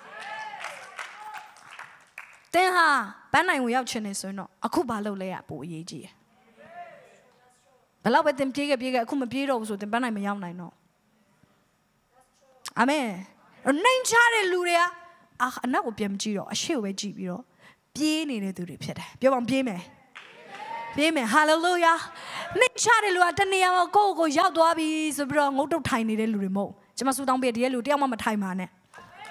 တင်းဟာပန်းနိုင်ကိုရောက်ချင်နေဆိုရင်တော့အခုဘာလုပ်လဲရပိုအရေးကြီးရယ်ဘယ်လောက်ပဲတင်ပြေးခဲ့ပြေးခဲ့အခုမပြေးတော့ဘူးဆိုတင်ပန်းနိုင်မရောက်နိုင်တော့အာမင်နိုင်ချတဲ့လူတွေကအာအနောက်ကိုပြန်မကြည့်တော့အရှိကိုပဲကြည့်ပြီးတော့ပြေးနေတဲ့သူတွေဖြစ်တယ်ပြောပါပြေးမယ်ပြေးမယ်ဟာလေလုယာနှိမ့်ချတဲ့လူကတနေရာမှာကိုယ့်ကိုရောက်သွားပြီဆိုပြီးတော့ငုတ်တုတ်ထိုင်နေတဲ့လူတွေမဟုတ်ကျွန်မဆူတောင်းပေးတဲ့လူတယောက်မှမထိုင်ပါနဲ့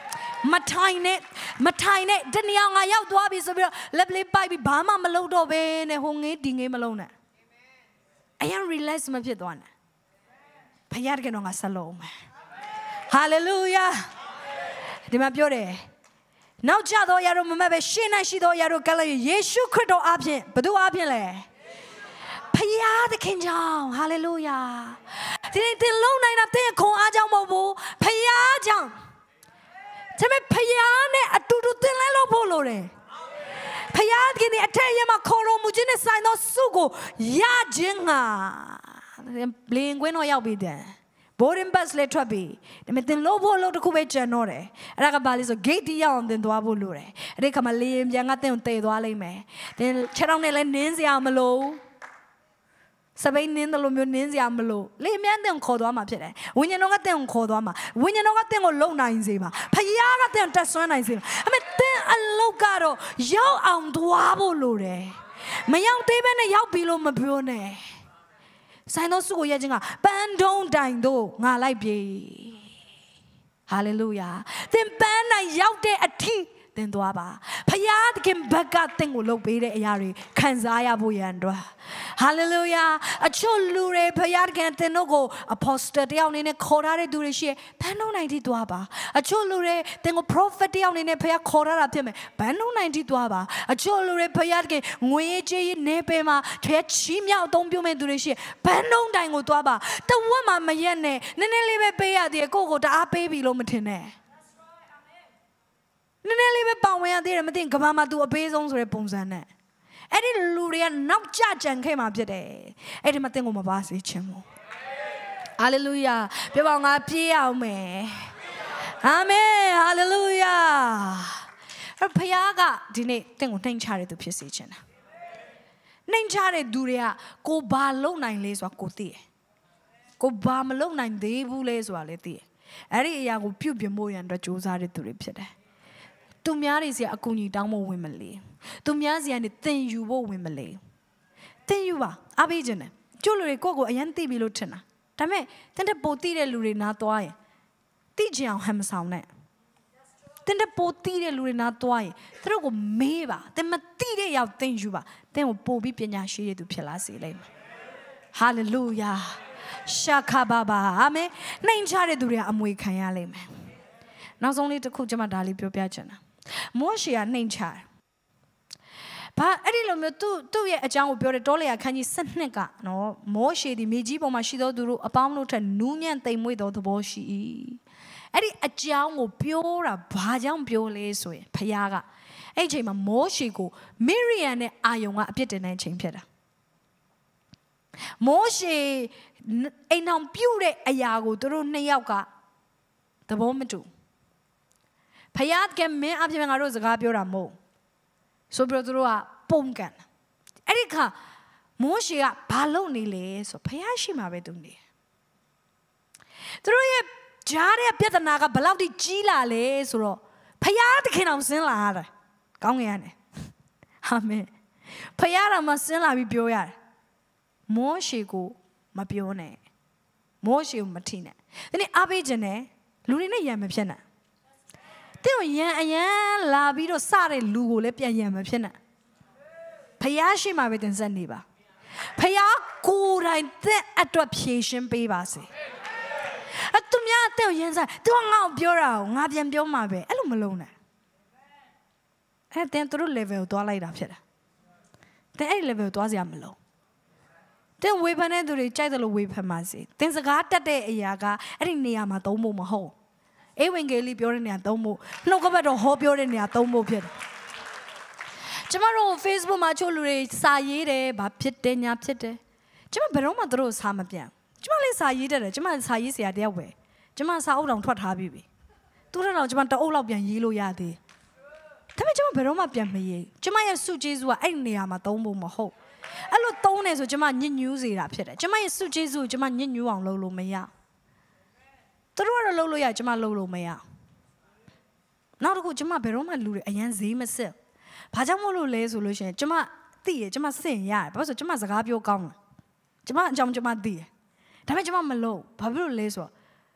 မထိုင်နဲ့မထိုင်နဲ့တနေရာငါရောက်သွားပြီဆိုပြီးတော့လက်လေးပိုက်ပြီးဘာမှမလုပ်တော့ဘဲနဲ့ဟိုငေးဒီငေးမလုံးနဲ့အရင် relax မဖြစ်သွားနဲ့ဖခင်ကတော့ငါဆက်လို့မယ် hallelujah ဒီမှာပြောတယ်နောက်ကျသောယာတို့မမတ်ပဲရှင်းနိုင်ရှိသောယာတို့ကလည်းယေရှုခရစ်တော်အပြင်ဘသူအပြင်လဲဖခင်သခင်ကြောင့် hallelujah ဒီနေ့တင်လုံးနိုင်တာတင်ခွန်အားကြောင့်မဟုတ်ဘူးဖခင်ကြောင့်ဒါပေမဲ့ဖခင်နဲ့အတူတူတင်လဲလို့ဖို့လို့တယ်ဖခင်ကဒီအထက်ရမှာခေါ်တော်မူခြင်းနဲ့ဆိုင်သောစုကိုရခြင်းငါဘလင်ကွင်းတော့ရောက်ပြီတဲ့boarding bus လေးထွက်ပြီဒါပေမဲ့တင်လို့ဖို့လို့တခုပဲကြံတော့တယ်အဲ့ဒါကဘာလဲဆို gate တီးရောက်အောင်တင်သွားဖို့လို့တယ်အဲ့ဒီခါမှာလေရင်ပြန်ကတင်ကိုတည်သွားလိမ့်မယ်တင်ခြေထောက်နဲ့လည်းနင်းစရာမလိုစပိန်နင်းတယ်လို့မျိုးနင်းစရာမလိုလေမြန်းတင်ခေါ်သွားမှာဖြစ်တယ်ဝိညာဉ်တော်ကတင်ကိုခေါ်သွားမှာဝိညာဉ်တော်ကတင်ကိုလုံနိုင်စေမှာဖခင်ကတင်တက်ဆွမ်းနိုင်စေမှာအဲ့မဲ့တင်အလောက်ကတော့ရောက်အောင်သွားဖို့လို့တယ်မရောက်သေးဘဲနဲ့ရောက်ပြီလို့မပြောနဲ့ဆိုင်သောစုကိုရခြင်းကပန်းတုံးတိုင်တို့ငါလိုက်ပြီဟာလေလုယာသင်ပန်းနိုင်ရောက်တဲ့အထိသင်သွားပါဖခင်သခင်ဘက်ကသင်ကိုလုပ်ပေးတဲ့အရာတွေခံစားရဖို့ရန်အတွက်ဟာလေလုယာအချို့လူတွေဖခင်သခင်သင်တို့ကိုအပိုစတာတယောက်အနေနဲ့ခေါ်ထားတဲ့သူတွေရှိဘန်းတုံးနိုင်ထိသွားပါအချို့လူတွေသင်ကို prophet တယောက်အနေနဲ့ဖခင်ခေါ်ထားတာဖြစ်မယ်ဘန်းတုံးနိုင်ထိသွားပါအချို့လူတွေဖခင်သခင်ငွေကြေးနေပေမှာဖခင်ချီးမြှောက်အသုံးပြုမဲ့သူတွေရှိဘန်းတုံးတိုင်ကိုသွားပါတဝက်မှမရက်နဲ့နည်းနည်းလေးပဲပေးရသေးတယ်ကိုယ့်ကိုတအားပေးပြီလို့မထင်နဲ့နည်းနည်းလေးပဲပေါင်ဝင်ရသေးတယ်မသိရင်ကဘာမှသူအပေးဆုံးဆိုတဲ့ပုံစံနဲ့အဲ့ဒီလူတွေကနောက်ကျကြံခဲ့မှာဖြစ်တယ်အဲ့ဒီမှာသင်ကိုမပါစေချင်ဘူးဟာလေလုယာပြောပါငါပြေးအောင်မယ်အာမင်ဟာလေလုယာအဲ့ဖခင်ကဒီနေ့သင်ကိုနှိမ်ချတဲ့သူဖြစ်စေချင်တာနှိမ်ချတဲ့သူတွေကကိုဘာလုံနိုင်လဲဆိုတာကိုသိတယ်ကိုဘာမလုံနိုင်သေးဘူးလဲဆိုတာလည်းသိတယ်အဲ့ဒီအရာကိုပြုတ်ပြမို့ရန်အတွက်စူးစမ်းတဲ့သူတွေဖြစ်တယ်သူများတွေစီအကူညီတောင်းဖို့ဝင်မလဲသူများစီကနေသင်ယူဖို့ဝင်မလဲသင်ယူပါအားပေးခြင်းနဲ့ကျို့လူတွေကိုယ့်ကိုအရင်သိပြီလို့ထင်တာဒါပေမဲ့တန်တဲ့ပိုသိတဲ့လူတွေနားသွားရင်သိကြအောင်ဟမ်မဆောင်နဲ့တန်တဲ့ပိုသိတဲ့လူတွေနားသွားရင်သူတို့ကိုမေးပါသင်မသိတဲ့ရောက်သင်ယူပါသင်ကိုပို့ပြီးပညာရှိတဲ့သူဖြစ်လာစေလိမ့်မယ်ဟာလေလုယာရှာခဘာဘာအာမင်နှိမ်ချတဲ့သူတွေကအမွေခံရလိမ့်မယ်နောက်ဆုံးလေးတစ်ခုကျွန်မဒါလေးပြောပြချင်တာမောရှေကနှိမ်ချတယ်ဘာအဲ့ဒီလိုမျိုးသူ့သူ့ရဲ့အကြောင်းကိုပြောတယ်တောလေယာခန်းကြီး၁၂ကနော်မောရှေဒီမြေကြီးပေါ်မှာရှိသောသူတို့အပေါင်းတို့ထက်နူးညံ့သိမ်မွေ့သောသဘောရှိ၏အဲ့ဒီအကြောင်းကိုပြောတာဘာကြောင့်ပြောလဲဆိုရင်ဖခင်ကအဲ့ဒီအချိန်မှာမောရှေကိုမိရိယံနဲ့အာယုန်ကအပြစ်တင်တဲ့အချိန်ဖြစ်တာမောရှေအိမ်အောင်ပြုတ်တဲ့အရာကိုသူတို့နှစ်ယောက်ကသဘောမတူဖခင်ကမင်းအပြစ်ငါတို့စကားပြောတာမဟုတ်ဆိုပြီးတော့သူတို့ကပုံကန်အဲ့ဒီခါမောရှေကဘာလုပ်နေလဲဆိုဖခင်ရှိမှာပဲသူနေသူတို့ရဲ့ကြားတဲ့ပြဿနာကဘယ်လောက်ထိကြီးလာလဲဆိုတော့ဖခင်တခင်အောင်ဆင်းလာရတယ်ကောင်းကင်ကနေအာမင်ဖခင်တော်မှာဆင်းလာပြီးပြောရတယ်မောရှေကိုမပြောနဲ့မောရှေကိုမထိနဲ့ဒီနေ့အားပေးခြင်းနဲ့လူတွေနဲ့ရံမဖြစ်နဲ့တဲ့ရံအရန်လာပြီးတော့စတဲ့လူကိုလည်းပြန်ရံမဖြစ်နဲ့ဖယားရှိမှပဲတင်ဆက်နေပါဖယားကိုယ်တိုင်တဲ့အတွက်ဖြေရှင်းပေးပါစေအတူများတဲ့ရံစားသူကငါ့ကိုပြောတာကိုငါပြန်ပြောမှာပဲအဲ့လိုမလုံးနဲ့အဲ့တဲ့သူတို့ level ကိုသွားလိုက်တာဖြစ်တာတဲ့အဲ့ level ကိုသွားစရာမလိုတဲ့ဝေဖန်တဲ့သူတွေကြိုက်တယ်လို့ဝေဖန်ပါစေတင်စကားတက်တဲ့အရာကအဲ့ဒီနေရာမှာသုံးဖို့မဟုတ်အေဝံဂေလိပြောတဲ့နေရာသုံးဖို့နှုတ်ကပတ်တော်ဟောပြောတဲ့နေရာသုံးဖို့ဖြစ်တယ်ကျမတို့ Facebook မှာချို့လူတွေစာရေးတယ်ဘာဖြစ်တယ်ညာဖြစ်တယ်ကျမဘယ်တော့မှသူတို့စာမပြန်ကျမလည်းစာရေးတတ်တယ်ကျမစာရေးဆရာတယောက်ပဲကျမစာအုပ်တောင်ထွက်ထားပြီးပြီသူတို့တော့ကျမတအုပ်လောက်ပြန်ရေးလို့ရသေးဒါပေမဲ့ကျမဘယ်တော့မှပြန်မရေးကျမရဲ့စုကျေးဇူးကအဲ့ဒီနေရာမှာသုံးဖို့မဟုတ်အဲ့လိုသုံးနေဆိုကျမညစ်ညူးစေတာဖြစ်တယ်ကျမရဲ့စုကျေးဇူးကိုကျမညစ်ညူးအောင်လုပ်လို့မရသူတို့ကတော့လုပ်လို့ရကျမလုပ်လို့မရနောက်တစ်ခုကျမဘယ်တော့မှလူတွေအရန်ဈေးမစစ်ဘာကြောင့်မို့လို့လဲဆိုလို့ရှိရင်ကျမသိရကျမစင်ရတယ်ဘာလို့ဆိုကျမစကားပြောကောင်းတယ်ကျမအကြောင်းကျမသိတယ်ဒါပေမဲ့ကျမမလုပ်ဘာဖြစ်လို့လဲဆိုတော့ကျ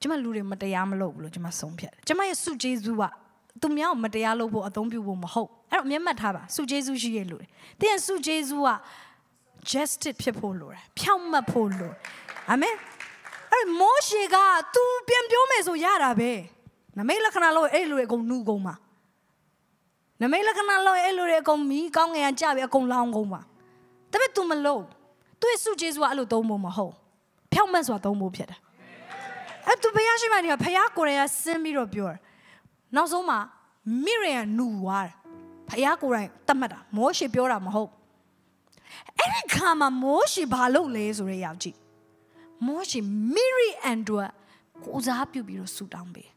ကျမလူတွေမတရားမလုပ်ဘူးလို့ကျမဆုံးဖြတ်တယ်ကျမရဲ့စုကျေးဇူးကသူများကိုမတရားလုပ်ဖို့အသုံးပြုဖို့မဟုတ်အဲ့တော့အမျက်မှတ်ထားပါစုကျေးဇူးရှိရဲ့လူတွေတင်းရဲ့စုကျေးဇူးက justice ဖြစ်ဖို့လိုတယ်ဖြောင့်မတ်ဖို့လိုအာမင်အဲ့မောရှေက तू ပြန်ပြောမယ်ဆိုရတာပဲနမိတ်လက္ခဏာလို့အဲ့လူတွေအကုန်နှူကုန်ပါနမိတ်လက္ခဏာလို့အဲ့လူတွေအကုန်မီးကောင်းငယ်ကြပြီအကုန်လောင်းကုန်ပါဒါပေမဲ့ तू မလုပ်သူ့ရဲ့စုကျေးဇူးကအဲ့လိုသုံးဖို့မဟုတ်ဖြောင့်မတ်ဆိုတာသုံးဖို့ဖြစ်တယ်အဲ့ तू ဘုရားရှိခိုးနေကဘုရားကိုယ်တိုင်ကဆင်းပြီးတော့ပြောတယ်နောက်ဆုံးမှာမိရန်နူသွားတယ်ဘုရားကိုယ်တိုင်တတ်မှတ်တာမောရှေပြောတာမဟုတ်အဲ့ဒီခါမှာမောရှေဘာလုပ်လဲဆိုရဲရောက်ကြည့်မောရှေမိရီအန်တို့ကိုစားပြုပြီးတော့ဆူတောင်းပေး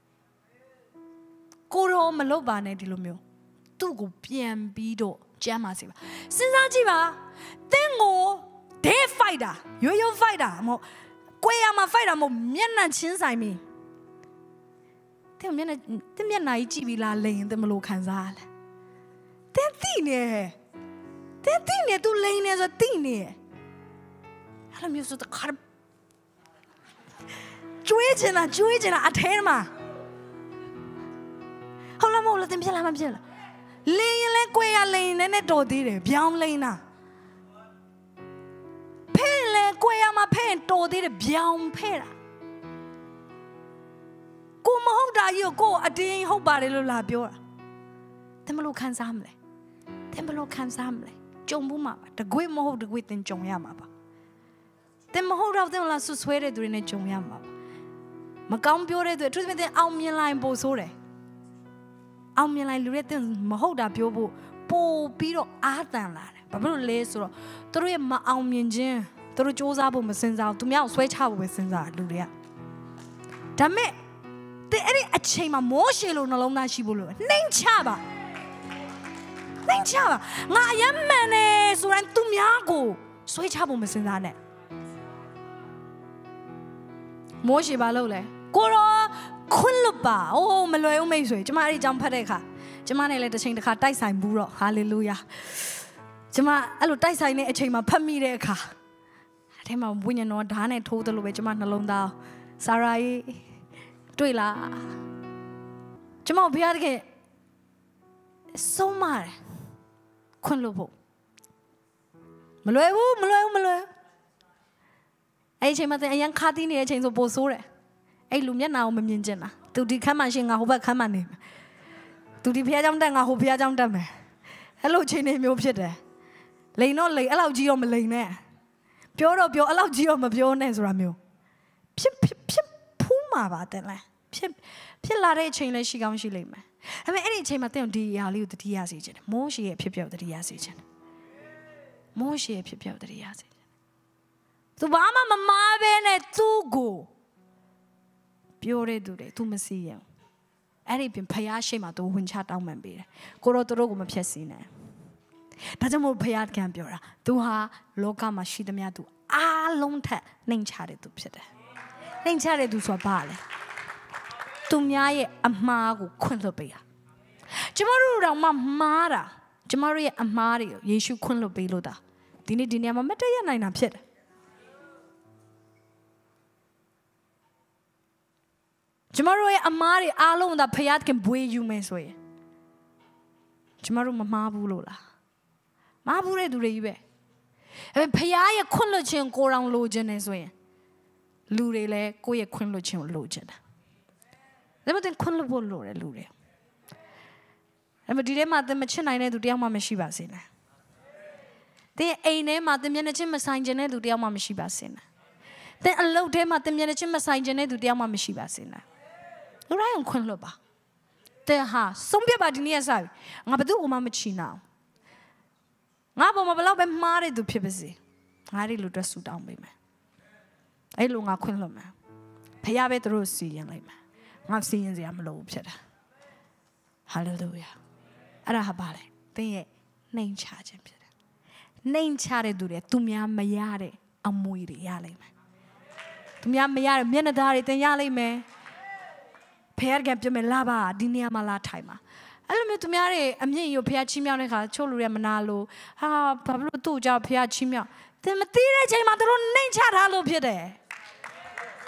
ကိုရောမလုပ်ပါနဲ့ဒီလိုမျိုးသူ့ကိုပြန်ပြီးတော့ကြမ်းပါစေပါစဉ်းစားကြည့်ပါတင်းကိုဒဲဖိုက်တာရိုးရိုးဖိုက်တာမဟုတ်ကိုရမှာဖိုက်တာမဟုတ်မျက်နှာချင်းဆိုင်ပြီးတင်းမျက်နှာတင်းမျက်နှာကြီးကြည့်ပြီးလားလိန်တင်းမလို့ခံစားရလဲတင်းသိနေတင်းသိနေ तू လိန်နေဆိုသိနေအဲ့လိုမျိုးဆိုတော့ခါကျွေးချင်တာကျွေးချင်တာအထဲမှာဟုတ်လားမဟုတ်လားတင်းပြလာမပြလာလိန်ရင်လဲကိုရလိန်နဲ့နဲ့တော်သေးတယ်ပြောင်းလိန်တာဖဲ့လဲကိုရမှာဖဲ့တော်သေးတယ်ပြောင်းဖဲ့တာကိုမဟုတ်တာကြီးကိုအတင်းဟုတ်ပါတယ်လို့လာပြောတာတင်းမလို့ခံစားမလဲတင်းမလို့ခံစားမလဲကြုံဘူးမှာပါတကွေးမဟုတ်တကွေးတင်းကြုံရမှာပါတင်းမဟုတ်တော့တင်းလာဆွဆွဲတဲ့သူတွေနဲ့ကြုံရမှာပါမကောင်းပြောတဲ့သူအထူးသဖြင့်တင်းအောင်မြင်လိုက်ပို့ဆိုးတယ်အောင်မြင်လိုက်လူတွေတင်းမဟုတ်တာပြောဖို့ပို့ပြီးတော့အားတန်လာတယ်ဘာဖြစ်လို့လဲဆိုတော့သူတို့ရဲ့မအောင်မြင်ခြင်းသူတို့စ조사ဖို့မစင်စားဘူးသူများကိုဆွဲချဖို့ပဲစဉ်းစားလူတွေကဒါမဲ့တဲ့အဲ့ဒီအချိန်မှာမောရှေလိုနှလုံးသားရှိဖို့လို့နှိမ်ချပါနှိမ်ချပါငါအယမ်းမှန်နေဆိုရင်သူများကိုဆွဲချဖို့မစင်စားနဲ့မောရှေဘာလုပ်လဲကိုရောခွန်းလွတ်ပါအိုးမလွယ်ဘူးမိတ်ဆွေကျမအဲ့ဒီအကြောင်းဖတ်တဲ့အခါကျမနဲ့လည်းတစ်ချိန်တစ်ခါတိုက်ဆိုင်ဘူးတော့ဟာလေလုယာကျမအဲ့လိုတိုက်ဆိုင်တဲ့အချိန်မှာဖတ်မိတဲ့အခါအဲ့ထဲမှာဝိညာဉ်တော်ဓာတ်နဲ့ထိုးတယ်လို့ပဲကျမနှလုံးသားဆာရာကြီးတွေ့လားကျမဘုရားတကယ်ဆုံးမတယ်ခွန်းလို့ဖို့မလွယ်ဘူးမလွယ်ဘူးမလွယ်အဲ့ဒီအချိန်မှာအရင်ခါတီးနေတဲ့အချိန်ဆိုပိုဆိုးတယ်အဲ့လူမျက်နှာကိုမမြင်ချင်တာသူဒီခမ်းမှရှင်ငါဟိုဘက်ခမ်းမှနေမယ်သူဒီဖះเจ้าတက်ငါဟိုဖះเจ้าတက်မယ်အဲ့လိုချိန်နေမျိုးဖြစ်တယ်လိန်တော့လိန်အဲ့လောက်ကြီးတော့မလိန်နဲ့ပြောတော့ပြောအဲ့လောက်ကြီးတော့မပြောနဲ့ဆိုတာမျိုးဖြစ်ဖြစ်ဖြစ်ဖူးမှာပါတဲ့လားဖြစ်ဖြစ်လာတဲ့အချိန်လည်းရှိကောင်းရှိလိမ့်မယ်ဒါပေမဲ့အဲ့ဒီအချိန်မှာတဲ့ဒီအရာလေးကိုတတိယစေချင်တယ်မိုးရှည်ရဲ့ဖြစ်ပြောက်တတိယစေချင်တယ်မိုးရှည်ရဲ့ဖြစ်ပြောက်တတိယစေချင်တယ်သူဘာမှမမားပဲနဲ့သူ့ကိုပြောတဲ့သူတွေသူမစီရင်အဲ့ဒီပြင်ဖျားရှိမှသူဝင်ချတောင်းပန်ပေးတယ်ကိုရောသူတို့ကိုမဖြတ်စည်းနဲ့ဒါကြောင့်မို့ဖျားကံပြောတာသူဟာလောကမှာရှိသမျှသူအားလုံးထက်နှိမ်ချတဲ့သူဖြစ်တယ်နှိမ်ချတဲ့သူဆိုတာဘာလဲသူများရဲ့အမှားကိုခွင့်လွှတ်ပေးတာကျမတို့တော့မှမှားတာကျမတို့ရဲ့အမှားတွေကိုယေရှုခွင့်လွှတ်ပေးလို့တာဒီနေ့ဒီနေရာမှာမတည့်ရနိုင်တာဖြစ်တယ်ကျမတို့ရဲ့အမားတွေအားလုံးသာဖျားသခင်ဘွေယူမယ်ဆိုရင်ကျမတို့မမှားဘူးလို့လားမှားဘူးတဲ့သူတွေကြီးပဲအဲဖျားရဲ့ခွင့်လွှတ်ခြင်းကိုယ်တော်လိုချင်နေဆိုရင်လူတွေလည်းကိုယ့်ရဲ့ခွင့်လွှတ်ခြင်းကိုလိုချင်တာဒါပေမဲ့ခွင့်လွှတ်ဖို့လိုတယ်လူတွေအဲမဒီထဲမှာသင်မချစ်နိုင်တဲ့သူတယောက်မှမရှိပါစေနဲ့သင်အိမ်ထဲမှာသင်မျက်နှာချင်းမဆိုင်ခြင်းတဲ့သူတယောက်မှမရှိပါစေနဲ့သင်အလုပ်ထဲမှာသင်မျက်နှာချင်းမဆိုင်ခြင်းတဲ့သူတယောက်မှမရှိပါစေနဲ့လူတိုင်းကိုခွင့်လွှတ်ပါတဲ့ဟာဆုံးဖြတ်ပါဒီနေ့ဆက်ငါဘယ်သူ့ကိုမှမချီနာအောင်ငါပေါ်မှာဘလောက်ပဲမှားတဲ့သူဖြစ်ပါစေငါဒီလူတွေဆူတောင်းပေးမယ်အဲ့လိုငါခွင့်လွှတ်မယ်ဖခင်ပဲသူတို့စီရင်လိုက်မယ်ငါစီရင်စရာမလိုဘူးဖြစ်တာဟာလေလုယာအဲ့ဒါဟာပါလေသင်ရဲ့နှိမ်ချခြင်းဖြစ်တယ်နှိမ်ချတဲ့သူတွေသူများမရတဲ့အမွေတွေရလိမ့်မယ်သူများမရတဲ့မျက်နှာသားတွေသင်ရလိမ့်မယ်ဖခင်ကပြောမယ်လာပါဒီနေရာမှာလာထိုင်ပါအဲ့လိုမျိုးသူများတွေအမြင့်ယူဖခင်ချီးမြှောက်တဲ့ခါချို့လူတွေမနာလို့ဟာဘာလို့သူ့ကြောင့်ဖခင်ချီးမြှောက်သင်မသိတဲ့ချိန်မှာသူတို့နှိမ်ချထားလို့ဖြစ်တယ်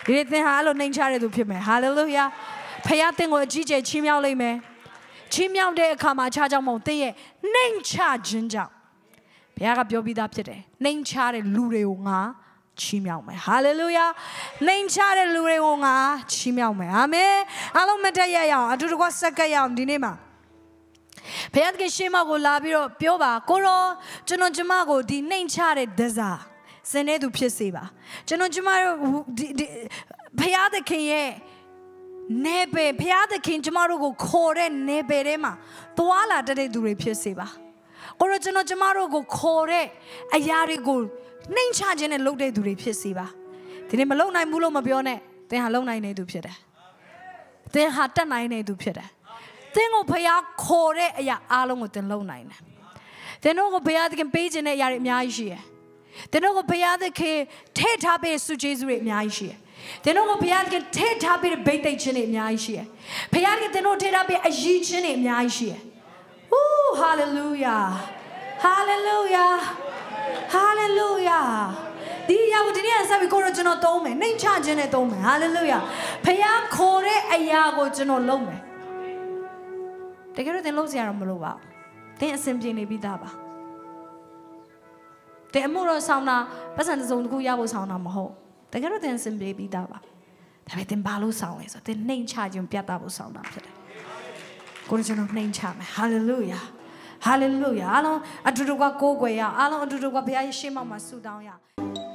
ဒီနေ့သင်ဟာအဲ့လိုနှိမ်ချတဲ့သူဖြစ်မယ်ဟာလေလုယာဖခင်သင်ကိုအကြီးကျယ်ချီးမြှောက်လိုက်မယ်ချီးမြှောက်တဲ့အခါမှာခြားကြောင့်မဟုတ်သင်ရဲ့နှိမ်ချခြင်းကြောင့်ဘုရားကပြောပြီးသားဖြစ်တယ်နှိမ်ချတဲ့လူတွေကိုငါချီးမြှောက်မယ်ဟာလေလုယာနှိမ်ချတဲ့လူတွေကိုငါချီးမြှောက်မယ်အာမင်အားလုံးမတည့်ရရအောင်အတူတကွဆက်ကပ်ရအောင်ဒီနေ့မှာဘုရားကရှေးမကိုလာပြီးတော့ပြောပါကိုရောကျွန်တော်ကျမကိုဒီနှိမ်ချတဲ့ဒဇာစင်တဲ့သူဖြစ်စေပါကျွန်တော်ကျမတို့ဘုရားသခင်ရဲ့နေပေဘုရားသခင်ကျမတို့ကိုခေါ်တဲ့နေပေထဲမှာသွားလာတဲ့သူတွေဖြစ်စေပါကိုရောကျွန်တော်ကျမတို့ကိုခေါ်တဲ့အရာတွေကိုနှိမ်ချခြင်းနဲ့လုပ်တဲ့သူတွေဖြစ်စေပါဒီနေ့မလုပ်နိုင်ဘူးလို့မပြောနဲ့သင်ဟာလုပ်နိုင်နေသူဖြစ်တယ်သင်ဟာတတ်နိုင်နေသူဖြစ်တယ်သင်ကိုဘုရားခေါ်တဲ့အရာအားလုံးကိုသင်လုပ်နိုင်တယ်သင်တို့ကိုဘုရားသခင်ပေးခြင်းတဲ့အရာတွေအများကြီးရှိတယ်သင်တို့ကိုဘုရားသခင်ထည့်ထားပေးဆုကျေးဇူးတွေအများကြီးရှိတယ်သင်တို့ကိုဘုရားသခင်ထည့်ထားပေးတဲ့ဗိတ်သိက်ခြင်းတွေအများကြီးရှိတယ်ဘုရားသခင်သင်တို့ထည့်ထားပေးအယီခြင်းတွေအများကြီးရှိတယ်ဝူးဟာလေလုယာဟာလေလုယာဟာလေလုယာဒီအရာကိုဒီနေ့ဆက်ပြီးကိုရောကျွန်တော်သုံးမယ်နှိမ်ချခြင်းနဲ့သုံးမယ်ဟာလေလုယာဘုရားခေါ်တဲ့အရာကိုကျွန်တော်လုပ်မယ်တကယ်တော့သင်လုပ်စရာတော့မလိုပါဘူးသင်အစဉ်ပြေနေပြီးသားပါတဲ့အမှုတော်ဆောင်တာပတ်စံတစ်စုံတစ်ခုရဖို့ဆောင်တာမဟုတ်တကယ်တော့သင်အစဉ်ပြေပြီးသားပါဒါပေမဲ့သင်ဘာလို့ဆောင်လဲဆိုတော့သင်နှိမ်ချခြင်းပြတ်တာဖို့ဆောင်တာဖြစ်တယ်ကိုယ်ကျွန်တော်နှိမ်ချမယ်ဟာလေလုယာဟာလေလုယာအားလုံးအတူတူကကိုးကွယ်ရအားလုံးအတူတူကဘုရားရဲ့ရှေ့မှောက်မှာဆုတောင်းရ